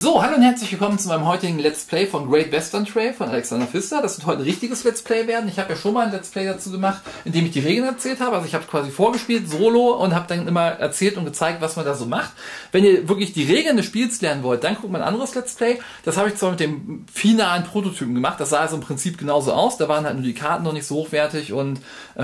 So, hallo und herzlich willkommen zu meinem heutigen Let's Play von Great Western Trail von Alexander Pfister. Das wird heute ein richtiges Let's Play werden. Ich habe ja schon mal ein Let's Play dazu gemacht, in dem ich die Regeln erzählt habe. Also ich habe quasi vorgespielt, solo, und habe dann immer erzählt und gezeigt, was man da so macht. Wenn ihr wirklich die Regeln des Spiels lernen wollt, dann guckt mal ein anderes Let's Play. Das habe ich zwar mit dem finalen Prototypen gemacht. Das sah also im Prinzip genauso aus. Da waren halt nur die Karten noch nicht so hochwertig und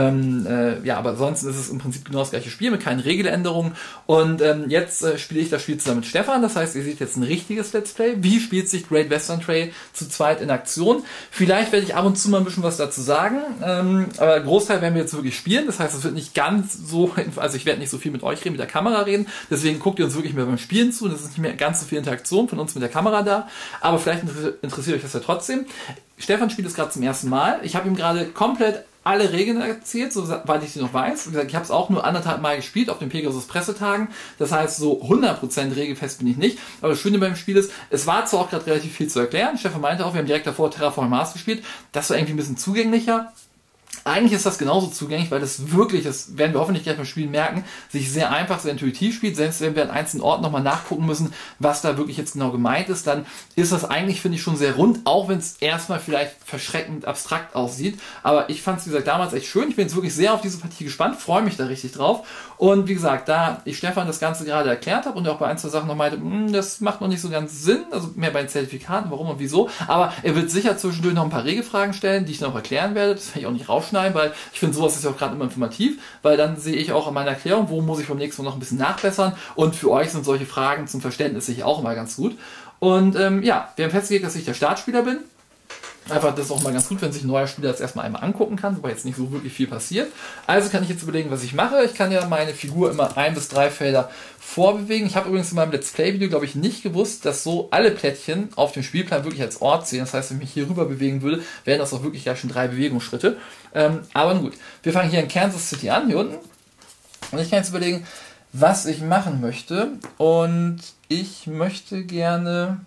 ja, aber ansonsten ist es im Prinzip genau das gleiche Spiel mit keinen Regeländerungen. Und jetzt spiele ich das Spiel zusammen mit Stefan. Das heißt, ihr seht jetzt ein richtiges Let's Play. Wie spielt sich Great Western Trail zu zweit in Aktion? Vielleicht werde ich ab und zu mal ein bisschen was dazu sagen, aber Großteil werden wir jetzt wirklich spielen. Das heißt, es wird nicht ganz so, also ich werde nicht so viel mit euch reden, mit der Kamera reden. Deswegen guckt ihr uns wirklich mehr beim Spielen zu. Das ist nicht mehr ganz so viel Interaktion von uns mit der Kamera da. Aber vielleicht interessiert euch das ja trotzdem. Stefan spielt es gerade zum ersten Mal. Ich habe ihm gerade komplett alle Regeln erzählt, soweit ich sie noch weiß. Wie gesagt, ich habe es auch nur 1,5 Mal gespielt auf den Pegasus Pressetagen. Das heißt, so 100% regelfest bin ich nicht. Aber das Schöne beim Spiel ist, es war zwar auch gerade relativ viel zu erklären. Stefan meinte auch, wir haben direkt davor Terraform Mars gespielt. Das war irgendwie ein bisschen zugänglicher. Eigentlich ist das genauso zugänglich, weil das wirklich, das werden wir hoffentlich gleich beim Spielen merken, sich sehr einfach, sehr intuitiv spielt. Selbst wenn wir an einzelnen Orten nochmal nachgucken müssen, was da wirklich jetzt genau gemeint ist, dann ist das eigentlich, finde ich, schon sehr rund, auch wenn es erstmal vielleicht verschreckend abstrakt aussieht. Aber ich fand es, wie gesagt, damals echt schön. Ich bin jetzt wirklich sehr auf diese Partie gespannt, freue mich da richtig drauf. Und wie gesagt, da ich Stefan das Ganze gerade erklärt habe und er auch bei ein, zwei Sachen noch meinte, das macht noch nicht so ganz Sinn, also mehr bei den Zertifikaten, warum und wieso. Aber er wird sicher zwischendurch noch ein paar Regelfragen stellen, die ich noch erklären werde. Das werde ich auch nicht rausschneiden, weil ich finde, sowas ist ja auch gerade immer informativ, weil dann sehe ich auch in meiner Erklärung, wo muss ich beim nächsten Mal noch ein bisschen nachbessern, und für euch sind solche Fragen zum Verständnis sicher auch immer ganz gut. Und ja, wir haben festgelegt, dass ich der Startspieler bin. Einfach, das ist auch mal ganz gut, wenn sich ein neuer Spieler das erstmal einmal angucken kann, wobei jetzt nicht so wirklich viel passiert. Also kann ich jetzt überlegen, was ich mache. Ich kann ja meine Figur immer 1 bis 3 Felder vorbewegen. Ich habe übrigens in meinem Let's Play-Video, glaube ich, nicht gewusst, dass so alle Plättchen auf dem Spielplan wirklich als Ort zählen. Das heißt, wenn ich mich hier rüber bewegen würde, wären das auch wirklich gleich schon 3 Bewegungsschritte. Aber nun gut, wir fangen hier in Kansas City an, hier unten. Und ich kann jetzt überlegen, was ich machen möchte. Und ich möchte gerne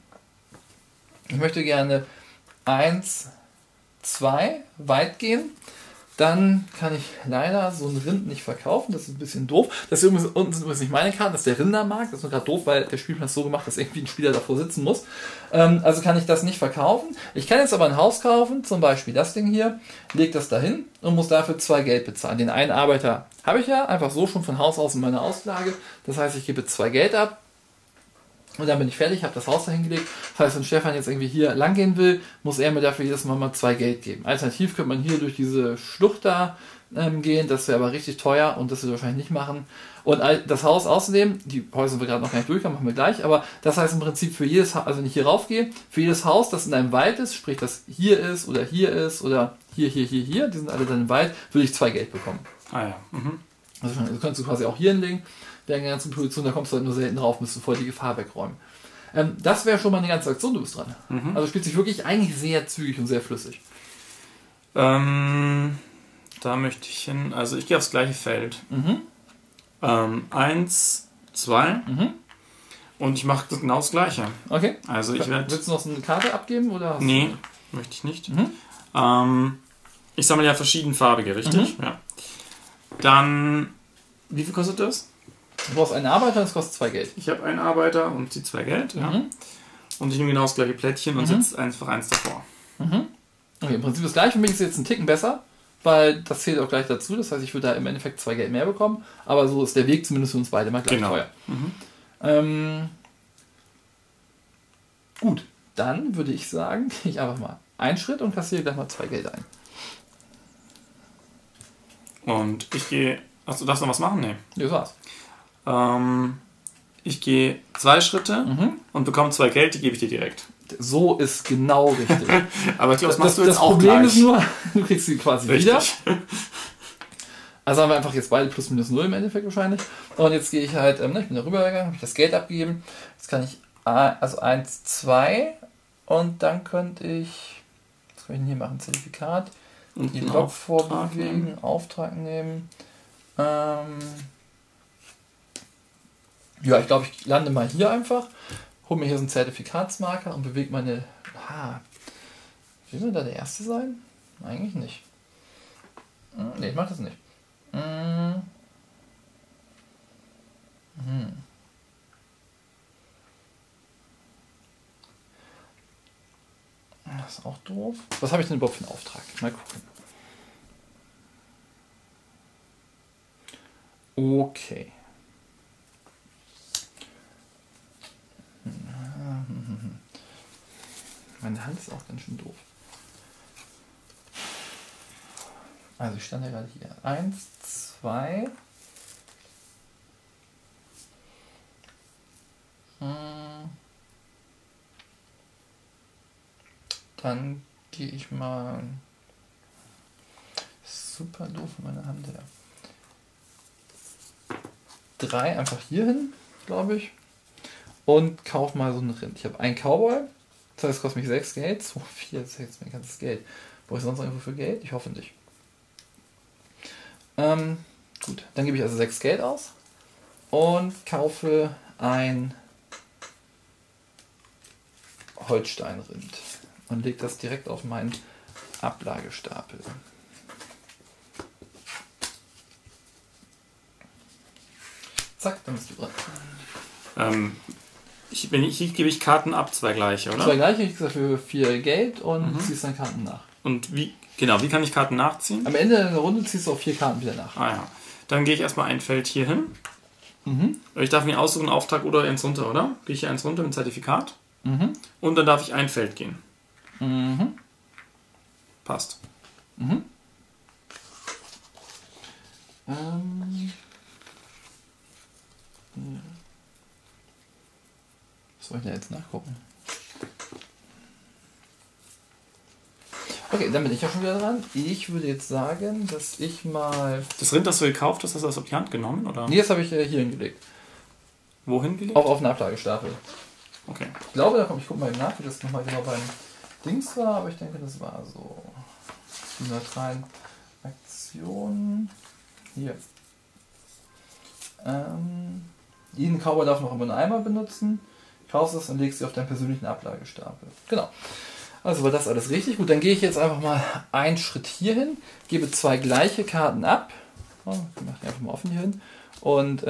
1, 2 weit gehen. Dann kann ich leider so einen Rind nicht verkaufen. Das ist ein bisschen doof. Das hier unten sind übrigens nicht meine Karten, das ist der Rindermarkt. Das ist nur gerade doof, weil der Spielplan ist so gemacht, dass irgendwie ein Spieler davor sitzen muss. Also kann ich das nicht verkaufen. Ich kann jetzt aber ein Haus kaufen, zum Beispiel das Ding hier, lege das dahin und muss dafür 2 Geld bezahlen. Den einen Arbeiter habe ich ja einfach so schon von Haus aus in meiner Auslage. Das heißt, ich gebe 2 Geld ab. Und dann bin ich fertig, habe das Haus dahin gelegt. Das heißt, wenn Stefan jetzt irgendwie hier lang gehen will, muss er mir dafür jedes Mal 2 Geld geben. Alternativ könnte man hier durch diese Schlucht da gehen, das wäre aber richtig teuer und das wird wahrscheinlich nicht machen. Und das Haus außerdem, die Häuser sind wir gerade noch gar nicht durchgegangen, machen wir gleich, aber das heißt im Prinzip für jedes Haus, also wenn ich hier rauf gehe, für jedes Haus, das in einem Wald ist, sprich das hier ist oder hier, die sind alle dann im Wald, würde ich 2 Geld bekommen. Ah ja. Mhm. Also das könntest du quasi auch hier hinlegen. Der ganzen Position, da kommst du halt nur selten drauf, musst du voll die Gefahr wegräumen. Das wäre schon mal eine ganze Aktion, du bist dran. Mhm. Also spielt sich wirklich eigentlich sehr zügig und sehr flüssig. Da möchte ich hin, also ich gehe aufs gleiche Feld. Mhm. 1, 2 und ich mache genau das gleiche. Okay. Also ich werde. Willst du noch so eine Karte abgeben? Oder nee, möchte ich nicht. Ich sammle ja verschiedenfarbige, richtig? Ja. Dann, wie viel kostet das? Du brauchst einen Arbeiter und es kostet 2 Geld. Ich habe einen Arbeiter und die 2 Geld, ja. Und ich nehme genau das gleiche Plättchen und setze einfach eins davor. Okay, im Prinzip das gleiche. Für mich ist es jetzt ein Ticken besser, weil das zählt auch gleich dazu. Das heißt, ich würde da im Endeffekt 2 Geld mehr bekommen. Aber so ist der Weg zumindest für uns beide mal gleich teuer. Gut, dann würde ich sagen, gehe ich einfach mal einen Schritt und kassiere gleich mal 2 Geld ein. Und ich gehe. Achso, darfst du noch was machen? Nee. Ja, das war's. Ich gehe 2 Schritte und bekomme 2 Geld, die gebe ich dir direkt. So ist genau richtig. Aber ich glaube, das machst du jetzt das auch Problem gleich. ist nur, du kriegst sie quasi richtig. wieder. Also haben wir einfach jetzt beide plus minus 0 im Endeffekt wahrscheinlich. Und jetzt gehe ich halt, ich bin da rübergegangen, habe ich das Geld abgegeben. Jetzt kann ich, also 1, 2 und dann könnte ich, was kann ich denn hier machen? Zertifikat, und die Lok vorbewegen, Auftrag nehmen. Ja, ich glaube, ich lande mal hier einfach, hole mir hier so einen Zertifikatsmarker und bewege meine... Will mir da der Erste sein? Eigentlich nicht. Ne, ich mache das nicht. Das ist auch doof. Was habe ich denn überhaupt für einen Auftrag? Mal gucken. Okay. Meine Hand ist auch ganz schön doof. Also ich stand ja gerade hier. 1, 2. Dann gehe ich mal super doof in meine Hand her. 3 einfach hier hin, glaube ich. Und kauf mal so einen Rind. Ich habe einen Cowboy. Das heißt, es kostet mich 6 Geld. 2, 4, 6, mein ganzes Geld. Brauche ich sonst noch irgendwo für Geld? Ich hoffe nicht. Gut, dann gebe ich also 6 Geld aus und kaufe ein Holsteinrind und lege das direkt auf meinen Ablagestapel. Zack, dann bist du dran. Hier gebe ich Karten ab, 2 gleiche, oder? 2 gleiche, ich dafür 4 Geld und ziehst dann Karten nach. Und wie kann ich Karten nachziehen? Am Ende der Runde ziehst du auch 4 Karten wieder nach. Ah ja. Dann gehe ich erstmal ein Feld hier hin. Ich darf mir aussuchen, Auftrag oder eins runter, oder? Gehe ich hier eins runter mit Zertifikat. Und dann darf ich ein Feld gehen. Passt. Was soll ich denn jetzt nachgucken? Okay, dann bin ich ja schon wieder dran. Ich würde jetzt sagen, dass ich mal... Das Rind, das du gekauft hast, hast du das auf die Hand genommen, oder? Nee, das habe ich hier hingelegt. Wohin gelegt? Auch auf den Ablagestapel. Okay. Ich glaube, ich gucke mal nach, wie das nochmal genau beim Dings war, aber ich denke, das war so. Die neutralen Aktionen. Hier. Jeden Cowboy darf noch immer einen Eimer benutzen. Kaufst es und legst sie auf deinen persönlichen Ablagestapel. Genau. Also war das alles richtig. Gut, dann gehe ich jetzt einfach mal einen Schritt hier hin, gebe 2 gleiche Karten ab. Oh, ich mache die einfach mal offen hier hin. Und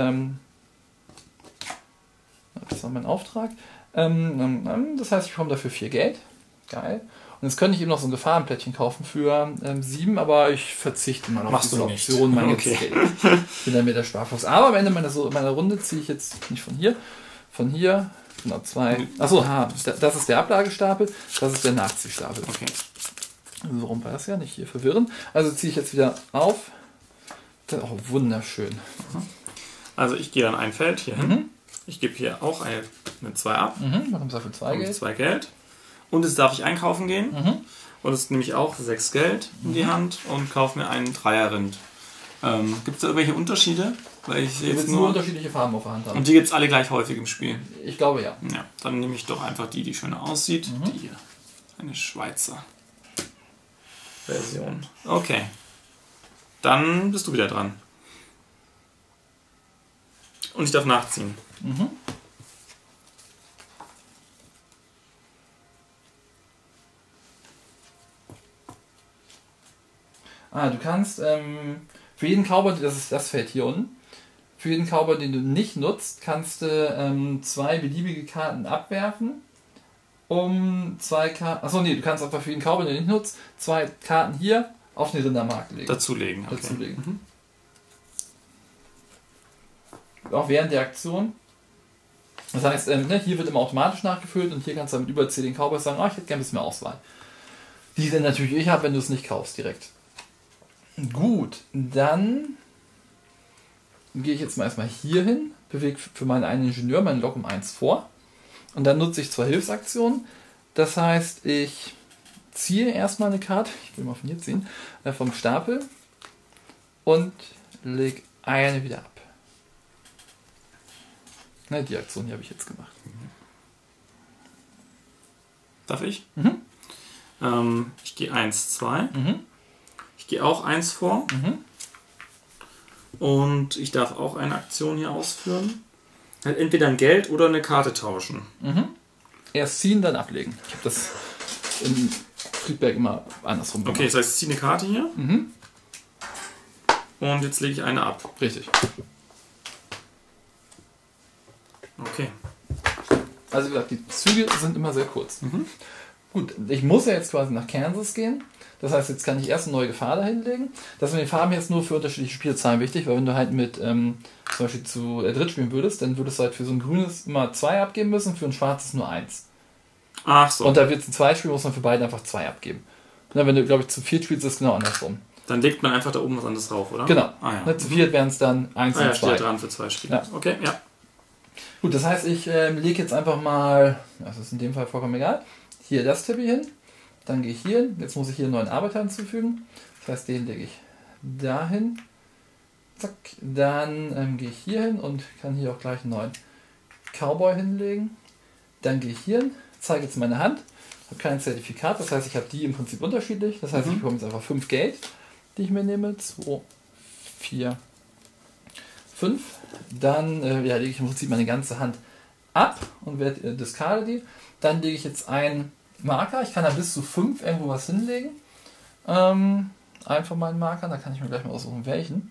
das war mein Auftrag. Das heißt, ich bekomme dafür 4 Geld. Geil. Und jetzt könnte ich eben noch so ein Gefahrenplättchen kaufen für 7, aber ich verzichte mal auf diese Option. Mein Geld. Ich bin dann mit der Sparfuchs. Aber am Ende meiner Runde ziehe ich jetzt nicht von hier, genau 2. Achso, das ist der Ablagestapel, das ist der Nachziehstapel. Okay. So rum war das ja, nicht hier verwirren. Also ziehe ich jetzt wieder auf. Das ist auch wunderschön. Also ich gehe dann ein Feld hier hin. Ich gebe hier auch eine 2 ab. Warum dafür 2 Geld? 2 Geld. Und jetzt darf ich einkaufen gehen. Und jetzt nehme ich auch 6 Geld in die Hand und kaufe mir einen Dreierrind. Gibt es da irgendwelche Unterschiede? Weil ich jetzt nur unterschiedliche Farben auf der Hand haben. Und die gibt es alle gleich häufig im Spiel? Ich glaube ja. Ja, dann nehme ich doch einfach die schöner aussieht. Die hier. Eine Schweizer Version. Okay. Dann bist du wieder dran. Und ich darf nachziehen. Du kannst für jeden Cowboy, das ist das Feld hier unten, für jeden Cowboy, den du nicht nutzt, kannst du 2 beliebige Karten abwerfen, um 2 Karten, achso nee, du kannst einfach für jeden Cowboy, den du nicht nutzt, 2 Karten hier auf den Rindermarkt legen. Dazulegen, okay. Dazulegen. Auch während der Aktion. Das heißt, hier wird immer automatisch nachgefüllt und hier kannst du mit über 10 Cowboys sagen, ich hätte gerne ein bisschen mehr Auswahl. Die dann natürlich ich habe, wenn du es nicht kaufst direkt. Gut, dann gehe ich jetzt mal erstmal hier hin, bewege für meinen einen Ingenieur meinen Lok um 1 vor und dann nutze ich 2 Hilfsaktionen. Das heißt, ich ziehe erstmal eine Karte, ich will mal von hier ziehen, vom Stapel und lege eine wieder ab. Die Aktion hier habe ich jetzt gemacht. Darf ich? Ich gehe 1, 2. Ich gehe auch 1 vor. Und ich darf auch eine Aktion hier ausführen. Halt entweder ein Geld oder eine Karte tauschen. Erst ziehen, dann ablegen. Ich habe das in Friedberg immer andersrum gemacht. Okay, das heißt, ich ziehe eine Karte hier. Und jetzt lege ich eine ab. Richtig. Okay. Also wie gesagt, die Züge sind immer sehr kurz. Gut, ich muss ja jetzt quasi nach Kansas gehen. Das heißt, jetzt kann ich erst eine neue Gefahr da hinlegen. Das mit den Farben jetzt nur für unterschiedliche Spielzahlen wichtig, weil wenn du halt mit zum Beispiel zu dritt spielen würdest, dann würdest du halt für so ein grünes immer 2 abgeben müssen, für ein schwarzes nur 1. Ach so. Und da wird es ein Zweit spielen, muss man für beide einfach 2 abgeben. Und dann, wenn du, glaube ich, zu 4 spielst, ist es genau andersrum. Dann legt man einfach da oben was anderes drauf, oder? Genau. Ja. Zu 4 wären es dann 1 und 2. Steht dran für 2 Spiele. Ja. Okay, ja. Gut, das heißt, ich lege jetzt einfach mal, das ist in dem Fall vollkommen egal, hier das Tippi hin. Dann gehe ich hier hin. Jetzt muss ich hier einen neuen Arbeiter hinzufügen. Das heißt, den lege ich dahin. Zack. Dann gehe ich hier hin und kann hier auch gleich einen neuen Cowboy hinlegen. Dann gehe ich hier hin, zeige jetzt meine Hand. Habe kein Zertifikat, das heißt, ich habe die im Prinzip unterschiedlich. Das heißt, ich bekomme jetzt einfach 5 Geld, die ich mir nehme. 2, 4, 5. Dann lege ich im Prinzip meine ganze Hand ab und werde discarde die. Dann lege ich jetzt einen Marker. Ich kann da bis zu 5 irgendwo was hinlegen. Einfach mal einen Marker, da kann ich mir gleich mal aussuchen, welchen.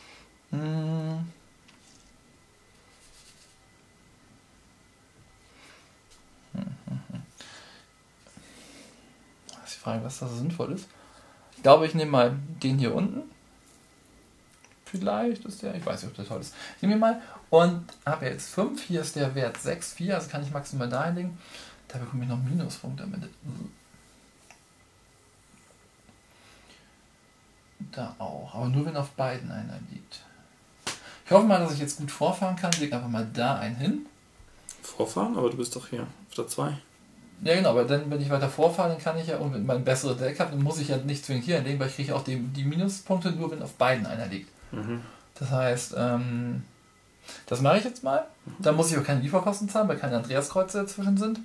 Das ist die Frage, was da so sinnvoll ist. Ich glaube, ich nehme mal den hier unten. Vielleicht ist der, ich weiß nicht, ob der toll ist. Ich nehme ihn mal und habe jetzt 5. Hier ist der Wert 6, 4, also kann ich maximal da hinlegen. Da bekomme ich noch Minuspunkte am Ende. Da auch, aber nur wenn auf beiden einer liegt. Ich hoffe mal, dass ich jetzt gut vorfahren kann. Ich lege einfach mal da einen hin. Vorfahren? Aber du bist doch hier auf der 2. Ja genau, aber dann, wenn ich weiter vorfahre, dann kann ich ja, und wenn man ein besseres Deck habe, dann muss ich ja nicht zwingend hier hinlegen, weil ich kriege auch die Minuspunkte nur, wenn auf beiden einer liegt. Das heißt, das mache ich jetzt mal. Da muss ich auch keine Lieferkosten zahlen, weil keine Andreaskreuze dazwischen sind.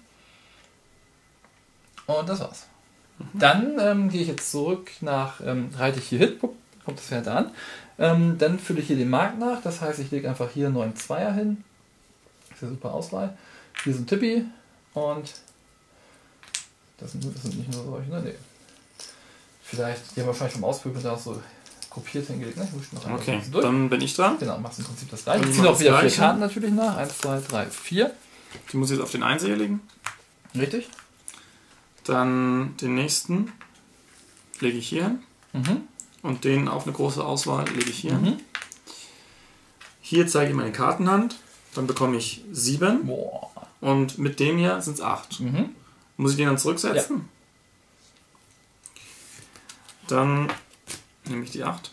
Und das war's. Dann gehe ich jetzt zurück nach, reite ich hier hin, kommt das Pferd an. Dann fülle ich hier den Markt nach, das heißt, ich lege einfach hier einen neuen Zweier hin. Das ist ja super Auswahl. Hier ist ein Tippi und das sind nicht nur solche, ne? Nee. Vielleicht, die haben wahrscheinlich vom Ausprobieren da auch so kopiert hingelegt, ne? Okay, dann bin ich dran. Genau, machst im Prinzip das gleiche. Ich ziehe auch wieder 4 Karten natürlich nach. 1, 2, 3, 4. Die muss ich jetzt auf den 1 hier legen. Richtig. Dann den nächsten lege ich hier hin. Und den auf eine große Auswahl lege ich hier hin. Hier zeige ich meine Kartenhand. Dann bekomme ich 7. Boah. Und mit dem hier sind es 8. Muss ich den dann zurücksetzen? Ja. Dann nehme ich die 8.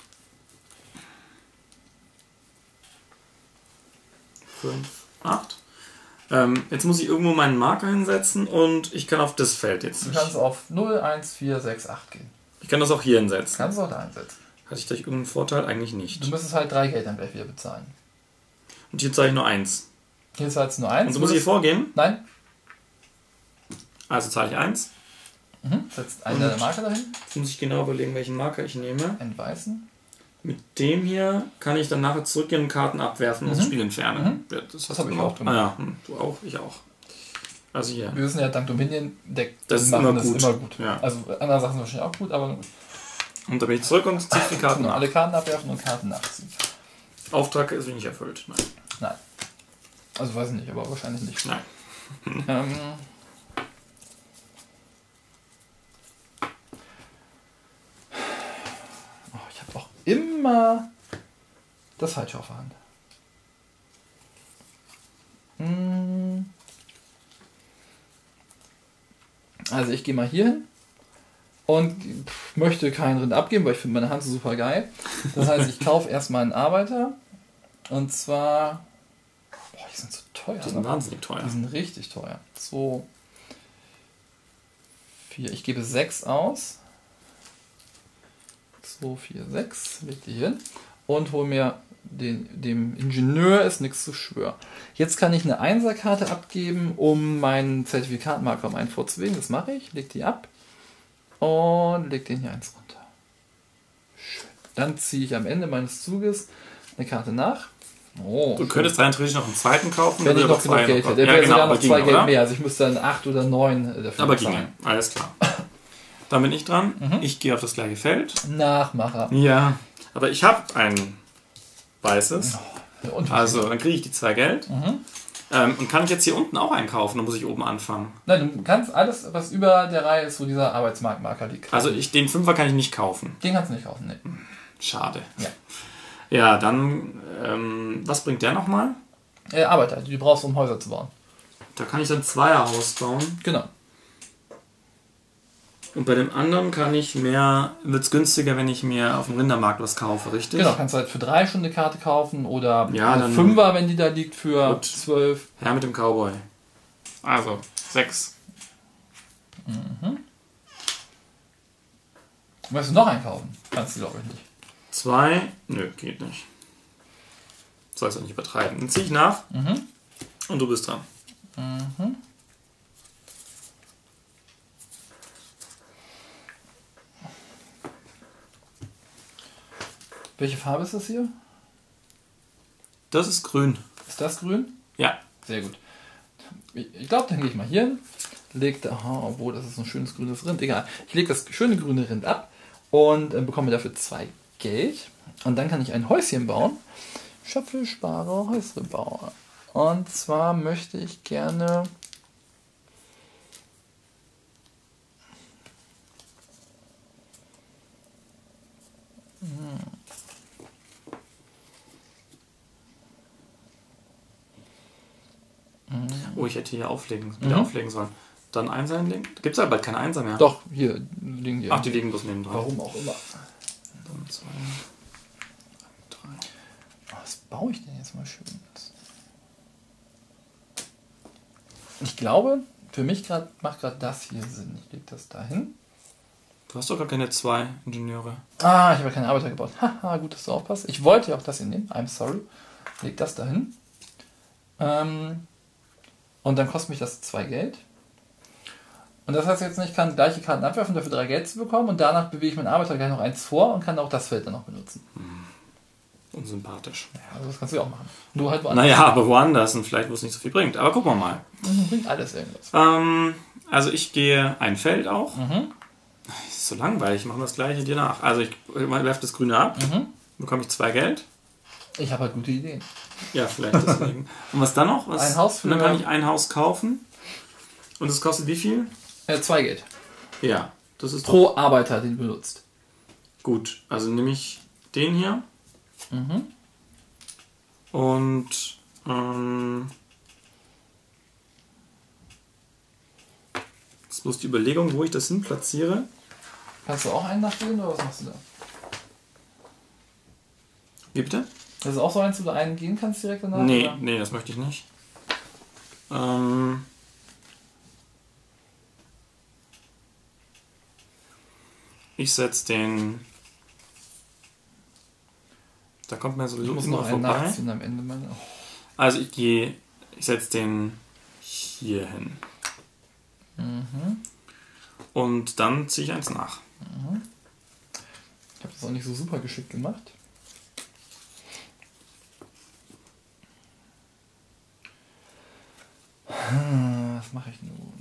5, 8. Jetzt muss ich irgendwo meinen Marker hinsetzen und ich kann auf das Feld jetzt. Du kannst auf 0, 1, 4, 6, 8 gehen. Ich kann das auch hier hinsetzen. Kannst du auch da einsetzen. Hatte ich gleich irgendeinen Vorteil? Eigentlich nicht. Du müsstest halt 3 Geld dann gleich wieder bezahlen. Und hier zeige ich nur 1. Hier ist halt nur 1. Und so muss ich hier vorgehen? Nein. Also zahle ich 1. Setzt einer der Marker dahin. Jetzt muss ich genau überlegen, welchen Marker ich nehme. Einen weißen. Mit dem hier kann ich dann nachher zurückgehen und Karten abwerfen und das Spiel entfernen. Ja, das habe ich auch gemacht. Ah ja, du auch, ich auch. Also hier. Wir wissen ja, dank Dominion-Deck das ist immer gut. Ja. Also andere Sachen sind wahrscheinlich auch gut, aber... Und dann bin ich zurück und ziehe die Karten ab. Alle Karten abwerfen und Karten nachziehen. Auftrag ist nicht erfüllt, nein. Nein. Also weiß ich nicht, aber wahrscheinlich nicht. Nein. Ich habe auch immer das Falsche auf der Hand. Also ich gehe mal hier hin und möchte keinen Rind abgeben, weil ich finde meine Hand so super geil. Das heißt, ich kaufe erstmal einen Arbeiter und zwar... Boah, die sind so teuer. Die sind wahnsinnig teuer. Die sind richtig teuer. 2, 4. Ich gebe 6 aus. 2, 4, 6. Leg die hier hin. Und hole mir dem Ingenieur ist nichts zu schwören. Jetzt kann ich eine 1er-Karte abgeben, um meinen Zertifikatmarker um einen vorzulegen. Das mache ich. Leg die ab. Und leg den hier eins runter. Schön. Dann ziehe ich am Ende meines Zuges eine Karte nach. Oh, du könntest rein theoretisch noch einen zweiten kaufen, wenn ich noch genug Geld hätte. Der wäre sogar noch 2 Geld mehr. Also ich müsste dann 8 oder 9 dafür aber ginge, alles klar. Dann bin ich dran. Ich gehe auf das gleiche Feld. Nachmacher. Ja, aber ich habe ein weißes. Also dann kriege ich die 2 Geld. Und kann ich jetzt hier unten auch einkaufen, dann muss ich oben anfangen? Nein, du kannst alles, was über der Reihe ist, wo dieser Arbeitsmarktmarker liegt. Also den 5er kann ich nicht kaufen? Den kannst du nicht kaufen, ne. Schade. Ja. Ja, dann, was bringt der nochmal? Arbeiter, die du brauchst, um Häuser zu bauen. Da kann ich dann 2er-Haus bauen. Genau. Und bei dem anderen wird es günstiger, wenn ich mir auf dem Rindermarkt was kaufe, richtig? Genau, kannst du halt für 3 schon eine Karte kaufen oder ja, eine 5er, wenn die da liegt, für 12. Ja, mit dem Cowboy. Also, 6. Möchtest du noch einkaufen? Kannst du, glaube ich, nicht. 2. Nö, geht nicht. Sollst du nicht übertreiben. Dann ziehe ich nach. Und du bist dran. Welche Farbe ist das hier? Das ist grün. Ist das grün? Ja. Sehr gut. Ich glaube, dann gehe ich mal hier hin. Obwohl, das ist ein schönes grünes Rind. Egal. Ich lege das schöne grüne Rind ab und bekomme dafür 2 Geld. Und dann kann ich ein Häuschen bauen. Schöpfe, spare, Häusle baue. Und zwar möchte ich gerne... Oh, ich hätte hier wieder auflegen sollen. Dann Einser hinlegen? Gibt es aber bald keine Einser mehr. Doch, hier liegen die. Ach, die liegen bloß neben dran. Warum auch immer. Dann 2, 3. Was baue ich denn jetzt mal schön? Ich glaube, für mich macht gerade das hier Sinn. Ich lege das da hin. Du hast doch gar keine 2 Ingenieure. Ah, ich habe keine Arbeiter gebaut. Haha, gut, dass du aufpasst. Ich wollte ja auch das hier nehmen. I'm sorry. Leg das da hin. Und dann kostet mich das 2 Geld. Und das heißt jetzt nicht, ich kann gleiche Karten abwerfen, dafür 3 Geld zu bekommen. Und danach bewege ich meinen Arbeiter gleich noch 1 vor und kann auch das Feld dann noch benutzen. Unsympathisch. Ja, also das kannst du ja auch machen. Nur halt woanders. Naja, aber woanders und vielleicht, wo es nicht so viel bringt. Aber gucken wir mal. Bringt alles irgendwas. Also ich gehe ein Feld auch. Das ist so langweilig, ich mache das gleiche dir nach. Also ich werfe das Grüne ab, bekomme ich 2 Geld. Ich habe halt gute Ideen. Ja, vielleicht deswegen. Und was dann noch? Ein Haus für... Und dann kann ich ein Haus kaufen. Und es kostet wie viel? 2 Geld. Ja, das ist pro Arbeiter, den du benutzt. Gut, also nehme ich den hier. Und jetzt bloß die Überlegung, wo ich das hin platziere. Kannst du auch einen nachgehen oder was machst du da? Wie bitte? Das ist auch so eins, wo du einen gehen kannst direkt danach? Nee, oder? nee, das möchte ich nicht. Ich setze den... Da kommt mir sowieso noch einen vorbei. nachziehen am Ende. Also ich setze den hier hin. Und dann ziehe ich eins nach. Ich habe das auch nicht so super geschickt gemacht. Was mache ich nun?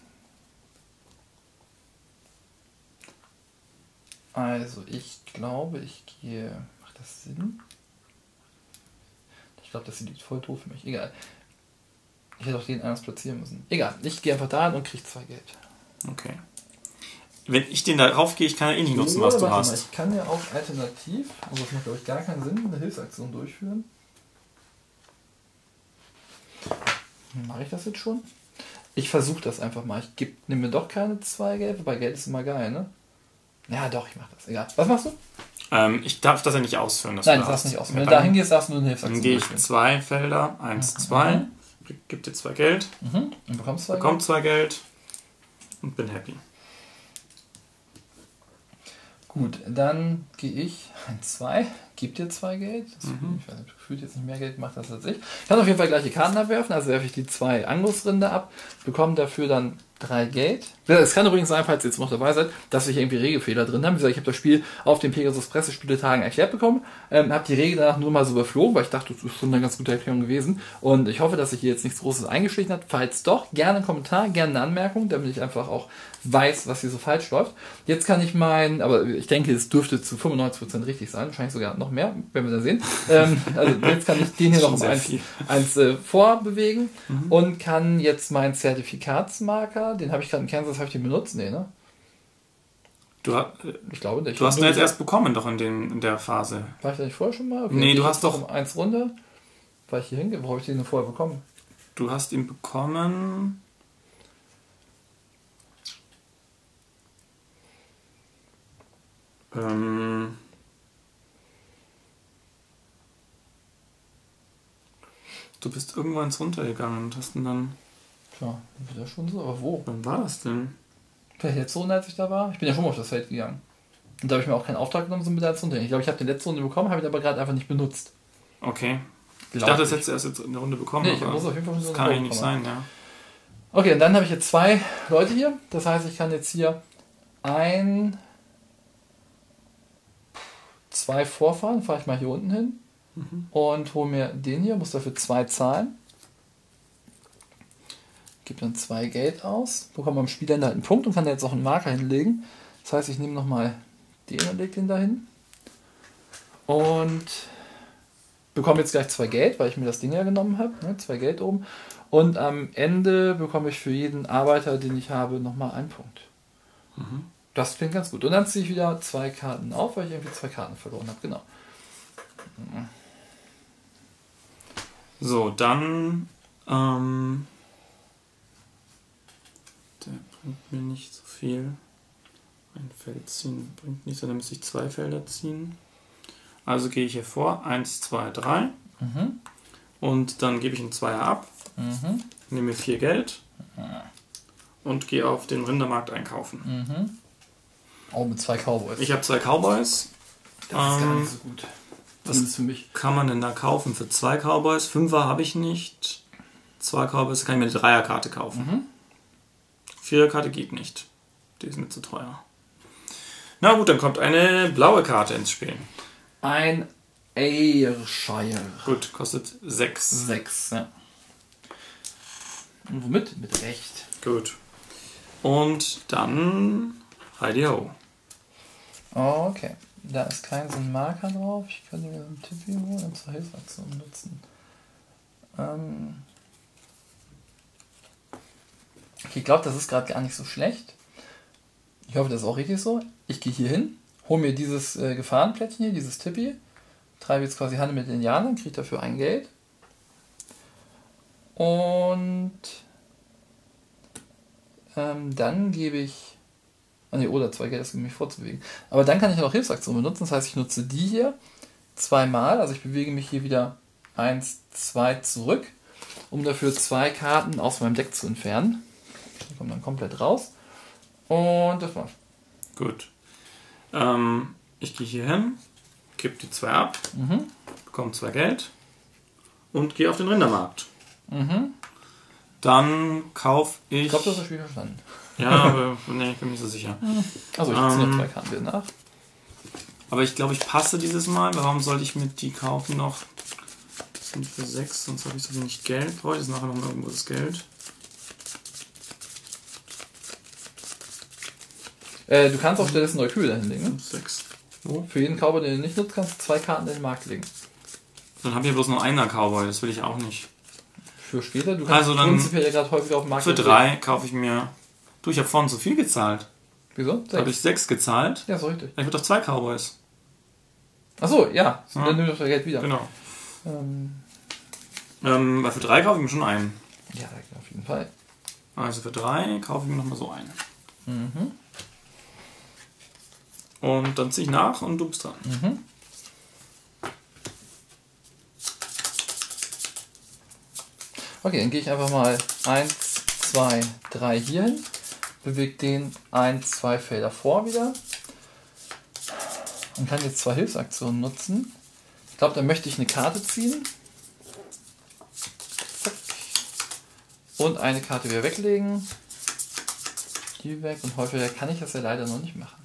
Also ich glaube, ich gehe... Macht das Sinn? Ich glaube, das sieht voll doof für mich. Egal. Ich hätte auch den anders platzieren müssen. Egal, ich gehe einfach da hin und kriege 2 Geld. Okay. Wenn ich den da rauf gehe, ich kann ja eh nicht nutzen, was du hast. Mal, ich kann ja auch alternativ, also das macht glaube ich gar keinen Sinn, eine Hilfsaktion durchführen. Mache ich das jetzt schon? Ich versuche das einfach mal. Ich nehme mir doch keine 2 Geld, wobei Geld ist immer geil, ne? Ja doch, ich mache das. Egal. Was machst du? Ich darf das ja nicht ausführen. Nein, das darfst du nicht ausführen. Wenn du da hingehst, darfst du nur eine Hilfsaktion durchführen. Dann gehe ich 2 Felder, 1, 2, gib dir 2 Geld, und bekommst 2 bekomm 2 Geld und bin happy. Gut, dann gehe ich 1, 2, gib dir 2 Geld. Ich weiß nicht, gefühlt jetzt nicht mehr Geld gemacht hast als ich. Ich kann auf jeden Fall gleiche Karten abwerfen, also werfe ich die 2 Angusrinde ab, bekomme dafür dann 3 Geld. Es kann übrigens sein, falls ihr jetzt noch dabei seid, dass wir hier irgendwie Regelfehler drin haben. Wie gesagt, ich habe das Spiel auf den Pegasus Pressespieletagen erklärt bekommen, habe die Regel danach nur mal so überflogen, weil ich dachte, das ist schon eine ganz gute Erklärung gewesen. Und ich hoffe, dass sich hier jetzt nichts Großes eingeschlichen hat. Falls doch, gerne einen Kommentar, gerne eine Anmerkung, damit ich einfach auch weiß, was hier so falsch läuft. Jetzt kann ich aber ich denke, es dürfte zu 95% richtig sein, wahrscheinlich sogar noch mehr, werden wir da sehen. Also jetzt kann ich den hier noch um eins vorbewegen und kann jetzt meinen Zertifikatsmarker, den habe ich gerade in Kansas, habe ich den benutzt? Nee, ne? Ich glaube nicht. Du hast ihn jetzt erst bekommen, doch in der Phase. War ich da nicht vorher schon mal? Okay, nee, du hast doch um 1 runter. War ich hier hingehe? Wo habe ich den denn vorher bekommen? Du hast ihn bekommen. Du bist irgendwann runtergegangen und hast ihn dann. Tja, wieder schon so, aber wo? Wann war das denn? Vielleicht letzte Runde, als ich da war? Ich bin ja schon mal auf das Feld gegangen. Und da habe ich mir auch keinen Auftrag genommen, sondern mit als runter. Ich glaube, ich habe die letzte Runde bekommen, habe ich aber gerade einfach nicht benutzt. Okay. Ich dachte, das hättest du erst in der Runde bekommen. Nee, ich muss auf jeden Fall schon so das kann eigentlich nicht sein, ja. Okay, und dann habe ich jetzt 2 Leute hier. Das heißt, ich kann jetzt hier 2 vorfahren, fahre ich mal hier unten hin und hole mir den hier, muss dafür 2 zahlen. Gebe dann 2 Geld aus, bekomme am Spielende halt einen Punkt und kann da jetzt auch einen Marker hinlegen. Das heißt, ich nehme nochmal den und lege den dahin. Und bekomme jetzt gleich 2 Geld, weil ich mir das Ding ja genommen habe. 2 Geld oben. Und am Ende bekomme ich für jeden Arbeiter, den ich habe, nochmal einen Punkt. Das klingt ganz gut. Und dann ziehe ich wieder 2 Karten auf, weil ich irgendwie 2 Karten verloren habe. Genau. So, dann der bringt mir nicht so viel. Ein Feld ziehen bringt nichts, dann müsste ich 2 Felder ziehen. Also gehe ich hier vor, 1, 2, 3. Und dann gebe ich einen Zweier ab, nehme mir 4 Geld und gehe auf den Rindermarkt einkaufen. Auch mit 2 Cowboys. Ich habe 2 Cowboys. Das ist gar nicht so gut. Was ist für mich? Kann man denn da kaufen für 2 Cowboys? 5er habe ich nicht. 2 Cowboys kann ich mir eine Dreierkarte kaufen. 4er-Karte geht nicht. Die ist mir zu teuer. Na gut, dann kommt eine blaue Karte ins Spiel. Ein Ayrshire. Gut, kostet 6. 6, ja. Und womit? Mit Recht. Gut. Und dann Heidi Ho. Okay. Da ist kein so ein Marker drauf. Ich könnte mir einen Tippi holen und zur Hilfsaktion nutzen. Okay, ich glaube, das ist gerade gar nicht so schlecht. Ich hoffe, das ist auch richtig so. Ich gehe hier hin, hole mir dieses Gefahrenplättchen hier, dieses Tippi, treibe jetzt quasi Handel mit den Indianern, kriege dafür ein Geld. Und dann gebe ich... oder 2 Geld, um mich vorzubewegen. Aber dann kann ich auch Hilfsaktionen benutzen. Das heißt, ich nutze die hier 2 Mal. Also ich bewege mich hier wieder 1, 2 zurück, um dafür 2 Karten aus meinem Deck zu entfernen. Die kommen dann komplett raus. Und das war's. Gut. Ich gehe hier hin, gebe die 2 ab, bekomme 2 Geld und gehe auf den Rindermarkt. Dann kaufe ich... Ich glaube, du hast das Spiel verstanden. Ja, aber nee, ich bin mir nicht so sicher. Also ich ziehe noch 2 Karten wieder nach. Aber ich glaube, ich passe dieses Mal. Warum sollte ich mir die kaufen noch? Das sind für 6, sonst habe ich so wenig Geld. Heute ist nachher noch mal irgendwo das Geld. Du kannst auch stattdessen neue Kühe dahin legen. 6. Wo? Für jeden Cowboy, den du nicht nutzt, kannst du 2 Karten in den Markt legen. Dann habe ich bloß nur einer Cowboy, das will ich auch nicht. Für später? Du kannst also dann prinzipiell ja gerade häufiger auf dem Markt. Für 3 kaufe ich mir... Du, ich habe vorhin zu viel gezahlt. Wieso? Da habe ich 6 gezahlt. Ja, so richtig. Ich würde doch 2 Cowboys. Achso, ja. Dann nimm doch das Geld wieder. Genau. Weil für 3 kaufe ich mir schon einen. Ja, auf jeden Fall. Also für 3 kaufe ich mir nochmal so einen. Und dann ziehe ich nach und du bist dran. Okay, dann gehe ich einfach mal 1, 2, 3 hier hin. Bewege den 1, 2 Felder vor wieder. Und kann jetzt 2 Hilfsaktionen nutzen. Ich glaube, da möchte ich eine Karte ziehen. Zack. Und eine Karte wieder weglegen. die weg und häufiger kann ich das ja leider noch nicht machen.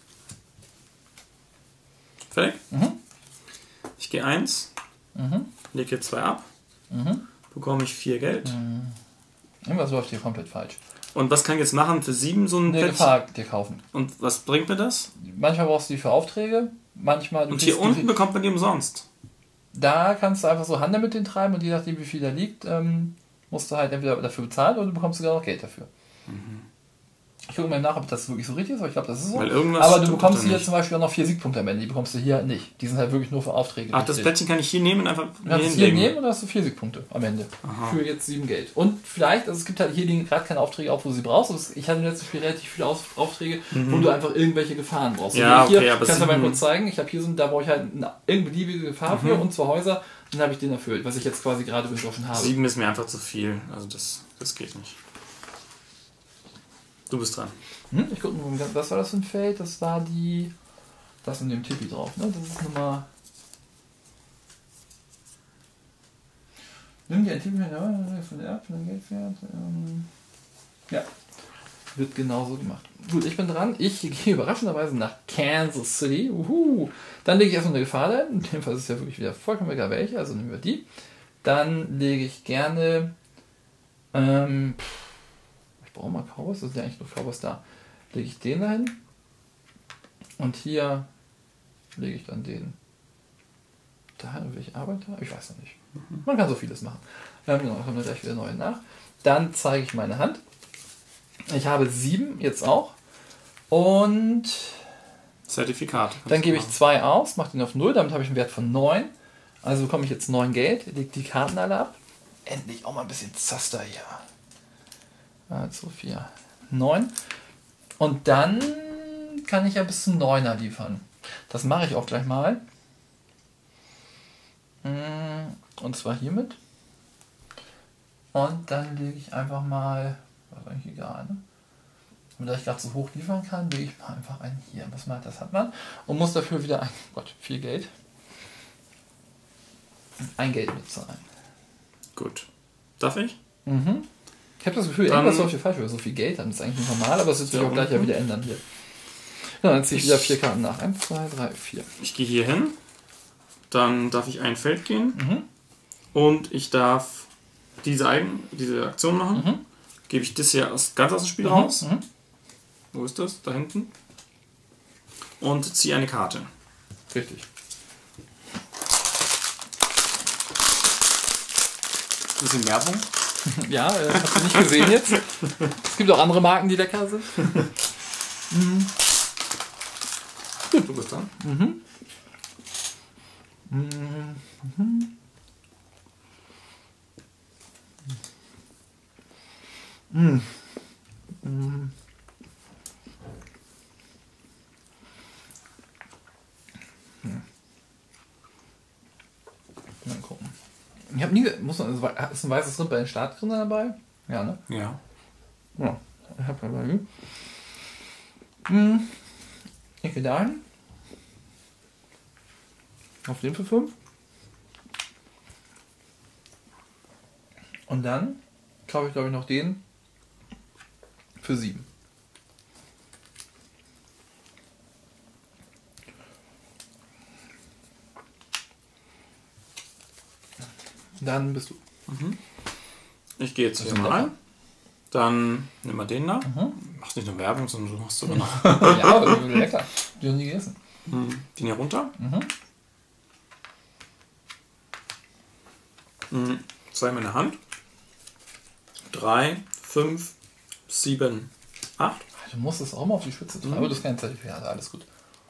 Fertig? Ich gehe 1, lege hier 2 ab, bekomme ich 4 Geld. Irgendwas läuft hier komplett falsch. Und was kann ich jetzt machen für 7 so ein Eine Gefahr dir kaufen. Und was bringt mir das? Manchmal brauchst du die für Aufträge, manchmal... Und hier unten bekommt man die umsonst. Da kannst du einfach so Handel mit denen treiben und je nachdem wie viel da liegt, musst du halt entweder dafür bezahlen oder du bekommst sogar noch Geld dafür. Ich gucke mal nach, ob das wirklich so richtig ist, aber ich glaube, das ist so. Aber du bekommst hier zum Beispiel auch noch 4 Siegpunkte am Ende, die bekommst du hier nicht. Die sind halt wirklich nur für Aufträge. Ach, das Plättchen kann ich hier nehmen und einfach hier nehmen und dann hast du 4 Siegpunkte am Ende. Aha. Für jetzt 7 Geld. Und vielleicht, also es gibt halt hier gerade keine Aufträge auf, wo du sie brauchst. Also ich hatte im letzten Spiel relativ viele Aufträge, wo du einfach irgendwelche Gefahren brauchst. Ja, hier, okay, aber kannst du mal kurz zeigen. Ich habe hier da brauche ich halt eine beliebige Gefahr für und 2 Häuser. Dann habe ich den erfüllt, was ich jetzt quasi gerade betroffen habe. 7 ist mir einfach zu viel. Also das geht nicht. Du bist dran. Ich gucke mal, was war das für ein Feld? Das war das mit dem Tippi drauf, ne? Das ist Nummer... Nimm dir ein Tippi von der Ab, von der Geldwert. Ja, wird genauso gemacht. Gut, ich bin dran. Ich gehe überraschenderweise nach Kansas City. Dann lege ich erstmal eine Gefahr ein. In dem Fall ist es ja wirklich wieder vollkommen egal welche, also nehmen wir die. Dann lege ich gerne... ich brauche mal Cowboys, das sind ja eigentlich nur Cowboys da. Lege ich den dahin und hier lege ich dann den dahin. Will ich Arbeiter? Ich weiß noch nicht. Man kann so vieles machen. Genau, kommen wir gleich wieder neu nach. Dann zeige ich meine Hand. Ich habe 7 jetzt auch und Zertifikat. Dann gebe ich 2 aus, mache den auf 0, damit habe ich einen Wert von 9. Also bekomme ich jetzt 9 Geld, lege die Karten alle ab. Endlich auch mal ein bisschen Zaster hier. Also 4, 9. Und dann kann ich ja bis zum 9er liefern. Das mache ich auch gleich mal. Und zwar hiermit. Und dann lege ich einfach mal, das ist eigentlich egal, ne? Und da ich gerade so hoch liefern kann, lege ich mal einfach einen hier. Das hat man. Und muss dafür wieder, viel Geld. Ein Geld mitzahlen. Gut. Darf ich? Ich habe das Gefühl, irgendwas läuft hier falsch, weil wir so viel Geld haben. Das ist eigentlich nicht normal, aber es wird sich auch gleich ja wieder ändern hier. Ja, dann ziehe ich wieder 4 Karten nach. 1, 2, 3, 4. Ich gehe hier hin. Dann darf ich ein Feld gehen. Und ich darf diese Aktion machen. Gebe ich das hier ganz aus dem Spiel raus. Wo ist das? Da hinten. Und ziehe eine Karte. Richtig. Bisschen Werbung. Ja, hast du nicht gesehen jetzt. Es gibt auch andere Marken, die lecker sind. Du bist dran. Mal gucken. Ich habe nie... ist ein weißes Rind bei den Startgrindern dabei? Ja, ne? Ja. Ja, ich habe dabei. Ich gehe dahin. Auf den für 5. Und dann kaufe ich, glaube ich, noch den für 7. Dann bist du. Ich gehe jetzt hier mal rein. Dann nehmen wir den da. Machst nicht nur Werbung, sondern du machst sogar noch. Ja, aber lecker. Die haben nie gegessen. Den hier runter. 2 in meiner Hand. 3, 5, 7, 8. Du musst es auch mal auf die Spitze treiben. Aber du hast kein Zertifikat, alles gut.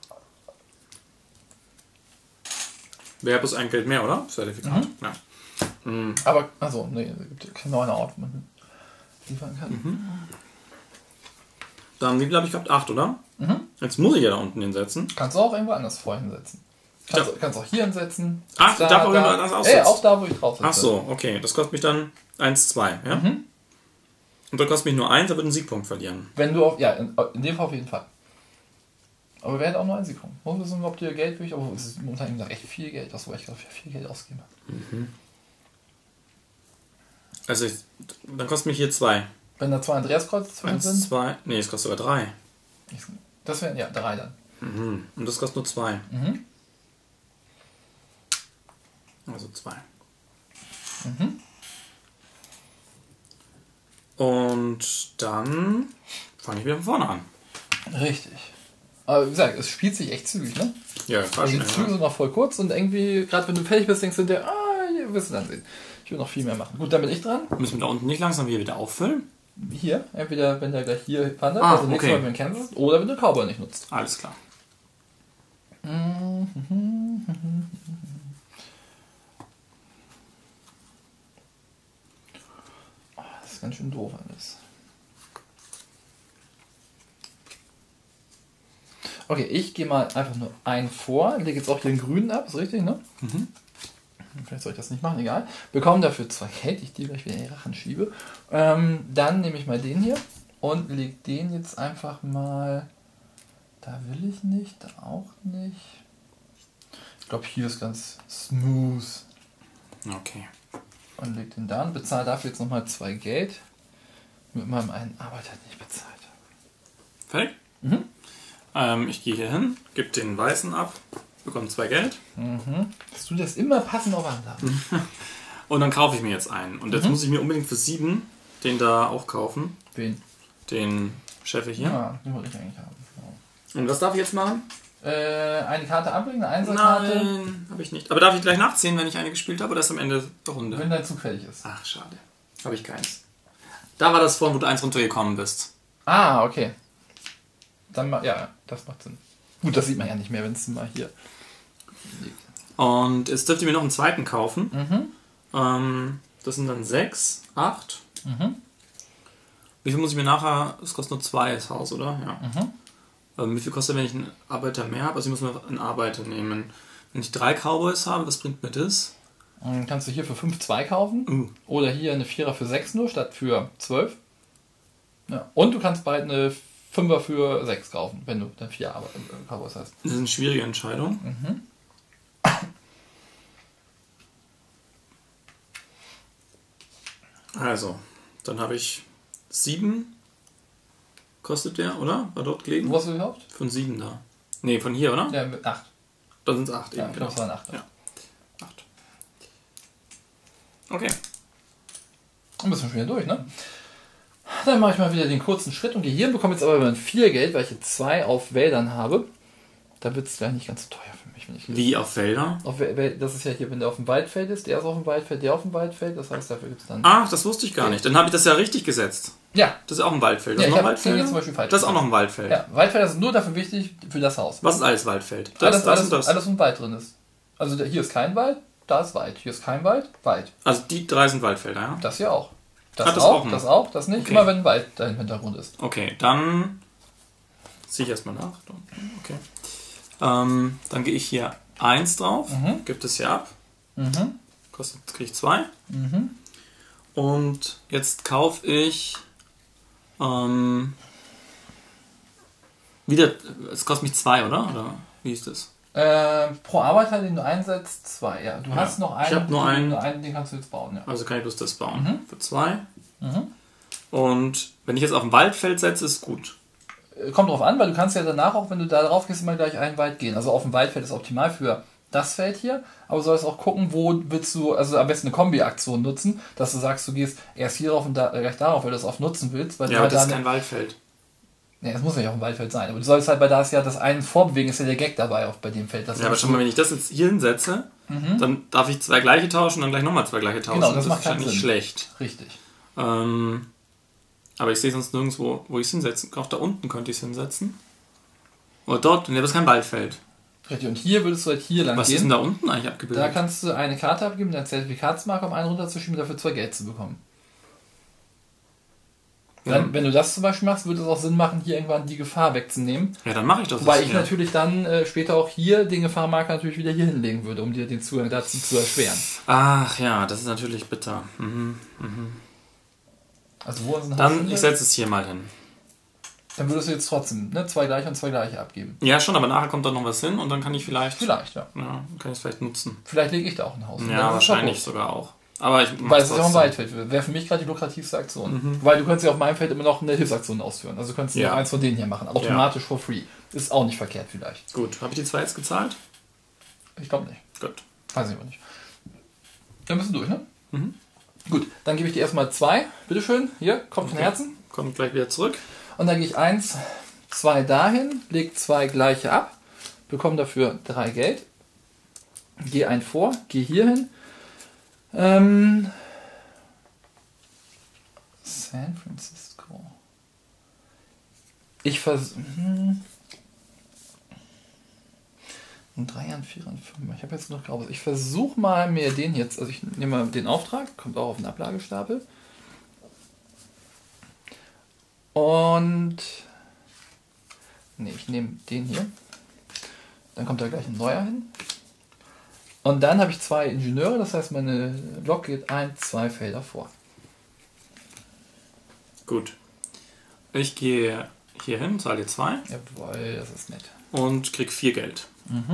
Wäre bloß ein Geld mehr, oder? Zertifikat. Ja. Aber, also, nee, es gibt keinen neuen Ort, wo man liefern kann. Dann, wie viel habe ich gehabt? 8, oder? Jetzt muss ich ja da unten hinsetzen. Kannst du auch irgendwo anders vorher hinsetzen. Kannst auch hier hinsetzen. Ach, da wo jemand anders aussetzt? Auch da, wo ich drauf sitze. Ach so, okay. Das kostet mich dann 1, 2, ja? Und da kostet mich nur 1, aber einen Siegpunkt verlieren. Wenn du auf, ja, in dem Fall auf jeden Fall. Aber wer hätte auch nur einen Siegpunkt? Muss wissen, ob dir Geld wirklich, aber es ist momentan echt viel Geld, das wo ich gerade viel Geld ausgebe. Also, dann kostet mich hier 2. Wenn da 2 Andreaskreuze zwischen 1, sind? 2, nee, es kostet sogar 3. Das wären, ja, 3 dann. Mhm. Und das kostet nur 2. Also 2. Und dann fange ich wieder von vorne an. Richtig. Aber wie gesagt, es spielt sich echt zügig, ne? Ja, Also die Züge sind noch voll kurz und irgendwie, gerade wenn du fertig bist, denkst du dir, hier wirst du dann sehen. Ich will noch viel mehr machen. Gut, dann bin ich dran. Müssen wir da unten nicht langsam wieder auffüllen? Hier, entweder wenn der gleich hier wandert, Ah, also nächstes okay. Mal, wenn du ihn kennst, oder wenn du Cowboy nicht nutzt. Alles klar. Das ist ganz schön doof alles. Okay, ich gehe mal einfach nur einen vor, lege jetzt auch hier den grünen ab, ist richtig, ne? Vielleicht soll ich das nicht machen, egal. Bekomme dafür 2 Geld, ich die gleich wieder in den Rachen schiebe. Dann nehme ich mal den hier und lege den jetzt einfach mal. Da will ich nicht, da auch nicht. Ich glaube, hier ist ganz smooth. Okay. Und lege den da und bezahle dafür jetzt nochmal 2 Geld. Mit meinem einen Arbeiter nicht bezahlt. Fertig? Ich gehe hier hin, gebe den weißen ab, bekomme 2 Geld. Dass du das immer passend auf Hand hast. Und dann kaufe ich mir jetzt einen. Und jetzt muss ich mir unbedingt für 7 den da auch kaufen. Wen? Den Chef hier. Ja, den wollte ich eigentlich haben. Genau. Und was darf ich jetzt machen? Eine Karte ablegen, eine Einserkarte. Nein, habe ich nicht. Aber darf ich gleich nachziehen, wenn ich eine gespielt habe, oder ist am Ende der Runde? Wenn dein Zug fertig ist. Ach, schade. Habe ich keins. Da war das vorhin, wo du 1 runtergekommen bist. Ah, okay. Dann ja, das macht Sinn. Gut, das sieht man ja nicht mehr, wenn es mal hier liegt. Und jetzt dürft ihr mir noch einen zweiten kaufen. Das sind dann 6, 8. Wie viel muss ich mir nachher... Es kostet nur 2 das Haus, oder? Ja. Wie viel kostet, wenn ich einen Arbeiter mehr habe? Also ich muss mir einen Arbeiter nehmen. Wenn ich 3 Cowboys habe, was bringt mir das? Dann kannst du hier für 5 2 kaufen. Oder hier eine 4er für 6 nur, statt für 12. Ja. Und du kannst bald eine 5er für 6 kaufen, wenn du dann 4 Cowboys hast. Das ist eine schwierige Entscheidung. Also, dann habe ich 7. Kostet der, oder? War dort gelegen? Wo hast du überhaupt? Von 7 da. Nee, von hier, oder? Ja, mit 8. Dann sind es 8 Ja, eben. ich glaube, es waren 8. Ja. 8. Okay. Dann bist du schon wieder durch, ne? Dann mache ich mal wieder den kurzen Schritt und gehe hier und bekomme jetzt aber immer 4 Geld, weil ich jetzt 2 auf Wäldern habe. Da wird es gleich nicht ganz so teuer für mich, wenn ich... Wie auf Felder? Das ist ja hier, wenn der auf dem Waldfeld ist, der ist auf dem Waldfeld, der auf dem Waldfeld, das heißt, dafür gibt es dann... Ach, das wusste ich gar nicht. Dann habe ich das ja richtig gesetzt. Ja. Das ist auch ein Waldfeld. Das Ja, ist ich noch ein habe Waldfeld. jetzt zum Beispiel falsch Das ist auch gesagt. noch ein Waldfeld. Ja, Waldfelder sind nur dafür wichtig für das Haus. Was ist alles Waldfeld? Alles, und das. wo ein Wald drin ist. Also hier ist kein Wald, da ist Wald. Hier ist kein Wald, Wald. Also die 3 sind Waldfelder, ja? Das hier auch. Das auch noch. Das auch, das nicht. Okay. Immer wenn ein Wald da im Hintergrund ist. Okay, dann ziehe ich erstmal nach. Okay. Dann gehe ich hier 1 drauf, gibt es hier ab. Kostet, kriege ich 2. Und jetzt kaufe ich wieder, es kostet mich 2, oder wie ist das? Pro Arbeiter, den du einsetzt, 2. Ja, du hast noch einen. Ich habe nur einen. Den kannst du jetzt bauen. Ja. Also kann ich bloß das bauen. Für 2. Und wenn ich jetzt auf ein Waldfeld setze, ist gut. Kommt drauf an, weil du kannst ja danach auch, wenn du da drauf gehst, immer gleich einen Wald gehen. Also auf dem Waldfeld ist optimal für das Feld hier, aber du sollst auch gucken, wo willst du, also am besten eine Kombi-Aktion nutzen, dass du sagst, du gehst erst hier drauf und gleich darauf, weil du das oft nutzen willst. Weil Ja, aber das ist kein Waldfeld. Ja, es muss ja nicht auf dem Waldfeld sein, aber du sollst halt, weil da ist ja das einen Vorbewegen, ist ja der Gag dabei auch bei dem Feld. Ja, aber schon mal, wenn ich das jetzt hier hinsetze, dann darf ich 2 gleiche tauschen und dann gleich nochmal 2 gleiche tauschen. Genau, das macht ist ja keinen nicht Sinn. schlecht. Richtig. Aber ich sehe sonst nirgendwo, wo ich es hinsetzen kann. Auch da unten könnte ich es hinsetzen. Oder dort, und das ist kein Waldfeld. Richtig, und hier würdest du halt hier lang Was gehen. ist denn da unten eigentlich abgebildet? Da kannst du eine Karte abgeben, deine Zertifikatsmarke, um einen runterzuschieben, dafür 2 Geld zu bekommen. Dann, wenn du das zum Beispiel machst, würde es auch Sinn machen, hier irgendwann die Gefahr wegzunehmen. Ja, dann mache ich das. Wobei ich ja. natürlich dann später auch hier den Gefahrmarker natürlich wieder hier hinlegen würde, um dir den Zugang dazu zu erschweren. Ach ja, das ist natürlich bitter. Also wo ist ein Dann, ich setze es hier mal hin. Dann würdest du jetzt trotzdem 2 gleiche und 2 gleiche abgeben. Ja, schon, aber nachher kommt da noch was hin und dann kann ich vielleicht... Vielleicht, ja. Ja, kann ich es vielleicht nutzen. Vielleicht lege ich da auch ein Haus. Und Ja, dann ist es wahrscheinlich kaputt. sogar auch. Aber ich weil es ist ja auch ein Waldfeld. Wäre für mich gerade die lukrativste Aktion. Weil du könntest ja auf meinem Feld immer noch eine Hilfsaktion ausführen. Also du könntest noch eins von denen hier machen. Automatisch for free. Ist auch nicht verkehrt vielleicht. Gut, habe ich die 2 jetzt gezahlt? Ich glaube nicht. Gut. Weiß ich aber nicht. Dann bist du durch, ne? Gut, dann gebe ich dir erstmal 2. Bitteschön. Hier, kommt von Herzen. Kommt gleich wieder zurück. Und dann gehe ich 1, 2 dahin, lege 2 gleiche ab, bekomme dafür 3 Geld, gehe ein vor, gehe hier hin. San Francisco. Ich versuche. Ein 3, ein 4, ein 5. Ich habe jetzt noch Graubus. Ich versuche mal mir den jetzt. Also ich nehme mal den Auftrag, kommt auch auf den Ablagestapel. Und. Ne, ich nehme den hier. Dann kommt da gleich ein neuer hin. Und dann habe ich 2 Ingenieure, das heißt, meine Lok geht 1, 2 Felder vor. Gut. Ich gehe hier hin, zahle dir 2. Jawohl, das ist nett. Und krieg 4 Geld.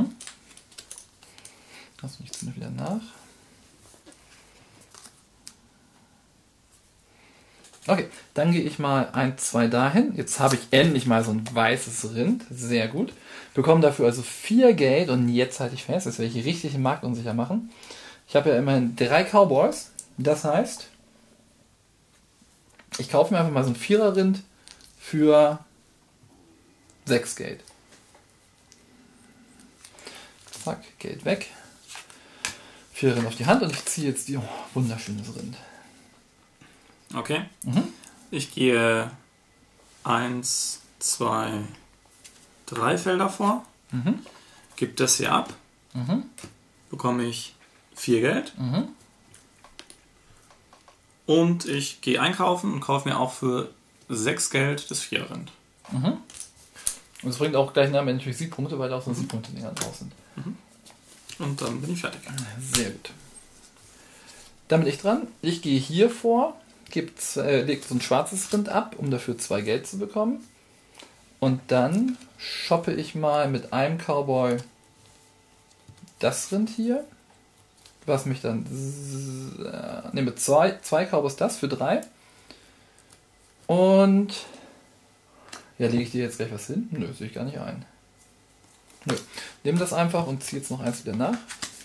Lass mich jetzt mal wieder nach. Okay, dann gehe ich mal 1, 2 dahin. Jetzt habe ich endlich mal so ein weißes Rind. Sehr gut. Bekomme dafür also 4 Geld und jetzt halte ich fest, das werde ich richtig marktunsicher machen. Ich habe ja immerhin 3 Cowboys. Das heißt, ich kaufe mir einfach mal so ein 4er Rind für 6 Geld. Zack, Geld weg. 4 Rind auf die Hand und ich ziehe jetzt die wunderschönes Rind. Okay. Ich gehe 1, 2, 3 Felder vor. Gebe das hier ab. Bekomme ich 4 Geld. Und ich gehe einkaufen und kaufe mir auch für 6 Geld das 4 Rind. Und es bringt auch gleich nachher natürlich Siegpunkte, weil da auch so Siegpunkte-Dinger drauf sind. Und dann bin ich fertig. Sehr gut. Dann bin ich dran. Ich gehe hier vor, lege so ein schwarzes Rind ab, um dafür 2 Geld zu bekommen. Und dann shoppe ich mal mit einem Cowboy das Rind hier, was mich dann mit zwei Cowboys das für 3. Und ja, lege ich dir jetzt gleich was hin? Nö, sehe ich gar nicht ein. Nö. Nehme das einfach und ziehe jetzt noch eins wieder nach. Und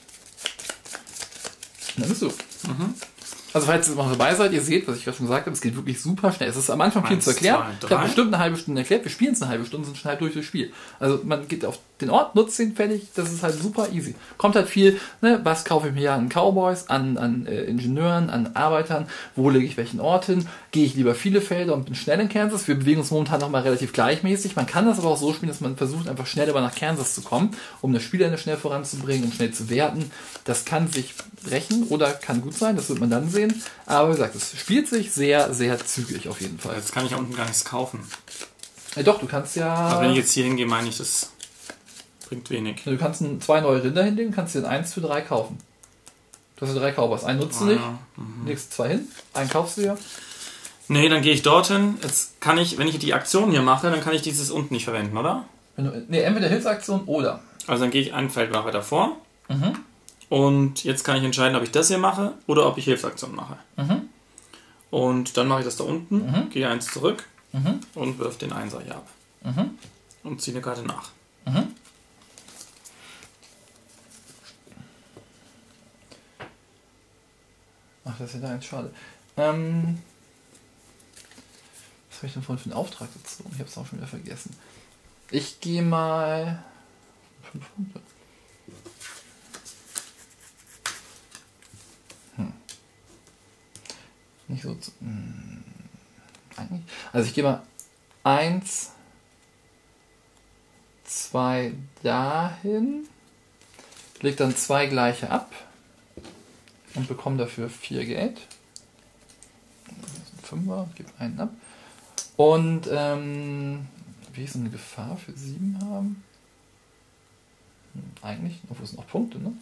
dann bist du. Also falls ihr noch dabei seid, ihr seht, was ich gerade schon gesagt habe, es geht wirklich super schnell. Es ist am Anfang viel zu erklären. 2, 3. Ich habe bestimmt eine halbe Stunde erklärt. Wir spielen es eine halbe Stunde, sind schon halb durch das Spiel. Also man geht auf den Ort, nutzt den fertig. Das ist halt super easy. Kommt halt viel, ne, was kaufe ich mir an Cowboys, an Ingenieuren, an Arbeitern, wo lege ich welchen Ort hin, gehe ich lieber viele Felder und bin schnell in Kansas. Wir bewegen uns momentan nochmal relativ gleichmäßig. Man kann das aber auch so spielen, dass man versucht, einfach schnell aber nach Kansas zu kommen, um das Spielende schnell voranzubringen und schnell zu werten. Das kann sich rächen oder kann gut sein, das wird man dann sehen. Aber wie gesagt, es spielt sich sehr, sehr zügig auf jeden Fall. Jetzt kann ich ja unten gar nichts kaufen. Doch, du kannst ja... Aber wenn ich jetzt hier hingehe, meine ich, das bringt wenig. Du kannst 2 neue Rinder hinlegen, kannst dir 1 für 3 kaufen. Du hast ja 3 Cowboys. Einen nutzt du nicht, legst 2 hin, einen kaufst du ja. Nee, dann gehe ich dorthin. Jetzt kann ich, wenn ich die Aktion hier mache, dann kann ich dieses unten nicht verwenden, oder? Entweder Hilfsaktion oder. Also dann gehe ich ein Feld weiter vor. Und jetzt kann ich entscheiden, ob ich das hier mache oder ob ich Hilfsaktion mache. Und dann mache ich das da unten, gehe 1 zurück und wirf den 1er hier ab. Und ziehe eine Karte nach. Ach, das ist ja da jetzt schade. Was habe ich denn vorhin für einen Auftrag gezogen? Ich habe es auch schon wieder vergessen. Ich gehe mal 5 Punkte. Nicht so. Eigentlich. Also ich gehe mal 1, 2 dahin, leg dann 2 gleiche ab und bekomme dafür 4 Geld. 5er, gebe einen ab. Und wie ist eine Gefahr für 7 haben? Eigentlich, obwohl es noch Punkte, ne?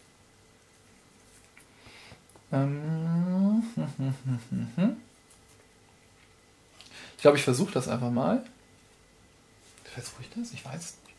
Ich glaube, ich versuche das einfach mal. Versuche ich das? Ich weiß es nicht.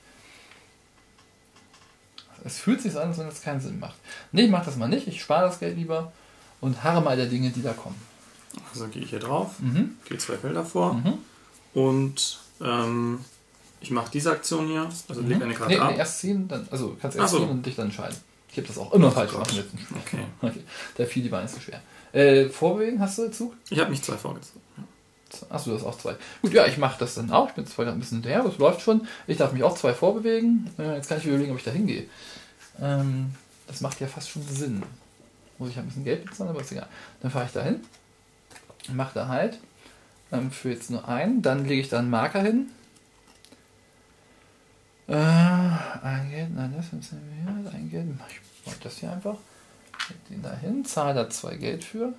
Es fühlt sich an, als wenn es keinen Sinn macht. Ne, ich mache das mal nicht. Ich spare das Geld lieber und harre mal der Dinge, die da kommen. Also gehe ich hier drauf, gehe 2 Felder vor und ich mache diese Aktion hier, also lege eine Karte ab. Nee, erst ziehen, dann, also kannst erst ziehen und dich dann entscheiden. Ich habe das auch immer falsch gemacht im letzten Spiel. Okay. Da fiel die war nicht so schwer. Vorbewegen, hast du Zug? Ich habe mich 2 vorgezogen. Ja. Achso, du hast auch 2. Gut, ja, ich mache das dann auch. Ich bin zwar ein bisschen hinterher, das läuft schon. Ich darf mich auch 2 vorbewegen. Jetzt kann ich mir überlegen, ob ich da hingehe. Das macht ja fast schon Sinn. Muss ich ein bisschen Geld bezahlen, aber ist egal. Dann fahre ich da hin, mache da halt für jetzt nur einen. Dann lege ich da einen Marker hin. Ein Geld, nein, das ist hier. Ein Geld, ich mache das hier einfach. Leg den da hin, zahle da 2 Geld für.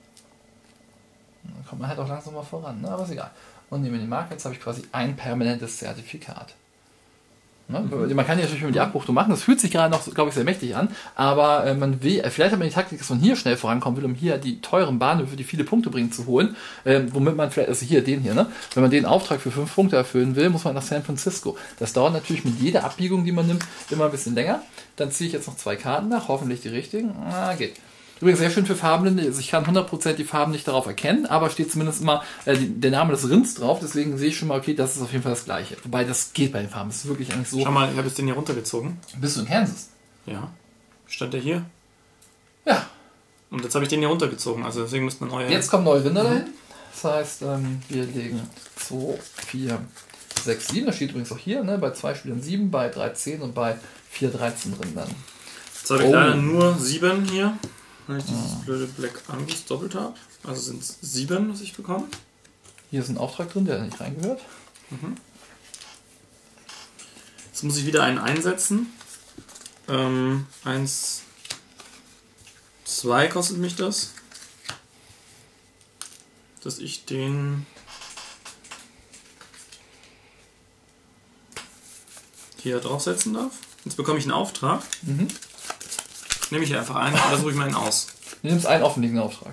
Dann kommt man halt auch langsam mal voran, ne? Aber ist egal. Und nehme den Marker, jetzt habe ich quasi ein permanentes Zertifikat. Ne? Man kann ja natürlich mit die Abbruchtung machen, das fühlt sich gerade noch, glaube ich, sehr mächtig an, aber man will, vielleicht hat man die Taktik, dass man hier schnell vorankommen will, um hier die teuren Bahnhöfe, die viele Punkte bringen, zu holen, womit man vielleicht, also hier, den hier, ne? Wenn man den Auftrag für 5 Punkte erfüllen will, muss man nach San Francisco. Das dauert natürlich mit jeder Abbiegung, die man nimmt, immer ein bisschen länger. Dann ziehe ich jetzt noch 2 Karten nach, hoffentlich die richtigen. Geht. Übrigens sehr schön für Farbenblinde, also ich kann 100% die Farben nicht darauf erkennen, aber steht zumindest immer der Name des Rinds drauf, deswegen sehe ich schon mal, okay, das ist auf jeden Fall das Gleiche. Wobei das geht bei den Farben, das ist wirklich eigentlich so. Schau mal, ich habe jetzt den hier runtergezogen. Bist du in Kansas? Ja. Stand der hier? Ja. Und jetzt habe ich den hier runtergezogen, also deswegen müsste man neue... Jetzt kommen neue Rinder dahin, das heißt, wir legen 2, 4, 6, 7, das steht übrigens auch hier, ne? Bei 2 Spielern 7, bei 3 10 und bei 4 13 Rindern. Jetzt habe ich leider nur 7 hier. Wenn ich dieses blöde Black Angus doppelt habe. Also sind es 7, was ich bekomme. Hier ist ein Auftrag drin, der nicht reingehört. Jetzt muss ich wieder einen einsetzen. 1, 2 kostet mich das. Dass ich den hier draufsetzen darf. Jetzt bekomme ich einen Auftrag. Nehme ich hier einfach einen und da suche ich mal einen aus. Du nimmst einen offenliegenden Auftrag.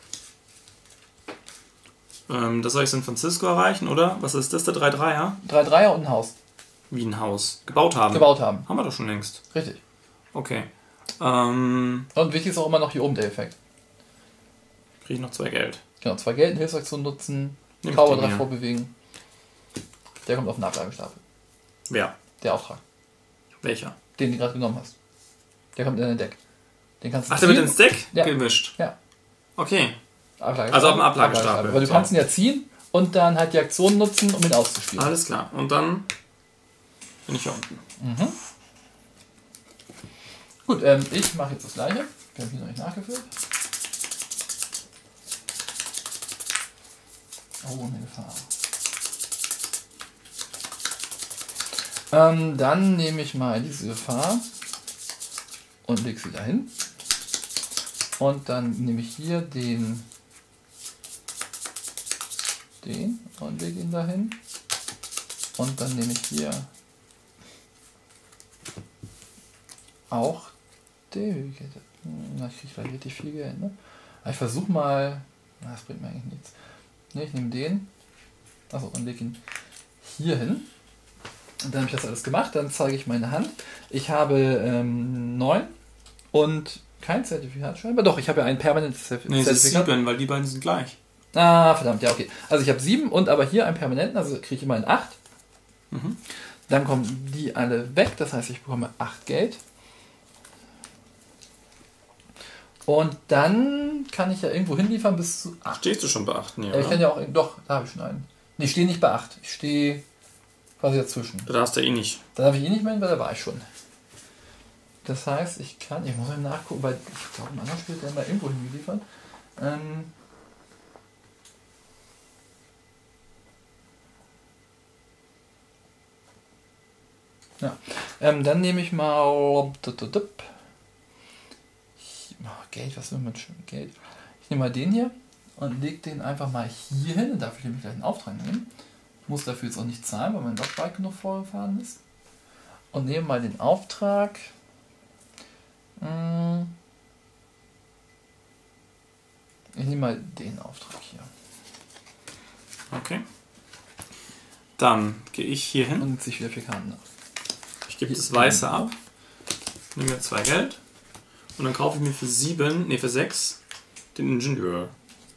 Das soll ich San Francisco erreichen, oder? Was ist das, der 3-3er? 3-3er und ein Haus. Wie ein Haus. Gebaut haben. Haben wir doch schon längst. Richtig. Okay. Und wichtig ist auch immer noch hier oben der Effekt. Kriege ich noch 2 Geld. Genau, 2 Geld, Hilfsaktion nutzen, Grauer 3 vorbewegen. Der kommt auf den Ablagestapel. Wer? Der Auftrag. Welcher? Den du gerade genommen hast. Der kommt in dein Deck. Den kannst du der wird ins Deck ja. gemischt? Ja. Okay. Also auf dem Ablagestapel. Weil du kannst ihn ja ziehen und dann halt die Aktion nutzen, um ihn auszuspielen. Alles klar. Und dann bin ich hier unten. Gut, ich mache jetzt das gleiche. Wir haben hier noch nicht nachgefüllt. Oh, eine Gefahr. Dann nehme ich mal diese Gefahr und lege sie dahin. Und dann nehme ich hier den und lege ihn dahin. Und dann nehme ich hier auch den. Na, ich kriege vielleicht richtig viel Geld, ne? Aber ich versuche mal. Na, das bringt mir eigentlich nichts. Ne, ich nehme den. Achso, und lege ihn hier hin. Und dann habe ich das alles gemacht. Dann zeige ich meine Hand. Ich habe 9 und kein Zertifikat scheinbar. Doch, ich habe ja ein permanentes Zertifikat. Nee, es ist 7, weil die beiden sind gleich. Ah, verdammt, ja, okay. Also ich habe 7 und aber hier einen permanenten, also kriege ich immer ein 8. Dann kommen die alle weg, das heißt, ich bekomme 8 Geld. Und dann kann ich ja irgendwo hinliefern bis zu 8. Stehst du schon bei 8? Nee, ich kann ja auch, doch, da habe ich schon einen. Nee, ich stehe nicht bei 8. Ich stehe quasi dazwischen. Da darfst du eh nicht. Da darf ich eh nicht mehr hin, weil da war ich schon. Das heißt, ich muss mal nachgucken, weil ich glaube, ein anderer Spiel hat der mal irgendwo hingeliefert. Ja. Dann nehme ich mal Geld, was will man schon? Geld. Ich nehme mal den hier und lege den einfach mal hier hin. Dann darf ich nämlich gleich einen Auftrag nehmen. Muss dafür jetzt auch nicht zahlen, weil mein Lok weit genug vorgefahren ist. Und nehme mal den Auftrag. Ich nehme mal den Auftrag hier. Okay. Dann gehe ich hier hin. Und ziehe wieder 4 Karten nach. Ich gebe das Weiße ab. Nehme mir 2 Geld. Und dann kaufe ich mir für 6 den Ingenieur.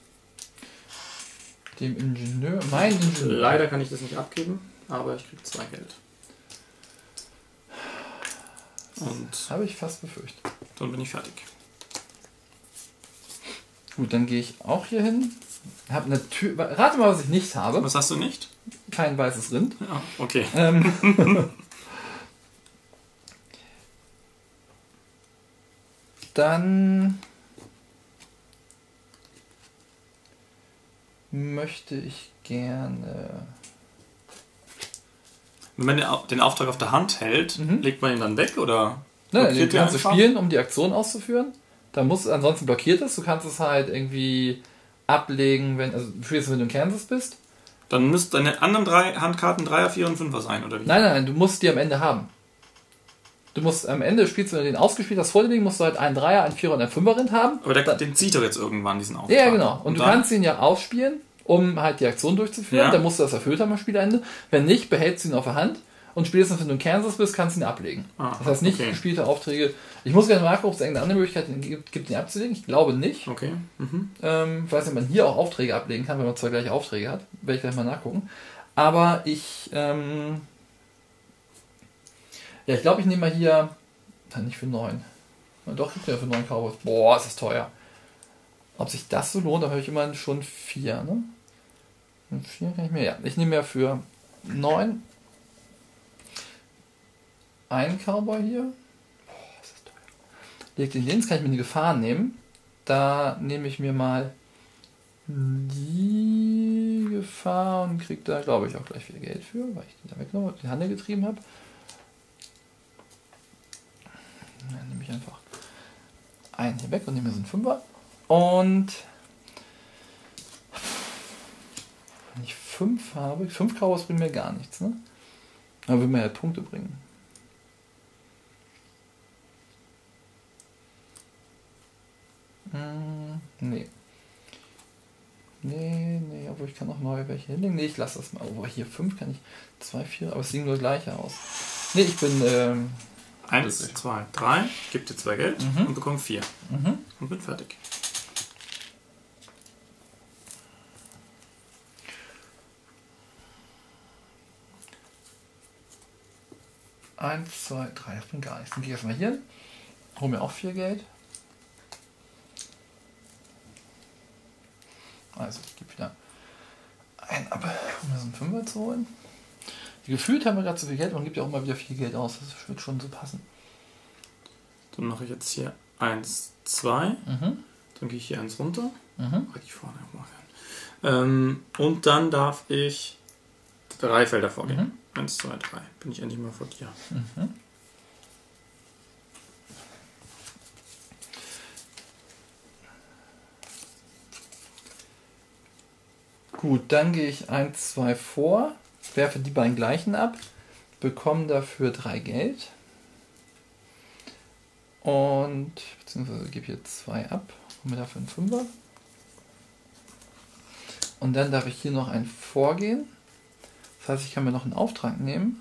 Dem Ingenieur? Mein Ingenieur. Leider kann ich das nicht abgeben, aber ich kriege 2 Geld. Und habe ich fast befürchtet. Dann bin ich fertig. Gut, dann gehe ich auch hier hin. Hab eine Tür. Rate mal, was ich nicht habe. Was hast du nicht? Kein weißes Rind. Ja, okay. Dann möchte ich gerne... Wenn man den Auftrag auf der Hand hält, legt man ihn dann weg oder? Nein, den kannst du spielen, um die Aktion auszuführen. Da muss ansonsten blockiert ist. Du kannst es halt irgendwie ablegen, wenn du in Kansas bist. Dann müsst deine anderen 3 Handkarten 3er, 4er und 5er sein, oder wie? Nein, du musst die am Ende haben. Du musst am Ende des Spiels, wenn du den ausgespielt hast, vor dir liegen, musst du halt einen 3er, einen 4er und einen 5er Rind haben. Aber den zieht doch jetzt irgendwann, diesen Auftrag. Ja, genau. Und du kannst ihn ja ausspielen, um halt die Aktion durchzuführen. Ja. Dann musst du das erfüllt haben am Spielende. Wenn nicht, behältst du ihn auf der Hand. Und spätestens, wenn du in Kansas bist, kannst du ihn ablegen. Das heißt, nicht gespielte Aufträge. Ich muss gerne nachgucken, ob es irgendeine andere Möglichkeit gibt, ihn abzulegen. Ich glaube nicht. Okay. Ich weiß nicht, ob man hier auch Aufträge ablegen kann, wenn man 2 gleiche Aufträge hat. Werde ich gleich mal nachgucken. Aber ich glaube, ich nehme mal hier... Dann nicht für 9. Doch, ich nehme für 9 Cowboys. Boah, ist das teuer. Ob sich das so lohnt, da habe ich immerhin schon 4. Ne? Und 4 kann ich mir... Ja, ich nehme ja für 9 einen Cowboy hier. Boah, ist das teuer. Legt den Links, kann ich mir eine Gefahr nehmen. Da nehme ich mir mal die Gefahr und kriege da, glaube ich, auch gleich viel Geld für, weil ich die da weggenommen habe, die Handel getrieben habe. Dann nehme ich einfach einen hier weg und nehme so einen 5er. Und wenn ich 5 habe, 5 Cowboys bringen mir gar nichts, ne? Aber will mir ja Punkte bringen. Nee. Nee, obwohl ich kann noch neue welche hinlegen. Nee, ich lasse das mal. Oh, hier 5 kann ich 2, 4, aber es sehen nur gleiche aus. Nee, ich bin 1, 2, 3, gib dir 2 Geld und bekomme 4. Und bin fertig. Eins, 2, 3, das bringt gar nichts. Dann gehe ich erstmal hier hin, hole mir auch 4 Geld. Also ich gebe wieder ein ab, um mir so einen 5er zu holen. Gefühlt haben wir gerade so viel Geld und gibt ja auch mal wieder viel Geld aus. Das wird schon so passen. Dann mache ich jetzt hier 1, 2. Dann gehe ich hier 1 runter. Ich vorne machen. Und dann darf ich 3 Felder vorgehen. 1, 2, 3. Bin ich endlich mal vor dir. Gut, dann gehe ich 1, 2 vor, werfe die beiden gleichen ab, bekomme dafür 3 Geld und beziehungsweise gebe hier 2 ab, hole mir dafür einen 5er. Und dann darf ich hier noch ein Vorgehen. Das heißt, ich kann mir noch einen Auftrag nehmen.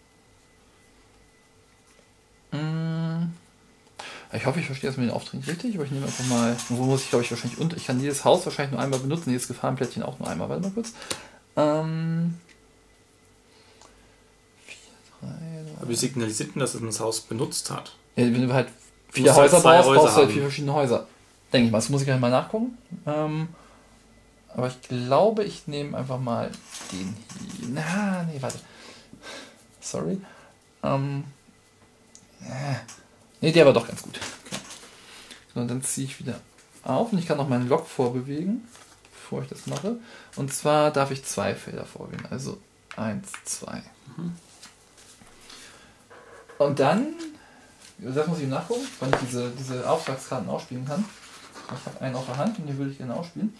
Ich hoffe, ich verstehe das mit den Aufträgen richtig, aber ich nehme einfach mal, wo muss ich, glaube ich, wahrscheinlich unter. Ich kann jedes Haus wahrscheinlich nur einmal benutzen, jedes Gefahrenplättchen auch nur einmal. Warte mal kurz. 4, 3, Aber wie signalisiert denn, dass es das Haus benutzt hat? Ja, wenn du halt 4 Häuser baust, brauchst du halt 4 verschiedene Häuser. Denke ich mal. Das muss ich gleich mal nachgucken. Aber ich glaube, ich nehme einfach mal den hier. Nee, warte. Sorry. Nee, der war doch ganz gut. Okay. So, und dann ziehe ich wieder auf und ich kann noch meinen Log vorbewegen, bevor ich das mache. Und zwar darf ich 2 Felder vorwählen. Also 1, 2. Und dann, das muss ich nachgucken, wann ich diese Auftragskarten ausspielen kann. Ich habe einen auf der Hand und den würde ich gerne ausspielen.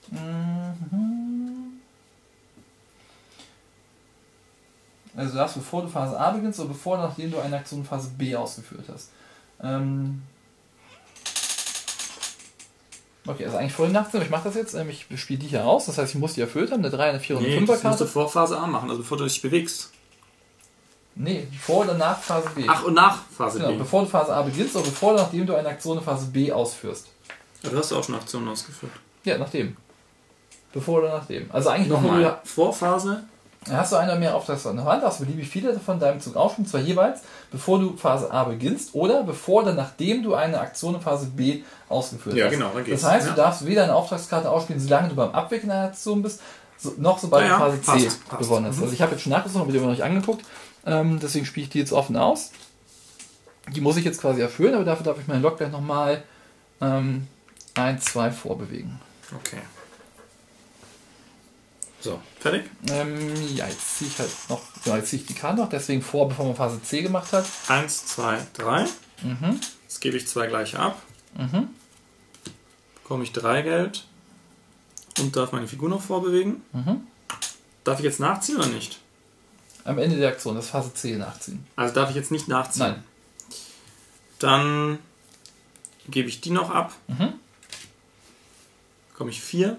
Also du darfst, bevor du Phase A beginnst oder bevor, nachdem du eine Aktion Phase B ausgeführt hast. Okay, also eigentlich vorhin nachts, ich mache das jetzt, ich spiele die hier aus, das heißt, ich muss die erfüllt haben, eine 3, eine 4 und eine 5er Karte. Das musst du vor Phase A machen, also bevor du dich bewegst. Nee, vor oder nach Phase B. Ach, und nach Phase B. Bevor du Phase A beginnst oder bevor, nachdem du eine Aktion Phase B ausführst. Ja, du hast auch schon Aktionen ausgeführt. Ja, nachdem. Bevor oder nachdem. Also eigentlich Nochmal. Vorphase. Hast du eine oder mehr Auftragskarten in der Hand, darfst du beliebig viele von deinem Zug aufspielen, zwar jeweils, bevor du Phase A beginnst oder bevor oder nachdem du eine Aktion in Phase B ausgeführt hast. Ja, genau, dann geht's. Das heißt, du darfst weder eine Auftragskarte ausspielen, solange du beim Abwickeln einer Aktion bist, noch sobald du Phase C gewonnen hast. Also ich habe jetzt schon nachgesucht, habe mir die noch nicht angeguckt, deswegen spiele ich die jetzt offen aus. Die muss ich jetzt quasi erfüllen, aber dafür darf ich meinen Lok gleich nochmal 1, 2 vorbewegen. Okay. So, fertig? Ja, jetzt ziehe ich halt noch, genau, jetzt ziehe ich die Karte noch, deswegen vor, bevor man Phase C gemacht hat. 1, 2, 3. Jetzt gebe ich 2 gleiche ab. Bekomme ich 3 Geld und darf meine Figur noch vorbewegen. Darf ich jetzt nachziehen oder nicht? Am Ende der Aktion, das Phase C nachziehen. Also darf ich jetzt nicht nachziehen? Nein. Dann gebe ich die noch ab. Bekomme ich 4.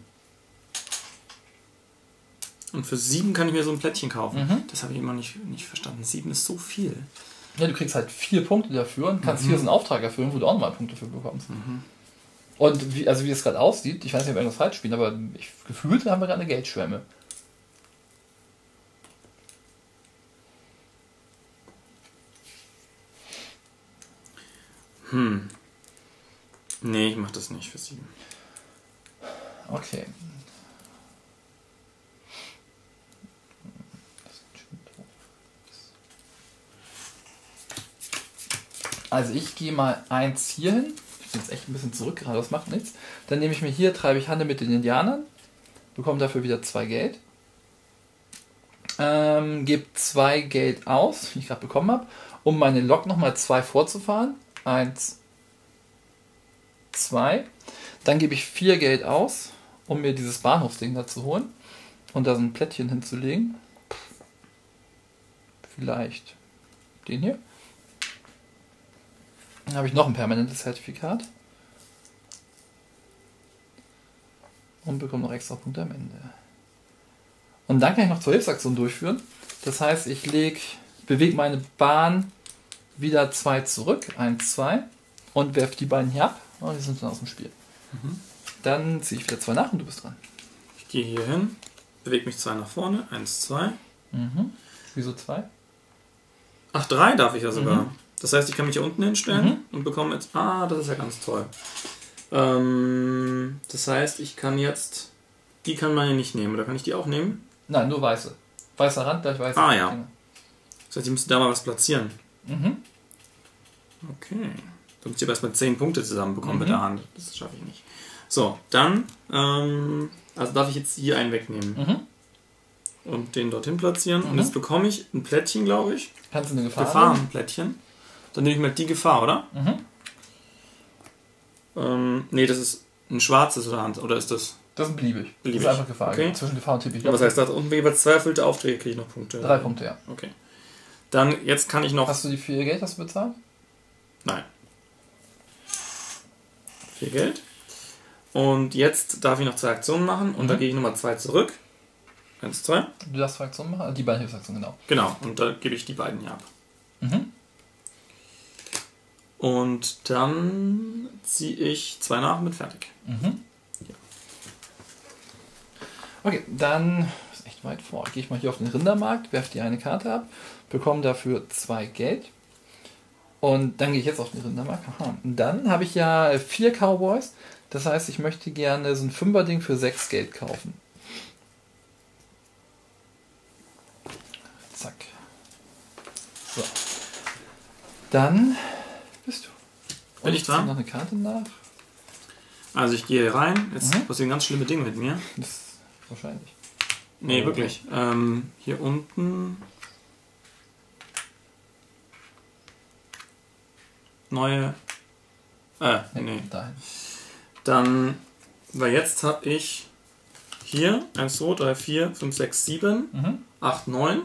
Und für 7 kann ich mir so ein Plättchen kaufen. Das habe ich immer nicht verstanden. 7 ist so viel. Ja, du kriegst halt 4 Punkte dafür und kannst hier so einen Auftrag erfüllen, wo du auch nochmal Punkte für bekommst. Und wie es gerade aussieht, ich weiß nicht, ob wir irgendwas falsch spielen, aber gefühlt haben wir gerade eine Geldschwemme. Nee, ich mach das nicht für 7. Okay. Also ich gehe mal 1 hier hin. Ich bin jetzt echt ein bisschen zurück gerade, das macht nichts. Dann nehme ich mir hier, treibe ich Handel mit den Indianern. Bekomme dafür wieder 2 Geld. Gebe 2 Geld aus, die ich gerade bekommen habe, um meine Lok nochmal 2 vorzufahren. 1, 2. Dann gebe ich 4 Geld aus, um mir dieses Bahnhofsding da zu holen. Und da so ein Plättchen hinzulegen. Vielleicht den hier. Dann habe ich noch ein permanentes Zertifikat. Und bekomme noch extra Punkte am Ende. Und dann kann ich noch 2 Hilfsaktionen durchführen. Das heißt, ich bewege meine Bahn wieder 2 zurück. 1, 2. Und werfe die beiden hier ab. Und die sind dann aus dem Spiel. Dann ziehe ich wieder 2 nach und du bist dran. Ich gehe hier hin, bewege mich 2 nach vorne. 1, 2. Wieso 2? Ach, 3 darf ich ja sogar. Das heißt, ich kann mich hier unten hinstellen und bekomme jetzt... Ah, das ist ja ganz toll. Das heißt, ich kann jetzt... Die kann man ja nicht nehmen. Oder kann ich die auch nehmen? Nein, nur weiße. Weißer Rand, gleich weiße. Ah, ja. Das heißt, ich müsste da mal was platzieren. Okay. Du musst hier erstmal 10 Punkte zusammenbekommen mit der Hand. Das schaffe ich nicht. So, dann... also darf ich jetzt hier einen wegnehmen. Und den dorthin platzieren. Und jetzt bekomme ich ein Plättchen, glaube ich. Kannst du eine Gefahr Gefahrenplättchen. Dann nehme ich mal die Gefahr, oder? Nee, das ist ein schwarzes oder ist das? Das ist beliebig. Beliebig. Das ist einfach Gefahr. Okay. Zwischen Gefahr und Tipp. Ja, was heißt das? Und jeweils 2 erfüllte Aufträge kriege ich noch Punkte. 3 Punkte, ja. Okay. Dann, jetzt kann ich noch... Hast du die 4 Geld, hast du bezahlt? Nein. 4 Geld. Und jetzt darf ich noch 2 Aktionen machen und da gehe ich nochmal 2 zurück. 1, 2. Du darfst 2 Aktionen machen? Die beiden Hilfsaktionen, genau. Genau, und da gebe ich die beiden hier ab. Und dann ziehe ich 2 nach und bin fertig. Ja. Okay, dann ist echt weit vor. Gehe ich mal hier auf den Rindermarkt, werfe die eine Karte ab, bekomme dafür 2 Geld. Und dann gehe ich jetzt auf den Rindermarkt. Aha. Und dann habe ich ja 4 Cowboys. Das heißt, ich möchte gerne so ein 5er-Ding für 6 Geld kaufen. Zack. So. Dann bist du. Bin ich dran? Noch eine Karte nach. Also ich gehe rein. Jetzt passieren ganz schlimme Dinge mit mir. Das ist wahrscheinlich. Nee, wirklich. Hier unten. Neue. Nee. Dahin. Dann, weil jetzt habe ich hier 1, 2, 3, 4, 5, 6, 7, 8, 9.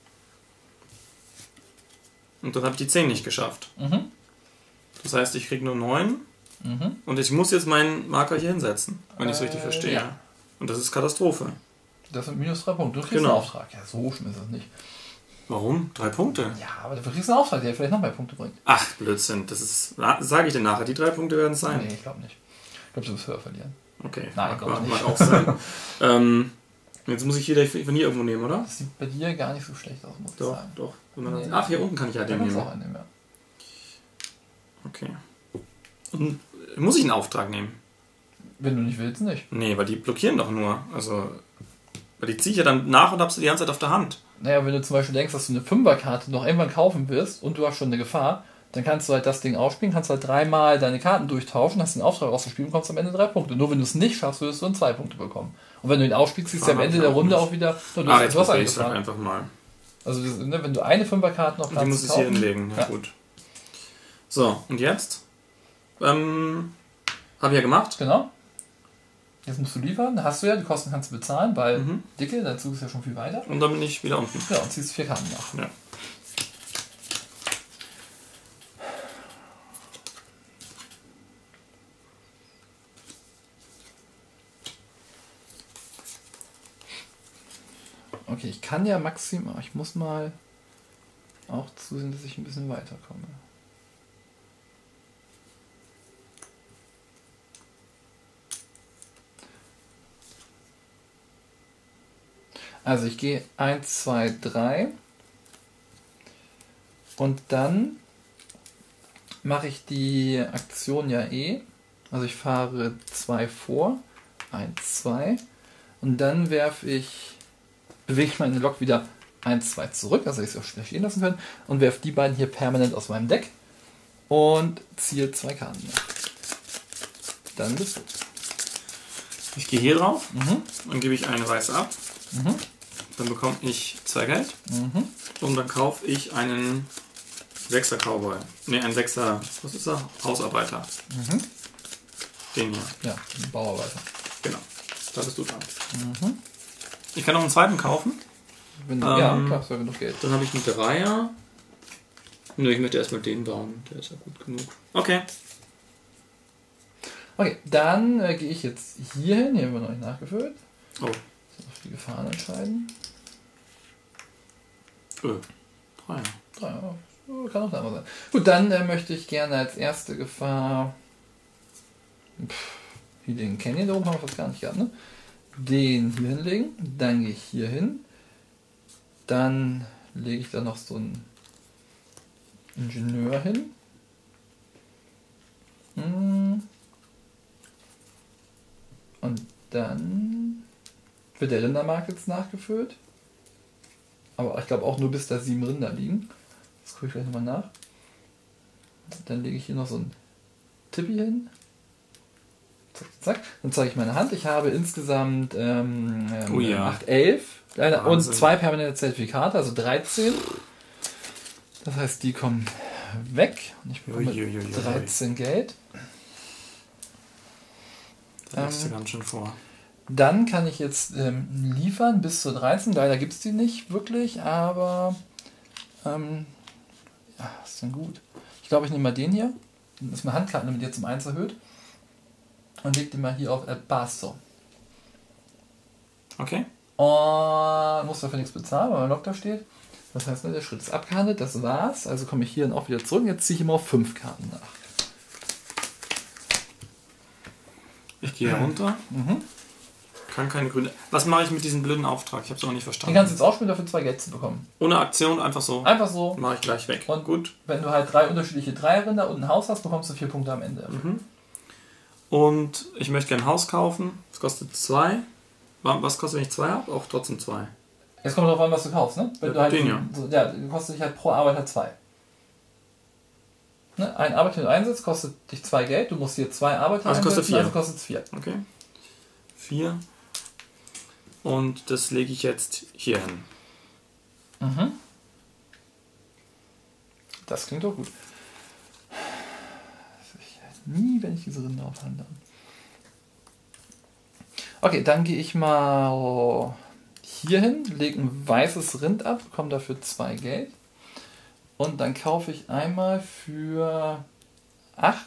Und dann habe ich die 10 nicht geschafft. Das heißt, ich kriege nur 9. Und ich muss jetzt meinen Marker hier hinsetzen, wenn ich es richtig verstehe. Ja. Und das ist Katastrophe. Das sind minus 3 Punkte. Du kriegst einen Auftrag. Ja, so schlimm ist das nicht. Warum? 3 Punkte? Ja, aber du kriegst einen Auftrag, der vielleicht noch mehr Punkte bringt. Ach, Blödsinn. Das ist, sage ich dir nachher. Die 3 Punkte werden es sein. Nee, ich glaube nicht. Ich glaube, du wirst höher verlieren. Okay, Nein, mag auch sein. Jetzt muss ich wieder von hier irgendwo nehmen, oder? Das sieht bei dir gar nicht so schlecht aus, muss ich sagen. Doch. Nee. Ach, hier unten kann ich ja den nehmen. Auch einen nehmen, ja. Okay. Und muss ich einen Auftrag nehmen? Wenn du nicht willst, nicht. Nee, weil die blockieren doch nur. Also, weil die ziehe ich ja dann nach und hab sie die ganze Zeit auf der Hand. Naja, wenn du zum Beispiel denkst, dass du eine 5er-Karte noch irgendwann kaufen wirst und du hast schon eine Gefahr, dann kannst du halt das Ding ausspielen, kannst halt 3-mal deine Karten durchtauschen, hast den Auftrag ausgespielt und kommst am Ende 3 Punkte. Nur wenn du es nicht schaffst, wirst du dann 2 Punkte bekommen. Und wenn du ihn ausspielst, siehst du am Ende der Runde auch wieder... Jetzt probiere ich es halt einfach mal. Also wenn du eine 5er-Karte noch kannst, die muss ich hier hinlegen. Ja, gut. So, und jetzt? Habe ich ja gemacht. Genau. Jetzt musst du liefern. Hast du ja, die Kosten kannst du bezahlen, weil Dicke, der Zug ist ja schon viel weiter. Und dann bin ich wieder unten. Ja, und ziehst 4 Karten nach. Ja. Okay, ich kann ja maximal, ich muss mal auch zusehen, dass ich ein bisschen weiterkomme. Also ich gehe 1, 2, 3 und dann mache ich die Aktion ja eh. Also ich fahre 2 vor, 1, 2 und dann bewege ich meine Lok wieder 1, 2 zurück, also ich es auch schnell stehen lassen können und werfe die beiden hier permanent aus meinem Deck und ziehe 2 Karten nach. Dann bist du. Ich gehe hier drauf, dann gebe ich eine Weiß ab, dann bekomme ich 2 Geld und dann kaufe ich einen 6er Cowboy. Ne, ein 6er, was ist er? Hausarbeiter. Den hier. Ja, ein Bauarbeiter. Genau, da bist du dran. Ich kann noch einen zweiten kaufen. Ja, klar, ist ja genug Geld. Dann habe ich einen 3er. Nö, ich möchte erstmal den bauen. Der ist ja gut genug. Okay. Okay, dann gehe ich jetzt hier hin. Hier haben wir noch nicht nachgefüllt. Oh. Auf die Gefahren entscheiden. 3er. 3er. Kann auch einmal sein. Gut, dann möchte ich gerne als erste Gefahr hier den Canyon, da oben haben wir fast gar nicht gehabt, ne? Den hier hinlegen, dann gehe ich hier hin, dann lege ich da noch so einen Ingenieur hin. Und dann wird der Rindermarkt jetzt nachgefüllt. Aber ich glaube auch nur bis da 7 Rinder liegen. Das gucke ich gleich nochmal nach. Dann lege ich hier noch so einen Tippi hin. Zack, dann zeige ich meine Hand. Ich habe insgesamt 8, 11 und 2 permanente Zertifikate, also 13. Das heißt, die kommen weg und ich bekomme 13 Geld. Da liegst du ganz schön vor. Dann kann ich jetzt liefern bis zu 13. Leider gibt es die nicht wirklich, aber ja, ist dann gut. Ich glaube, ich nehme mal den hier. Dann ist meine Handkarte mit dir zum 1 erhöht. Und leg den mal hier auf El Paso. Okay. Und muss dafür nichts bezahlen, weil mein Lok da steht. Das heißt, der Schritt ist abgehandelt, das war's. Also komme ich hier dann auch wieder zurück. Jetzt ziehe ich immer auf 5 Karten nach. Ich gehe runter. Kann keine Gründe. Was mache ich mit diesem blöden Auftrag? Ich habe es auch nicht verstanden. Den kannst du jetzt ausspielen, dafür 2 Geld zu bekommen. Ohne Aktion, einfach so? Einfach so. Mache ich gleich weg. Und gut. Wenn du halt 3 unterschiedliche 3-Rinder und ein Haus hast, bekommst du 4 Punkte am Ende. Und ich möchte gerne ein Haus kaufen. Das kostet 2. Was kostet, wenn ich 2 habe? Auch trotzdem 2. Jetzt kommt darauf an, was du kaufst, ne? Wenn du halt kostet dich halt pro Arbeiter 2. Ne? Ein Arbeiter, den du einsetzt, kostet dich 2 Geld. Du musst hier 2 Arbeiter einsetzen, kostet 4. Also kostet es 4. Okay. 4. Und das lege ich jetzt hier hin. Das klingt doch gut. Nie, wenn ich diese Rinder aufhandle. Okay, dann gehe ich mal hier hin, lege ein weißes Rind ab, bekomme dafür 2 Geld. Und dann kaufe ich einmal für 8,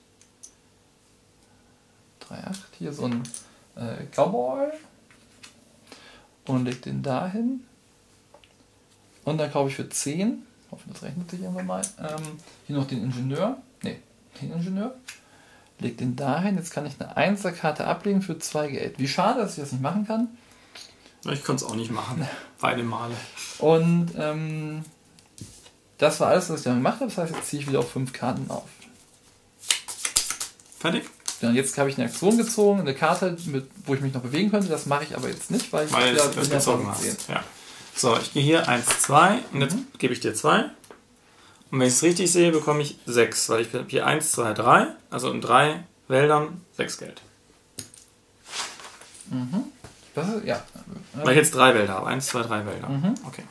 3, 8, hier so einen Cowboy und lege den dahin. Und dann kaufe ich für 10, hoffe das rechnet sich irgendwann mal, hier noch den Ingenieur. Den Ingenieur. Leg den dahin. Jetzt kann ich eine 1er-Karte ablegen für 2 Geld. Wie schade, dass ich das nicht machen kann. Ich konnte es auch nicht machen. Beide Male. Und das war alles, was ich dann gemacht habe. Das heißt, jetzt ziehe ich wieder auf 5 Karten auf. Fertig? Ja, und jetzt habe ich eine Aktion gezogen, eine Karte, wo ich mich noch bewegen könnte. Das mache ich aber jetzt nicht, weil ich das gezogen hast. Ja. So, ich gehe hier 1, 2 und jetzt gebe ich dir 2. Und wenn ich es richtig sehe, bekomme ich 6, weil ich habe hier 1, 2, 3, also in 3 Wäldern 6 Geld. Das ist, ja. Weil ich jetzt 3 Wälder habe. 1, 2, 3 Wälder. Okay.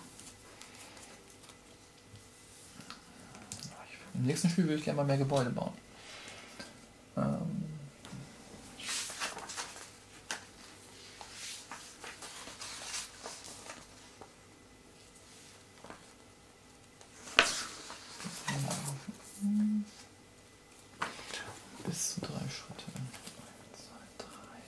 Im nächsten Spiel würde ich gerne mal mehr Gebäude bauen. Bis zu 3 Schritte. 1, 2,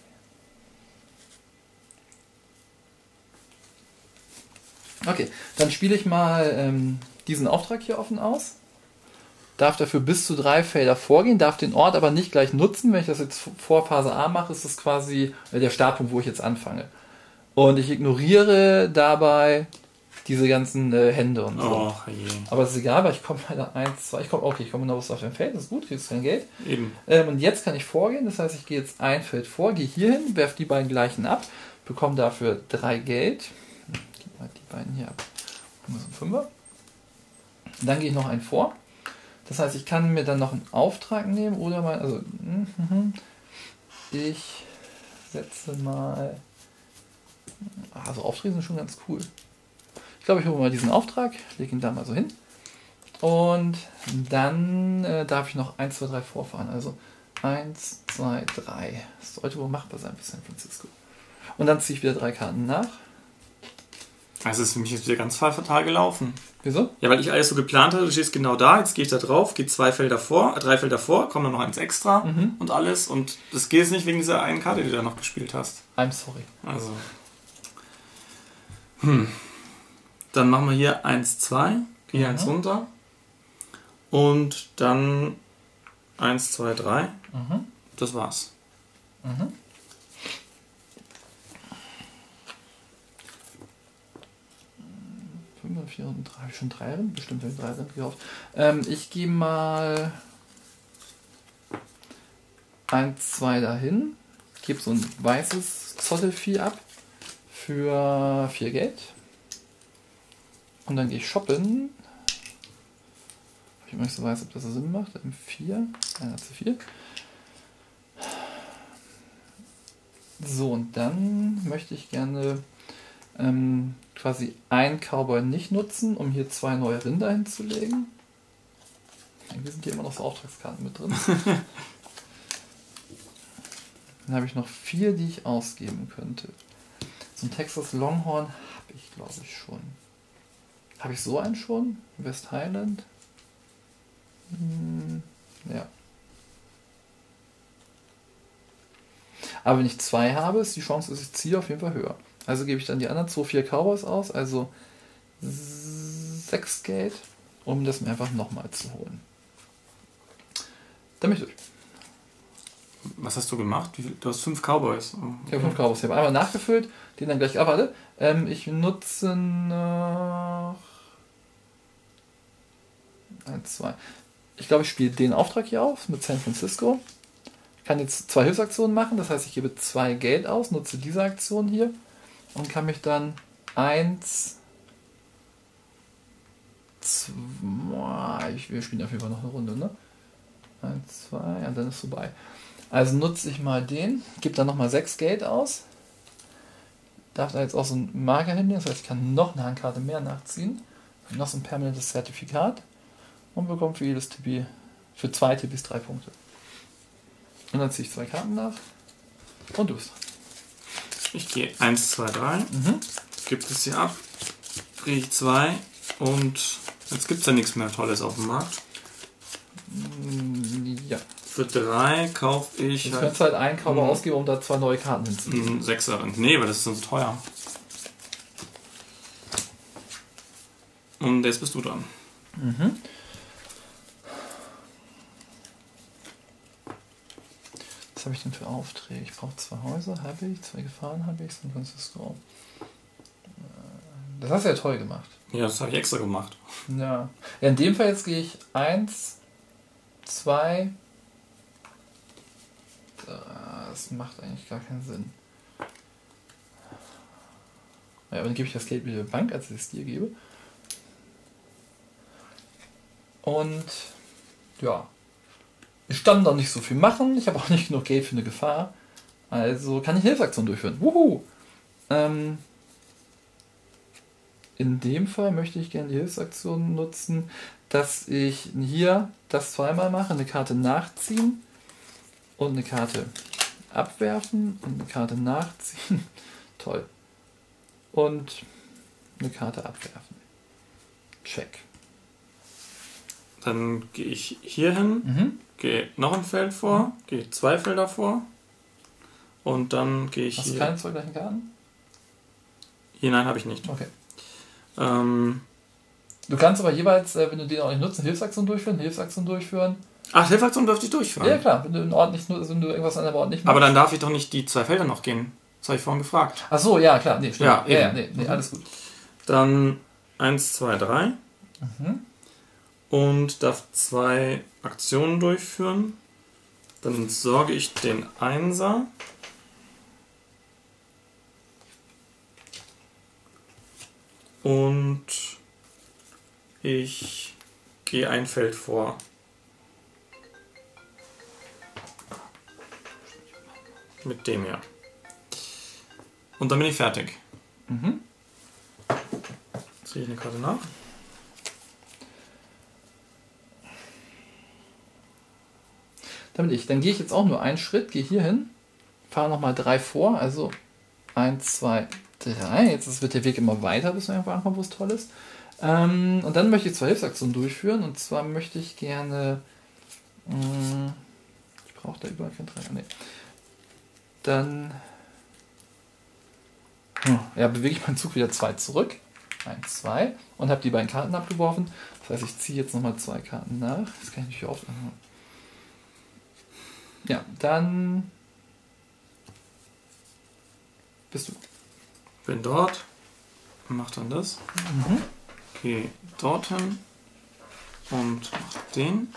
3. Okay, dann spiele ich mal diesen Auftrag hier offen aus. Darf dafür bis zu 3 Felder vorgehen, darf den Ort aber nicht gleich nutzen. Wenn ich das jetzt vor Phase A mache, ist das quasi der Startpunkt, wo ich jetzt anfange. Und ich ignoriere dabei diese ganzen Hände und so. Oh, je. Aber es ist egal, weil ich komme leider 1, 2, ich komme noch was auf dem Feld, das ist gut, kriegst kein Geld. Eben. Und jetzt kann ich vorgehen, das heißt, ich gehe jetzt ein Feld vor, gehe hier hin, werfe die beiden gleichen ab, bekomme dafür 3 Geld. Gib mal die beiden hier ab. Das ist ein 5er. Dann gehe ich noch einen vor. Das heißt, ich kann mir dann noch einen Auftrag nehmen oder mal, also ich setze mal, also Aufträge sind schon ganz cool. Ich glaube, ich hole mal diesen Auftrag, lege ihn da mal so hin und dann darf ich noch 1, 2, 3 vorfahren. Also 1, 2, 3. Das sollte wohl machbar sein für San Francisco. Und dann ziehe ich wieder 3 Karten nach. Also ist für mich jetzt wieder ganz fatal gelaufen. Wieso? Ja, weil ich alles so geplant hatte, du stehst genau da, jetzt gehe ich da drauf, gehe 3 Felder vor, komme dann noch eins extra und alles. Und das geht jetzt nicht wegen dieser einen Karte, die du da noch gespielt hast. I'm sorry. Also. Dann machen wir hier 1, 2, hier 1 runter. Und dann 1, 2, 3. Das war's. 5, 4 und 3. Habe ich schon 3 Rinden? Bestimmt habe ich 3 Rinden gekauft. Ich gehe mal 1, 2 dahin. Gebe so ein weißes Zottelvieh ab für 4 Geld. Und dann gehe ich shoppen. Ich nicht so weiß, ob das Sinn macht. M4. C4. So, und dann möchte ich gerne quasi ein Cowboy nicht nutzen, um hier 2 neue Rinder hinzulegen. Irgendwie sind hier immer noch so Auftragskarten mit drin. Dann habe ich noch 4, die ich ausgeben könnte. So ein Texas Longhorn habe ich, glaube ich, schon. Habe ich so einen schon? West Highland? Ja. Aber wenn ich 2 habe, ist die Chance, dass ich ziehe, auf jeden Fall höher. Also gebe ich dann die anderen 2, 4 Cowboys aus, also 6 Geld, um das mir einfach nochmal zu holen. Dann bin ich durch. Was hast du gemacht? Du hast 5 Cowboys. Oh, okay. Ich habe 5 Cowboys. Ich habe einmal nachgefüllt, den dann gleich warte. Ich nutze noch 1, 2. Ich glaube, ich spiele den Auftrag hier auf mit San Francisco. Ich kann jetzt 2 Hilfsaktionen machen, das heißt, ich gebe 2 Geld aus, nutze diese Aktion hier und kann mich dann 1, 2, wir spielen auf jeden Fall noch eine Runde, ne? 1, 2, und dann ist es vorbei. Also nutze ich mal den, gebe dann nochmal 6 Geld aus. Darf da jetzt auch so einen Marker hinnehmen, das heißt, ich kann noch eine Handkarte mehr nachziehen. Noch so ein permanentes Zertifikat und bekomme für jedes Tippi, für 2 Tippis 3 Punkte. Und dann ziehe ich 2 Karten nach und du bist dran. Ich gehe 1, 2, 3, gebe das hier ab, kriege ich 2 und jetzt gibt es ja nichts mehr Tolles auf dem Markt. Ja. Für 3 kaufe ich. Du könntest halt einen Cowboy ausgeben, um da 2 neue Karten hinzulegen. 6er. Nee, weil das ist sonst teuer. Und jetzt bist du dran. Was habe ich denn für Aufträge? Ich brauche 2 Häuser, habe ich, 2 Gefahren habe ich, San Francisco. Das hast du ja toll gemacht. Ja, das habe ich extra gemacht. Ja. Ja, in dem Fall jetzt gehe ich 1, 2. Das macht eigentlich gar keinen Sinn. Ja, aber dann gebe ich das Geld wieder der Bank, als ich es dir gebe. Und ja. Ich kann noch nicht so viel machen. Ich habe auch nicht genug Geld für eine Gefahr. Also kann ich Hilfsaktion durchführen. Wuhu! In dem Fall möchte ich gerne die Hilfsaktion nutzen, dass ich hier das zweimal mache, eine Karte nachziehen und eine Karte abwerfen und eine Karte nachziehen. Toll. Und eine Karte abwerfen. Check. Dann gehe ich hier hin, gehe noch ein Feld vor, gehe 2 Felder vor und dann gehe ich Hast hier... du keine 2 gleichen Karten? Hier, nein, habe ich nicht. Okay. Du kannst aber jeweils, wenn du den auch nicht nutzt, eine Hilfsaktion durchführen. Ach, Hilfsaktion dürfte ich durchführen? Ja, klar, wenn du einen Ort nicht nutzt, wenn du irgendwas an der Ort nicht machst. Aber dann darf ich doch nicht die 2 Felder noch gehen. Das habe ich vorhin gefragt. Ach so, ja, klar. Nee, stimmt. Ja, nee, alles gut. Dann 1, 2, 3. Und darf 2 Aktionen durchführen. Dann entsorge ich den Einser. Und ich gehe ein Feld vor. Mit dem hier. Und dann bin ich fertig. Jetzt ziehe ich eine Karte nach. Dann gehe ich jetzt auch nur einen Schritt, gehe hier hin, fahre nochmal 3 vor, also 1, 2, 3. Jetzt wird der Weg immer weiter, bis wir irgendwo ankommen, wo es toll ist. Und dann möchte ich 2 Hilfsaktionen durchführen, und zwar möchte ich gerne... ich brauche da überall kein 3. Nee. Dann bewege ich meinen Zug wieder 2 zurück. 1, 2. Und habe die beiden Karten abgeworfen. Das heißt, ich ziehe jetzt nochmal 2 Karten nach. Das kann ich nicht oft. Ja, dann bist du. Bin dort. Mach dann das. Geh dorthin. Und mach den.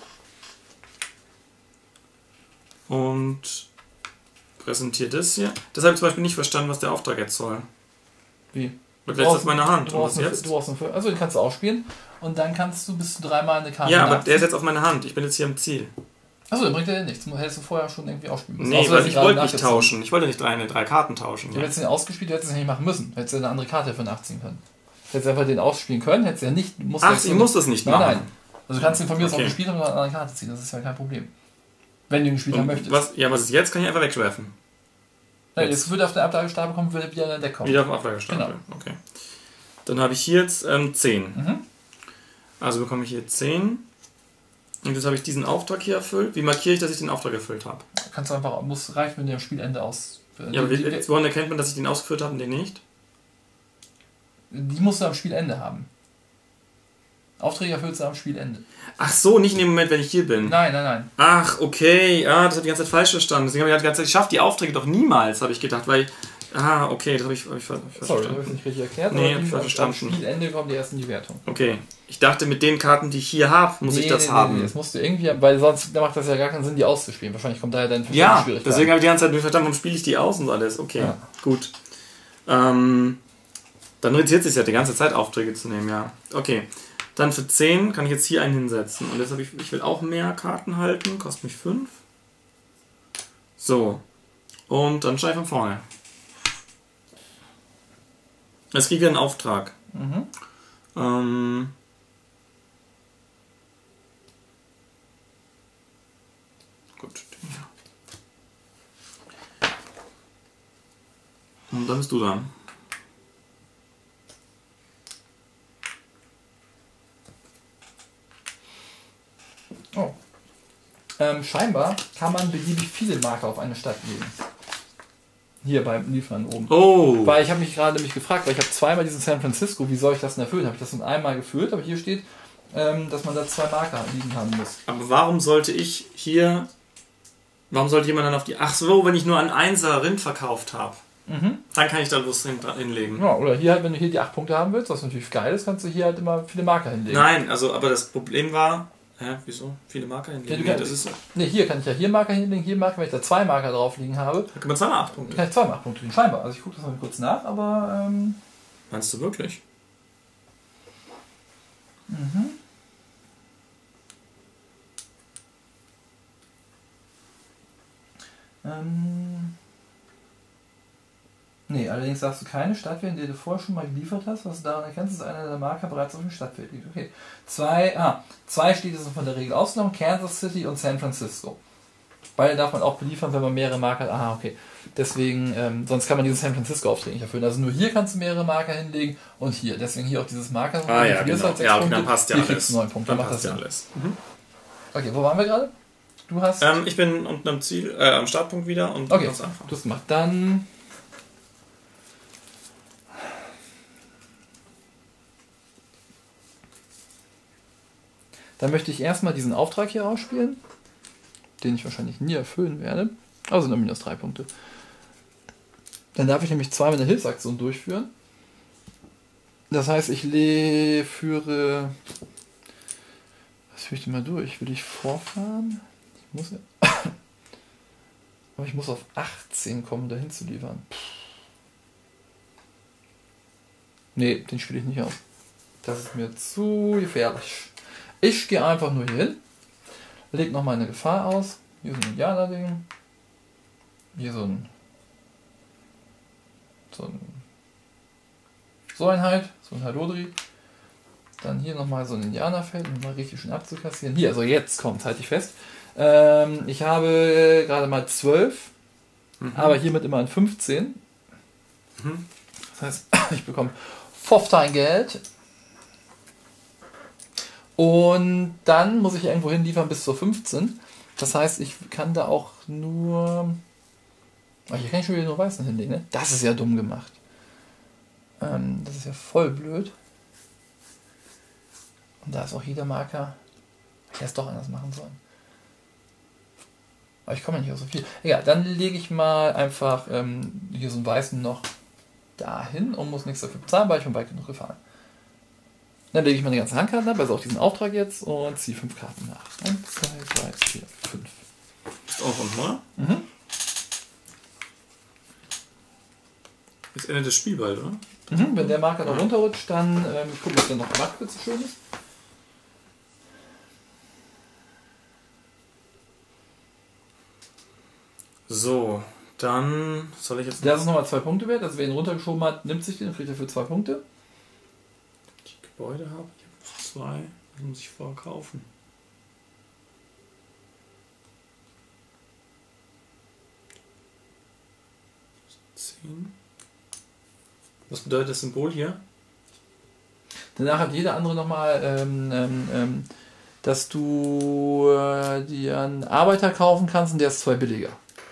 Und präsentiere das hier. Das habe ich zum Beispiel nicht verstanden, was der Auftrag jetzt soll. Wie? Weil jetzt ist meine Hand. Du brauchst also den kannst du auch spielen. Und dann kannst du bis zu 3-mal eine Karte Ja, aber der ist jetzt auf meiner Hand. Ich bin jetzt hier am Ziel. Achso, dann bringt der dir nichts. Hättest du vorher schon irgendwie ausspielen müssen. Nee, weil ich wollte nicht tauschen. Ich wollte nicht 3 Karten tauschen. Du hättest den ausgespielt, du hättest es nicht machen müssen. Du hättest eine andere Karte dafür nachziehen können. Du hättest einfach den ausspielen können, hättest ja nicht... Ich muss das nicht machen. Nein. Also du kannst den von mir aus auch gespielt haben und eine andere Karte ziehen. Das ist ja kein Problem. Wenn du ihn gespielt haben möchtest. Was ist jetzt? Kann ich einfach wegwerfen. Nein, jetzt würde auf den Ablagestapel kommen, würde wieder in dein Deck kommen. Wieder auf den Ablagestapel, genau. Okay. Dann habe ich hier jetzt 10. Also bekomme ich hier 10. Und jetzt habe ich diesen Auftrag hier erfüllt. Wie markiere ich, dass ich den Auftrag erfüllt habe? Kannst du einfach, reicht, wenn du am Spielende Ja, aber woran erkennt man, dass ich den ausgeführt habe und den nicht? Die musst du am Spielende haben. Aufträge erfüllst du am Spielende. Ach so, nicht in dem Moment, wenn ich hier bin. Nein. Ach, okay. Das habe ich die ganze Zeit falsch verstanden. Deswegen habe ich die ganze Zeit, ich schaffe die Aufträge doch niemals, habe ich gedacht, weil... okay, das habe ich verstanden. Sorry, das habe ich nicht richtig erklärt. Nee, habe ich verstanden. Am Spielende kommen die ersten die Wertung. Okay. Ich dachte, mit den Karten, die ich hier habe, muss ich das haben. Nee, das musst du irgendwie, weil sonst macht das ja gar keinen Sinn, die auszuspielen. Wahrscheinlich kommt daher dein Schwierigkeiten. Deswegen habe ich die ganze Zeit nicht verstanden, warum spiele ich die aus und alles. Okay, gut. Dann rentiert es sich ja die ganze Zeit, Aufträge zu nehmen, ja. Okay. Dann für 10 kann ich jetzt hier einen hinsetzen. Und jetzt habe ich will auch mehr Karten halten. Kostet mich 5. So. Und dann steige ich von vorne. Jetzt kriege ich einen Auftrag. Gut, den hier. Und dann bist du dran. Oh. Scheinbar kann man beliebig viele Marker auf eine Stadt legen. Hier beim Liefern oben. Oh! Weil ich habe mich gerade gefragt, weil ich habe zweimal diesen San Francisco, wie soll ich das denn erfüllen? Habe ich das nun einmal gefüllt, aber hier steht, dass man da 2 Marker liegen haben muss. Aber warum sollte ich hier Warum sollte jemand dann auf die... Ach so, wenn ich nur einen 1er Rind verkauft habe. Dann kann ich da Lust hinlegen. Ja, oder hier halt, wenn du hier die 8 Punkte haben willst, was natürlich geil ist, kannst du hier halt immer viele Marker hinlegen. Nein, also aber das Problem war... wieso? Viele Marker hinlegen? Ja, hier kann ich ja hier Marker hinlegen, hier Marker, wenn ich da 2 Marker drauf liegen habe. Da kann man zweimal 8 Punkte. Kann ich zweimal 8 Punkte liegen, scheinbar. Also ich gucke das mal kurz nach, aber... Meinst du wirklich? Nee, allerdings darfst du keine Stadt wählen, die du vorher schon mal geliefert hast, was du daran erkennst, dass einer der Marker bereits auf dem Stadtfeld liegt. Okay. Zwei Städte sind von der Regel ausgenommen, Kansas City und San Francisco. Beide darf man auch beliefern, wenn man mehrere Marker hat. Aha, okay. Deswegen, sonst kann man dieses San Francisco Aufträge nicht erfüllen. Also nur hier kannst du mehrere Marker hinlegen und hier. Deswegen hier auch dieses Marker. Ja, genau. Halt 6 ja, okay, Punkte. dann passt ja hier alles. Kriegst du 9 Punkte. Dann macht passt das ja Sinn. alles. Okay, wo waren wir gerade? Du hast... ich bin unten am Ziel, am Startpunkt wieder und okay, du kannst anfangen. du hast gemacht. Dann... Dann möchte ich erstmal diesen Auftrag hier ausspielen, den ich wahrscheinlich nie erfüllen werde. Also nur minus 3 Punkte. Dann darf ich nämlich zweimal eine Hilfsaktion durchführen. Das heißt, ich führe... Was führe ich denn mal durch? Will ich vorfahren? Ich muss ja... Aber ich muss auf 18 kommen, dahin zu liefern. Nee, den spiele ich nicht aus. Das ist mir zu gefährlich. Ich gehe einfach nur hier hin, lege noch meine Gefahr aus. Hier so ein Indianer-Ding. Hier so ein Halodri. Dann hier nochmal so ein Indianerfeld, um mal richtig schön abzukassieren. Hier, also jetzt kommt, halte ich fest. Ich habe gerade mal 12, aber hiermit immer ein 15. Das heißt, ich bekomme 15 Geld. Und dann muss ich irgendwo hinliefern bis zur 15. Das heißt, ich kann da auch nur... Hier kann ich schon wieder nur Weißen hinlegen, ne? Das ist ja dumm gemacht. Das ist ja voll blöd. Und da ist auch jeder Marker... Ich hätte es doch anders machen sollen. Aber ich komme ja nicht auf so viel. Egal, dann lege ich mal einfach hier so einen Weißen noch dahin und muss nichts dafür bezahlen, weil ich bin weit genug gefahren. Dann lege ich meine ganzen Handkarten ab, also auch diesen Auftrag jetzt und ziehe 5 Karten nach. 1, 2, 3, 4, 5. Ist auch unten, oder? Jetzt endet das Spiel bald, oder? Wenn der Marker noch runterrutscht, dann gucken, was dann noch gemacht wird, so schön ist. So, dann soll ich jetzt... Der ist nochmal 2 Punkte wert, also wer ihn runtergeschoben hat, nimmt sich den und kriegt dafür 2 Punkte. Gebäude habe. Ich habe 2. Das muss ich vorher kaufen. Was bedeutet das Symbol hier? Danach hat jeder andere nochmal, dass du dir einen Arbeiter kaufen kannst und der ist 2 billiger.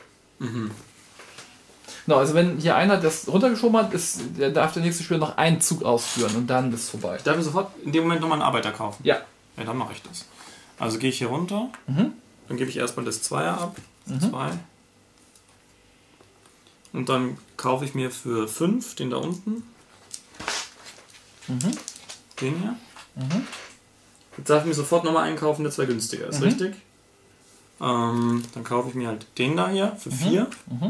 Genau, also wenn hier einer das runtergeschoben hat, der darf der nächste Spieler noch einen Zug ausführen und dann ist es vorbei. Ich darf mir sofort in dem Moment nochmal einen Arbeiter kaufen? Ja. Ja, dann mache ich das. Also gehe ich hier runter, dann gebe ich erstmal das 2er ab. 2. Und dann kaufe ich mir für 5 den da unten. Den hier. Jetzt darf ich mir sofort nochmal einkaufen, der 2 günstiger ist, richtig? Dann kaufe ich mir halt den da hier für 4.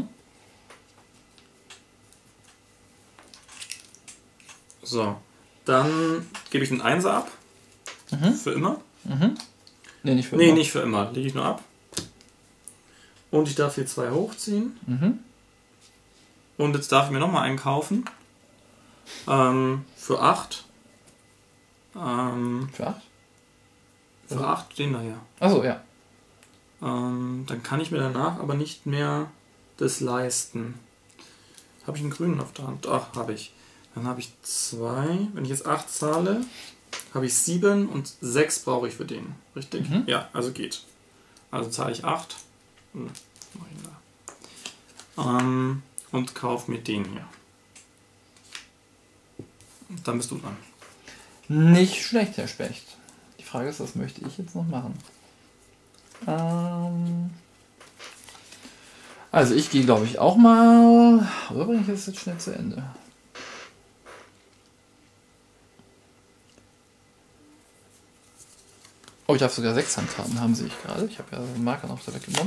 So, dann gebe ich einen 1er ab. Für immer. Nee, nicht für immer. Nee, nicht für immer. Lege ich nur ab. Und ich darf hier 2 hochziehen. Und jetzt darf ich mir nochmal einen kaufen. Für 8. Für 8? Für 8 den da hier. Achso, ja. Dann kann ich mir danach aber nicht mehr das leisten. Habe ich einen grünen auf der Hand? Ach, habe ich. Dann habe ich 2. Wenn ich jetzt 8 zahle, habe ich 7 und 6 brauche ich für den. Richtig? Ja, also geht. Also zahle ich 8. Und kaufe mir den hier. Und dann bist du dran. Nicht schlecht, Herr Specht. Die Frage ist, was möchte ich jetzt noch machen? Also ich gehe, glaube ich, auch mal... Oder bringe ich das jetzt schnell zu Ende? Oh, ich darf sogar 6 Handkarten haben, sehe ich gerade. Ich habe ja den Marker noch da weggenommen.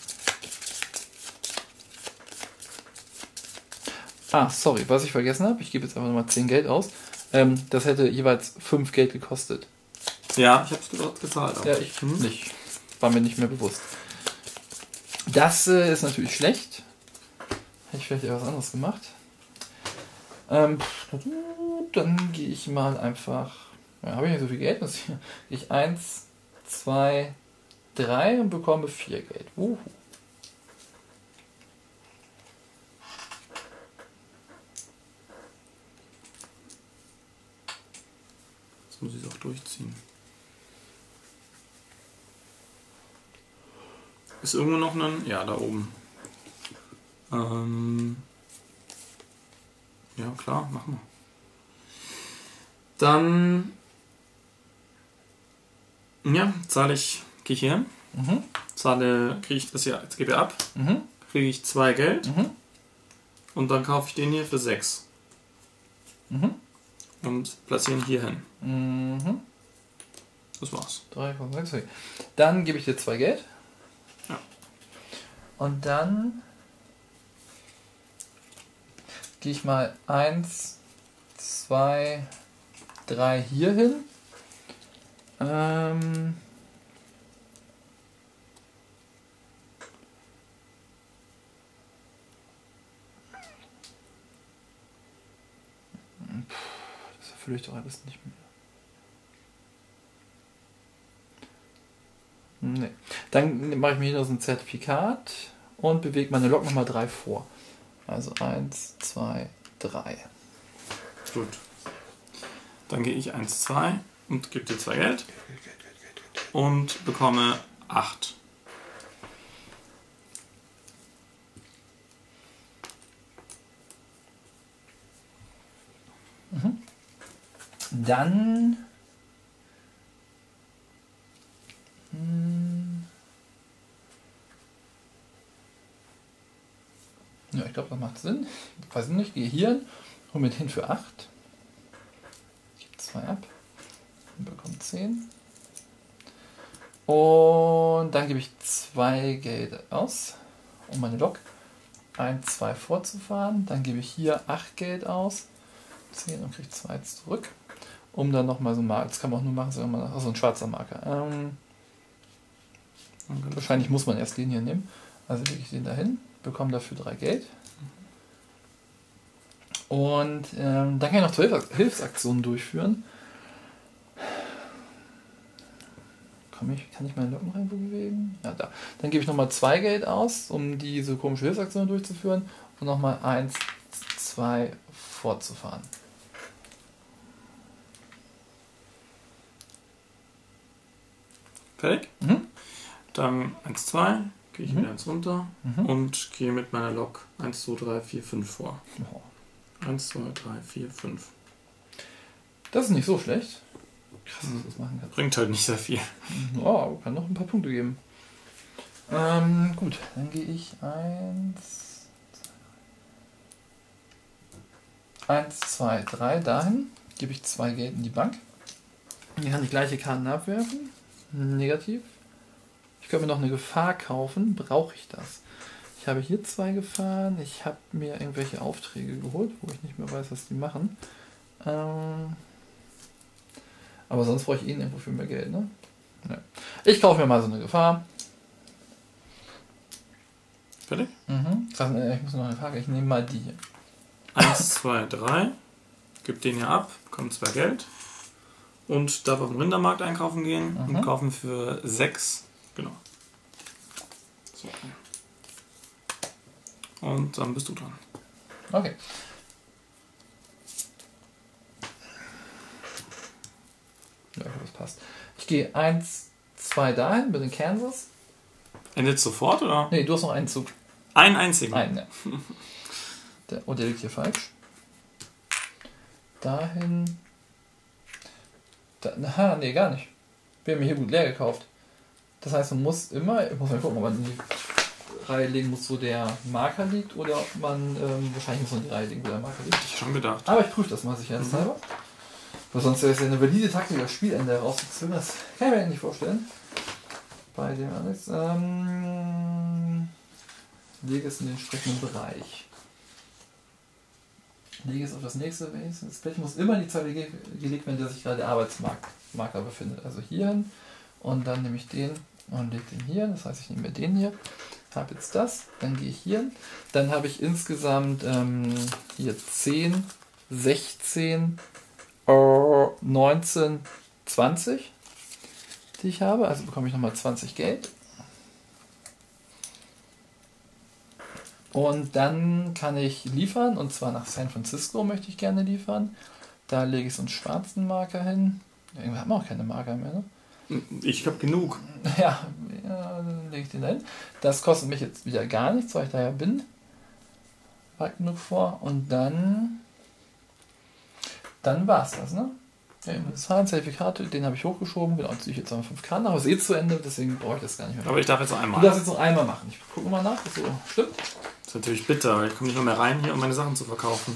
Ah, sorry, was ich vergessen habe. Ich gebe jetzt einfach nochmal 10 Geld aus. Das hätte jeweils 5 Geld gekostet. Ja, ich habe es gezahlt auch. Ja, ich nicht. War mir nicht mehr bewusst. Das ist natürlich schlecht. Hätte ich vielleicht etwas anderes gemacht. Dann gehe ich mal einfach... Ja, habe ich nicht so viel Geld? Gehe ich 1, 2, 3 und bekomme 4 Geld. Jetzt muss ich es auch durchziehen. Ist irgendwo noch ein... Ja, da oben. Ja, klar, machen wir. Dann... Ja, zahle ich... Gehe ich hier hin. Kriege ich das ja... Jetzt gebe ich ab. Kriege ich 2 Geld. Und dann kaufe ich den hier für 6. Und platziere ihn hier hin. Das war's. 3, 5, 6, 4. Dann gebe ich dir 2 Geld. Ja. Und dann gehe ich mal 1, 2, 3 hier hin. Das erfülle ich doch alles nicht mehr. Nee. Dann mache ich mir hier noch so ein Zertifikat und bewege meine Lok nochmal 3 vor. Also 1, 2, 3. Gut. Dann gehe ich 1, 2 und gebe dir 2 Geld. Und bekomme 8. Dann ja, ich glaube, das macht Sinn. Ich weiß nicht, gehe hier hin, hole mir den für 8. Ich gebe 2 ab und bekomme 10. Und dann gebe ich 2 Geld aus, um meine Lok 1, 2 vorzufahren. Dann gebe ich hier 8 Geld aus, 10 und kriege 2 zurück. Um dann nochmal so ein Marker, das kann man auch nur machen, so ein schwarzer Marker. Wahrscheinlich muss man erst den hier nehmen. Also lege ich den dahin, bekomme dafür 3 Geld. Und dann kann ich noch 12 Hilfsaktionen durchführen. Kann ich meine Locken noch irgendwo bewegen? Ja, da. Dann gebe ich nochmal 2 Geld aus, um diese komische Hilfsaktion durchzuführen. Und nochmal 1, 2 fortzufahren. Fertig? Dann 1, 2, gehe ich wieder 1 runter und gehe mit meiner Lok 1, 2, 3, 4, 5 vor. 1, 2, 3, 4, 5. Das ist nicht so schlecht. Krass, dass du das machen kannst. Bringt halt nicht sehr viel. Oh, kann noch ein paar Punkte geben. Gut, dann gehe ich 1, 2, 3 dahin. Gebe ich 2 Geld in die Bank. Hier kann ich gleiche Karten abwerfen. Negativ. Ich könnte mir noch eine Gefahr kaufen. Brauche ich das? Ich habe hier 2 Gefahren. Ich habe mir irgendwelche Aufträge geholt, wo ich nicht mehr weiß, was die machen. Aber sonst brauche ich irgendwo für mehr Geld, ne? Ja. Ich kaufe mir mal so eine Gefahr. Fertig? Ich muss noch eine Frage. Ich nehme mal die hier. 1, 2, 3. Gib den hier ab, bekomme 2 Geld. Und darf auf den Rindermarkt einkaufen gehen und kaufen für 6. Genau. So. Und dann bist du dran. Okay. Ja, das passt. Ich gehe 1, 2 dahin, bin in Kansas. Endet sofort, oder? Nee, du hast noch einen Zug. Einen einzigen? Einen, ja. Der liegt hier falsch. Dahin. Nee, gar nicht. Wir haben hier gut leer gekauft. Das heißt, man muss immer... Ich muss mal gucken, ob man die Reihe legen muss, wo der Marker liegt, oder ob man wahrscheinlich muss man die Reihe legen, wo der Marker liegt. Hätte ich schon gedacht. Aber ich prüfe das mal sicherheitshalber. Weil sonst wäre es ja eine valide Taktik, das Spielende herauszuzögern. Das kann ich mir eigentlich nicht vorstellen. Bei dem Alex. Lege es in den entsprechenden Bereich. Lege es auf das nächste Base. Das Blech muss immer in die Zeile gelegt werden, in der sich gerade der Arbeitsmarker befindet. Also hier hin. Und dann nehme ich den und lege den hier. Das heißt, ich nehme mir den hier. Habe jetzt das. Dann gehe ich hier hin. Dann habe ich insgesamt hier 10, 16, 19, 20, die ich habe. Also bekomme ich nochmal 20 Geld. Und dann kann ich liefern, und zwar nach San Francisco möchte ich gerne liefern. Da lege ich so einen schwarzen Marker hin. Irgendwie haben wir auch keine Marker mehr, ne? Ich habe genug. Ja, dann lege ich den da hin. Das kostet mich jetzt wieder gar nichts, weil ich daher bin. Weit genug vor. Und dann war es das, ne? Ja, das Zahlenzertifikate, den habe ich hochgeschoben. Genau, ziehe ich jetzt noch 5 Karten, aber es ist eh zu Ende, deswegen brauche ich das gar nicht mehr. Aber ich darf jetzt noch einmal. Du darfst jetzt noch einmal machen. Ich gucke mal nach, was so stimmt. Das ist natürlich bitter, weil ich komme nicht noch mehr rein hier, um meine Sachen zu verkaufen.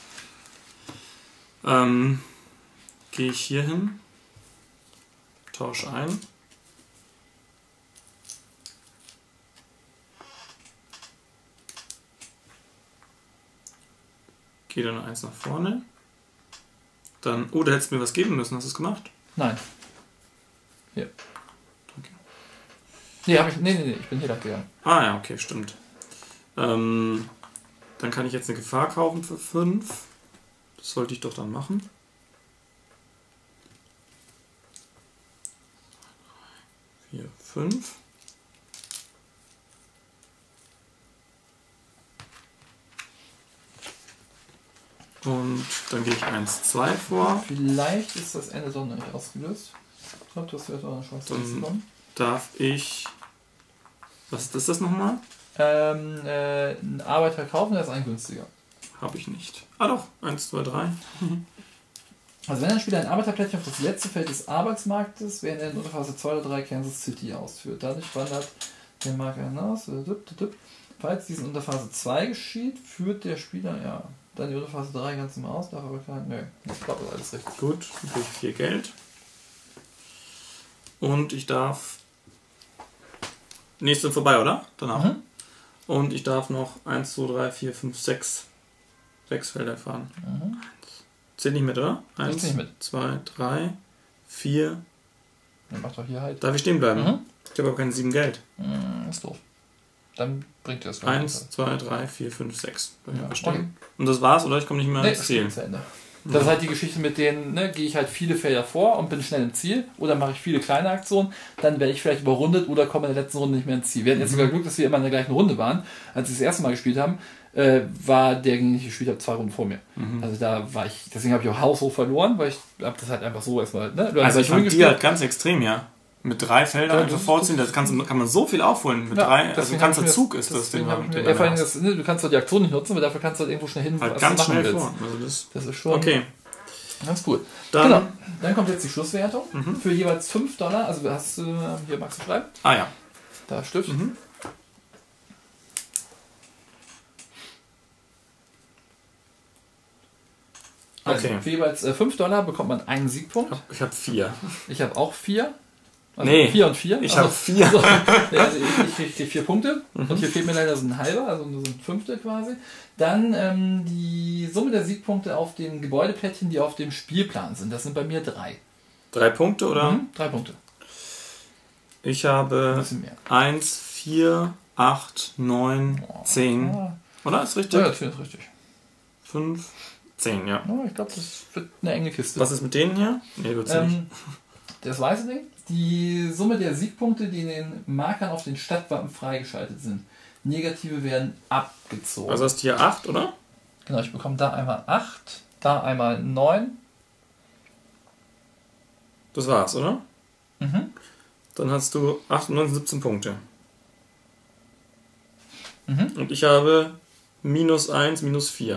Gehe ich hier hin, tausche ein. Gehe dann eins nach vorne. Dann, oh, da hättest du mir was geben müssen. Hast du es gemacht? Nein. Hier. Danke. Nee, ich bin hier lang gegangen. Ah ja, okay, stimmt. Dann kann ich jetzt eine Gefahr kaufen für 5. Das sollte ich doch dann machen. Vier, 5. Und dann gehe ich 1, 2 vor. Vielleicht ist das Ende doch noch nicht ausgelöst. Ich glaube, du hast jetzt auch eine Chance bekommen. Darf ich... Was ist das nochmal? Ein Arbeiter kaufen, der ist ein günstiger. Habe ich nicht. Ah doch, 1, 2, 3. Also wenn ein Spieler ein Arbeiterplättchen auf das letzte Feld des Arbeitsmarktes während er in Unterphase 2 oder 3 Kansas City ausführt. Dadurch wandert der Marker hinaus. Falls dies in Unterphase 2 geschieht, führt der Spieler, ja, dann die Unterphase 3 ganz normal aus, darf aber kein... Nö, ich glaube, das ist alles richtig. Gut, dann kriege ich 4 Geld. Und ich darf... Nächste vorbei, oder? Danach. Mhm. Und ich darf noch 1, 2, 3, 4, 5, 6 Felder fahren. Mhm. Zählt nicht mit, oder? 1, nicht mit. 2, 3, 4. Dann mach doch hier halt. Darf ich stehen bleiben? Mhm. Ich habe aber keine 7 Geld. Ist doof. Dann bringt dir das 1, 2, 3, 4, 5, 6. Ja, stehen. okay. Und das war's, oder? Ich komme nicht mehr ins Ziel. Zu Ende. Das ist halt die Geschichte mit denen, ne, gehe ich halt viele Felder vor und bin schnell im Ziel, oder mache ich viele kleine Aktionen, dann werde ich vielleicht überrundet oder komme in der letzten Runde nicht mehr ins Ziel. Wir hatten jetzt sogar Glück, dass wir immer in der gleichen Runde waren. Als wir das erste Mal gespielt haben, war der, gegen den ich gespielt habe, 2 Runden vor mir. Also da war ich, deswegen habe ich auch haushoch verloren, weil ich habe das halt einfach so erstmal... Ne, also ich fand die halt ganz extrem, ja. Mit 3 Feldern einfach vorziehen, das kann man so viel aufholen. Mit 3, also ein ganzer Zug ist das Ding. Vor allem das, ne, du kannst doch die Aktion nicht nutzen, aber dafür kannst du halt irgendwo schnell hin, halt was ganz du machen schnell willst. vor. Also das ist schon okay. Ganz cool. Dann, genau. Dann kommt jetzt die Schlusswertung für jeweils $5. Also hast du hier, magst du schreiben? Ah ja. Da Stift. Also okay. Für jeweils $5 bekommt man einen Siegpunkt. Ich habe 4. Ich habe auch 4. Also nee, 4 und 4. Ich habe 4. Also, also ich kriege 4 Punkte. Und hier fehlt mir leider so ein halber, also so ein Fünftel quasi. Dann die Summe der Siegpunkte auf den Gebäudeplättchen, die auf dem Spielplan sind. Das sind bei mir 3. 3 Punkte, oder? 3 Punkte. Ich habe 1, 4, 8, 9, 10. Oder? Ist richtig? Ja, das ist richtig. 5, 10, ja. Ich glaube, das wird eine enge Kiste. Was ist mit denen hier? Nee, wird's nicht. Das weiße Ding. Die Summe der Siegpunkte, die in den Markern auf den Stadtwappen freigeschaltet sind. Negative werden abgezogen. Also hast du hier 8, oder? Genau, ich bekomme da einmal 8, da einmal 9. Das war's, oder? Dann hast du 8, 9, 17 Punkte. Und ich habe -1, -4.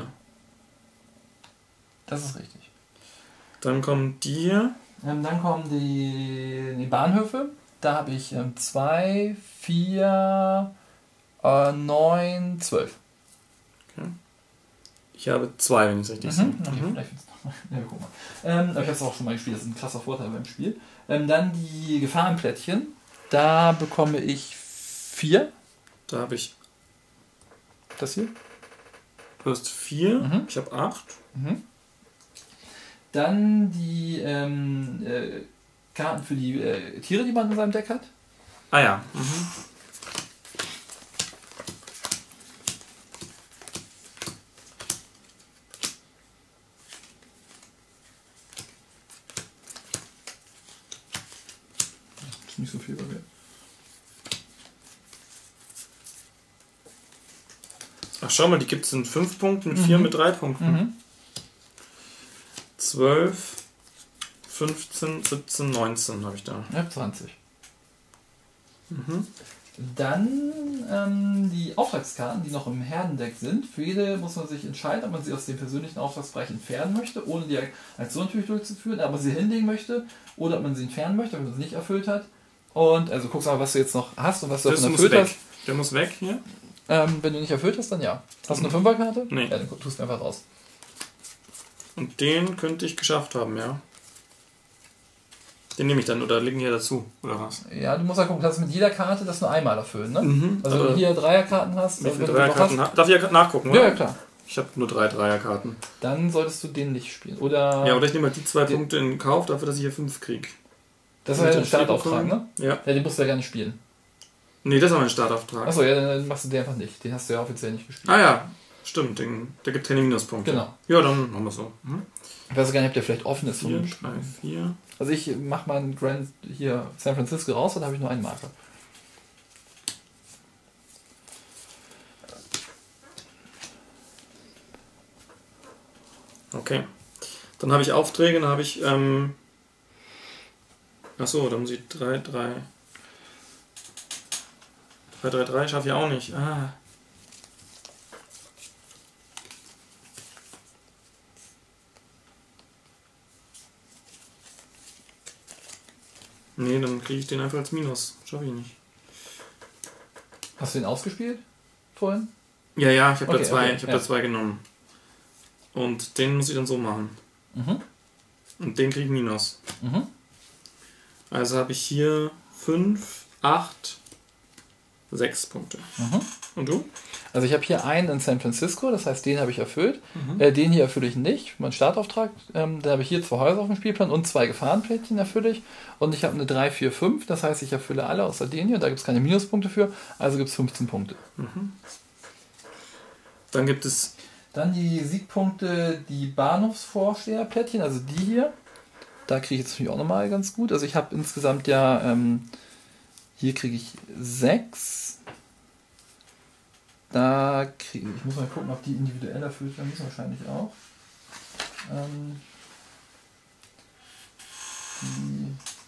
Das ist richtig. Dann kommen die hier. Dann kommen die Bahnhöfe. Da habe ich 2, 4, 9, 12. Okay. Ich habe 2, wenn ich es richtig sehe. Ja, guck mal. Aber ich habe es auch schon mal gespielt, das ist ein krasser Vorteil beim Spiel. Dann die Gefahrenplättchen. Da bekomme ich 4. Da habe ich. Das hier? Du hast 4, ich habe 8. Dann die Karten für die Tiere, die man in seinem Deck hat. Ah ja. Ist nicht so viel bei mir. Ach, schau mal, die gibt es in 5 Punkten, mit 4 mit 3 Punkten. 12, 15, 17, 19 habe ich da. Ja, 20. Dann die Auftragskarten, die noch im Herdendeck sind. Für jede muss man sich entscheiden, ob man sie aus dem persönlichen Auftragsbereich entfernen möchte, ohne die Aktion natürlich durchzuführen, aber sie hinlegen möchte, oder ob man sie entfernen möchte, wenn man sie nicht erfüllt hat. Und also guckst mal, was du jetzt noch hast und was du davon erfüllt hast. Der muss weg hier. Wenn du nicht erfüllt hast, dann ja. Hast du eine 5er-Karte? Nee. Ja, dann tust du einfach raus. Und den könnte ich geschafft haben, ja. Den nehme ich dann, oder liegen hier dazu, oder was? Ja, du musst ja gucken, du kannst mit jeder Karte das nur einmal erfüllen, ne? Also wenn du hier Dreierkarten hast. Wie viele Dreierkarten hast. Darf ich ja nachgucken, oder? Ja, klar. Ich habe nur 3 Dreierkarten. Dann solltest du den nicht spielen. Oder ja, oder ich nehme halt die 2 Punkte in Kauf, dafür, dass ich hier 5 kriege. Das ist ja ein Startauftrag, ne? Ja. Ja, den musst du ja gar nicht spielen. Nee, das war mein Startauftrag. Achso, ja, dann machst du den einfach nicht. Den hast du ja offiziell nicht gespielt. Ah ja, stimmt. Der gibt keine Minuspunkte. Genau. Ja, dann machen wir es so. Ich weiß gar nicht, ob der vielleicht offen ist. 4, 3, 4. Also ich mache mal einen Grand hier San Francisco raus, dann habe ich nur einen Marker. Okay. Dann habe ich Aufträge, dann habe ich achso, da muss ich 3, 3. 3, 3, 3 schaffe ich auch nicht. Ah. Nee, dann kriege ich den einfach als Minus. Schaffe ich nicht. Hast du den ausgespielt vorhin? Ja, ich habe Okay, da 2 genommen. Und den muss ich dann so machen. Und den kriege ich Minus. Also habe ich hier 5, 8, 6 Punkte. Und du? Also ich habe hier einen in San Francisco, das heißt, den habe ich erfüllt. Den hier erfülle ich nicht, mein Startauftrag. Dann habe ich hier 2 Häuser auf dem Spielplan und 2 Gefahrenplättchen erfülle ich. Und ich habe eine 3, 4, 5, das heißt, ich erfülle alle außer den hier. Da gibt es keine Minuspunkte für, also gibt es 15 Punkte. Dann gibt es... Dann die Siegpunkte, die Bahnhofsvorsteherplättchen, also die hier. Da kriege ich jetzt natürlich auch nochmal ganz gut. Also ich habe insgesamt ja, hier kriege ich 6. Da kriege ich muss mal gucken, ob die individuell erfüllt werden müssen, wahrscheinlich auch. Die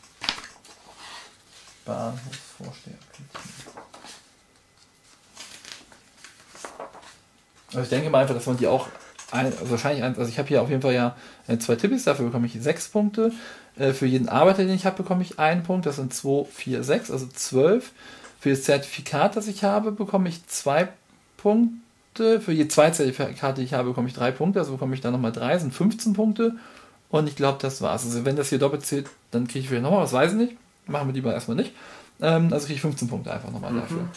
Bahnhofsvorsteherplättchen. Also ich denke mal einfach, dass man die auch also ich habe hier auf jeden Fall ja 2 Tippis, dafür bekomme ich 6 Punkte. Für jeden Arbeiter, den ich habe, bekomme ich 1 Punkt, das sind 2, 4, 6, also 12. Für das Zertifikat, das ich habe, bekomme ich 2 Punkte. Für je 2 Zertifikate, die ich habe, bekomme ich 3 Punkte, also bekomme ich dann nochmal 3, sind 15 Punkte. Und ich glaube, das war's. Also wenn das hier doppelt zählt, dann kriege ich vielleicht nochmal was, weiß ich nicht. Machen wir lieber erstmal nicht. Also kriege ich 15 Punkte einfach nochmal dafür.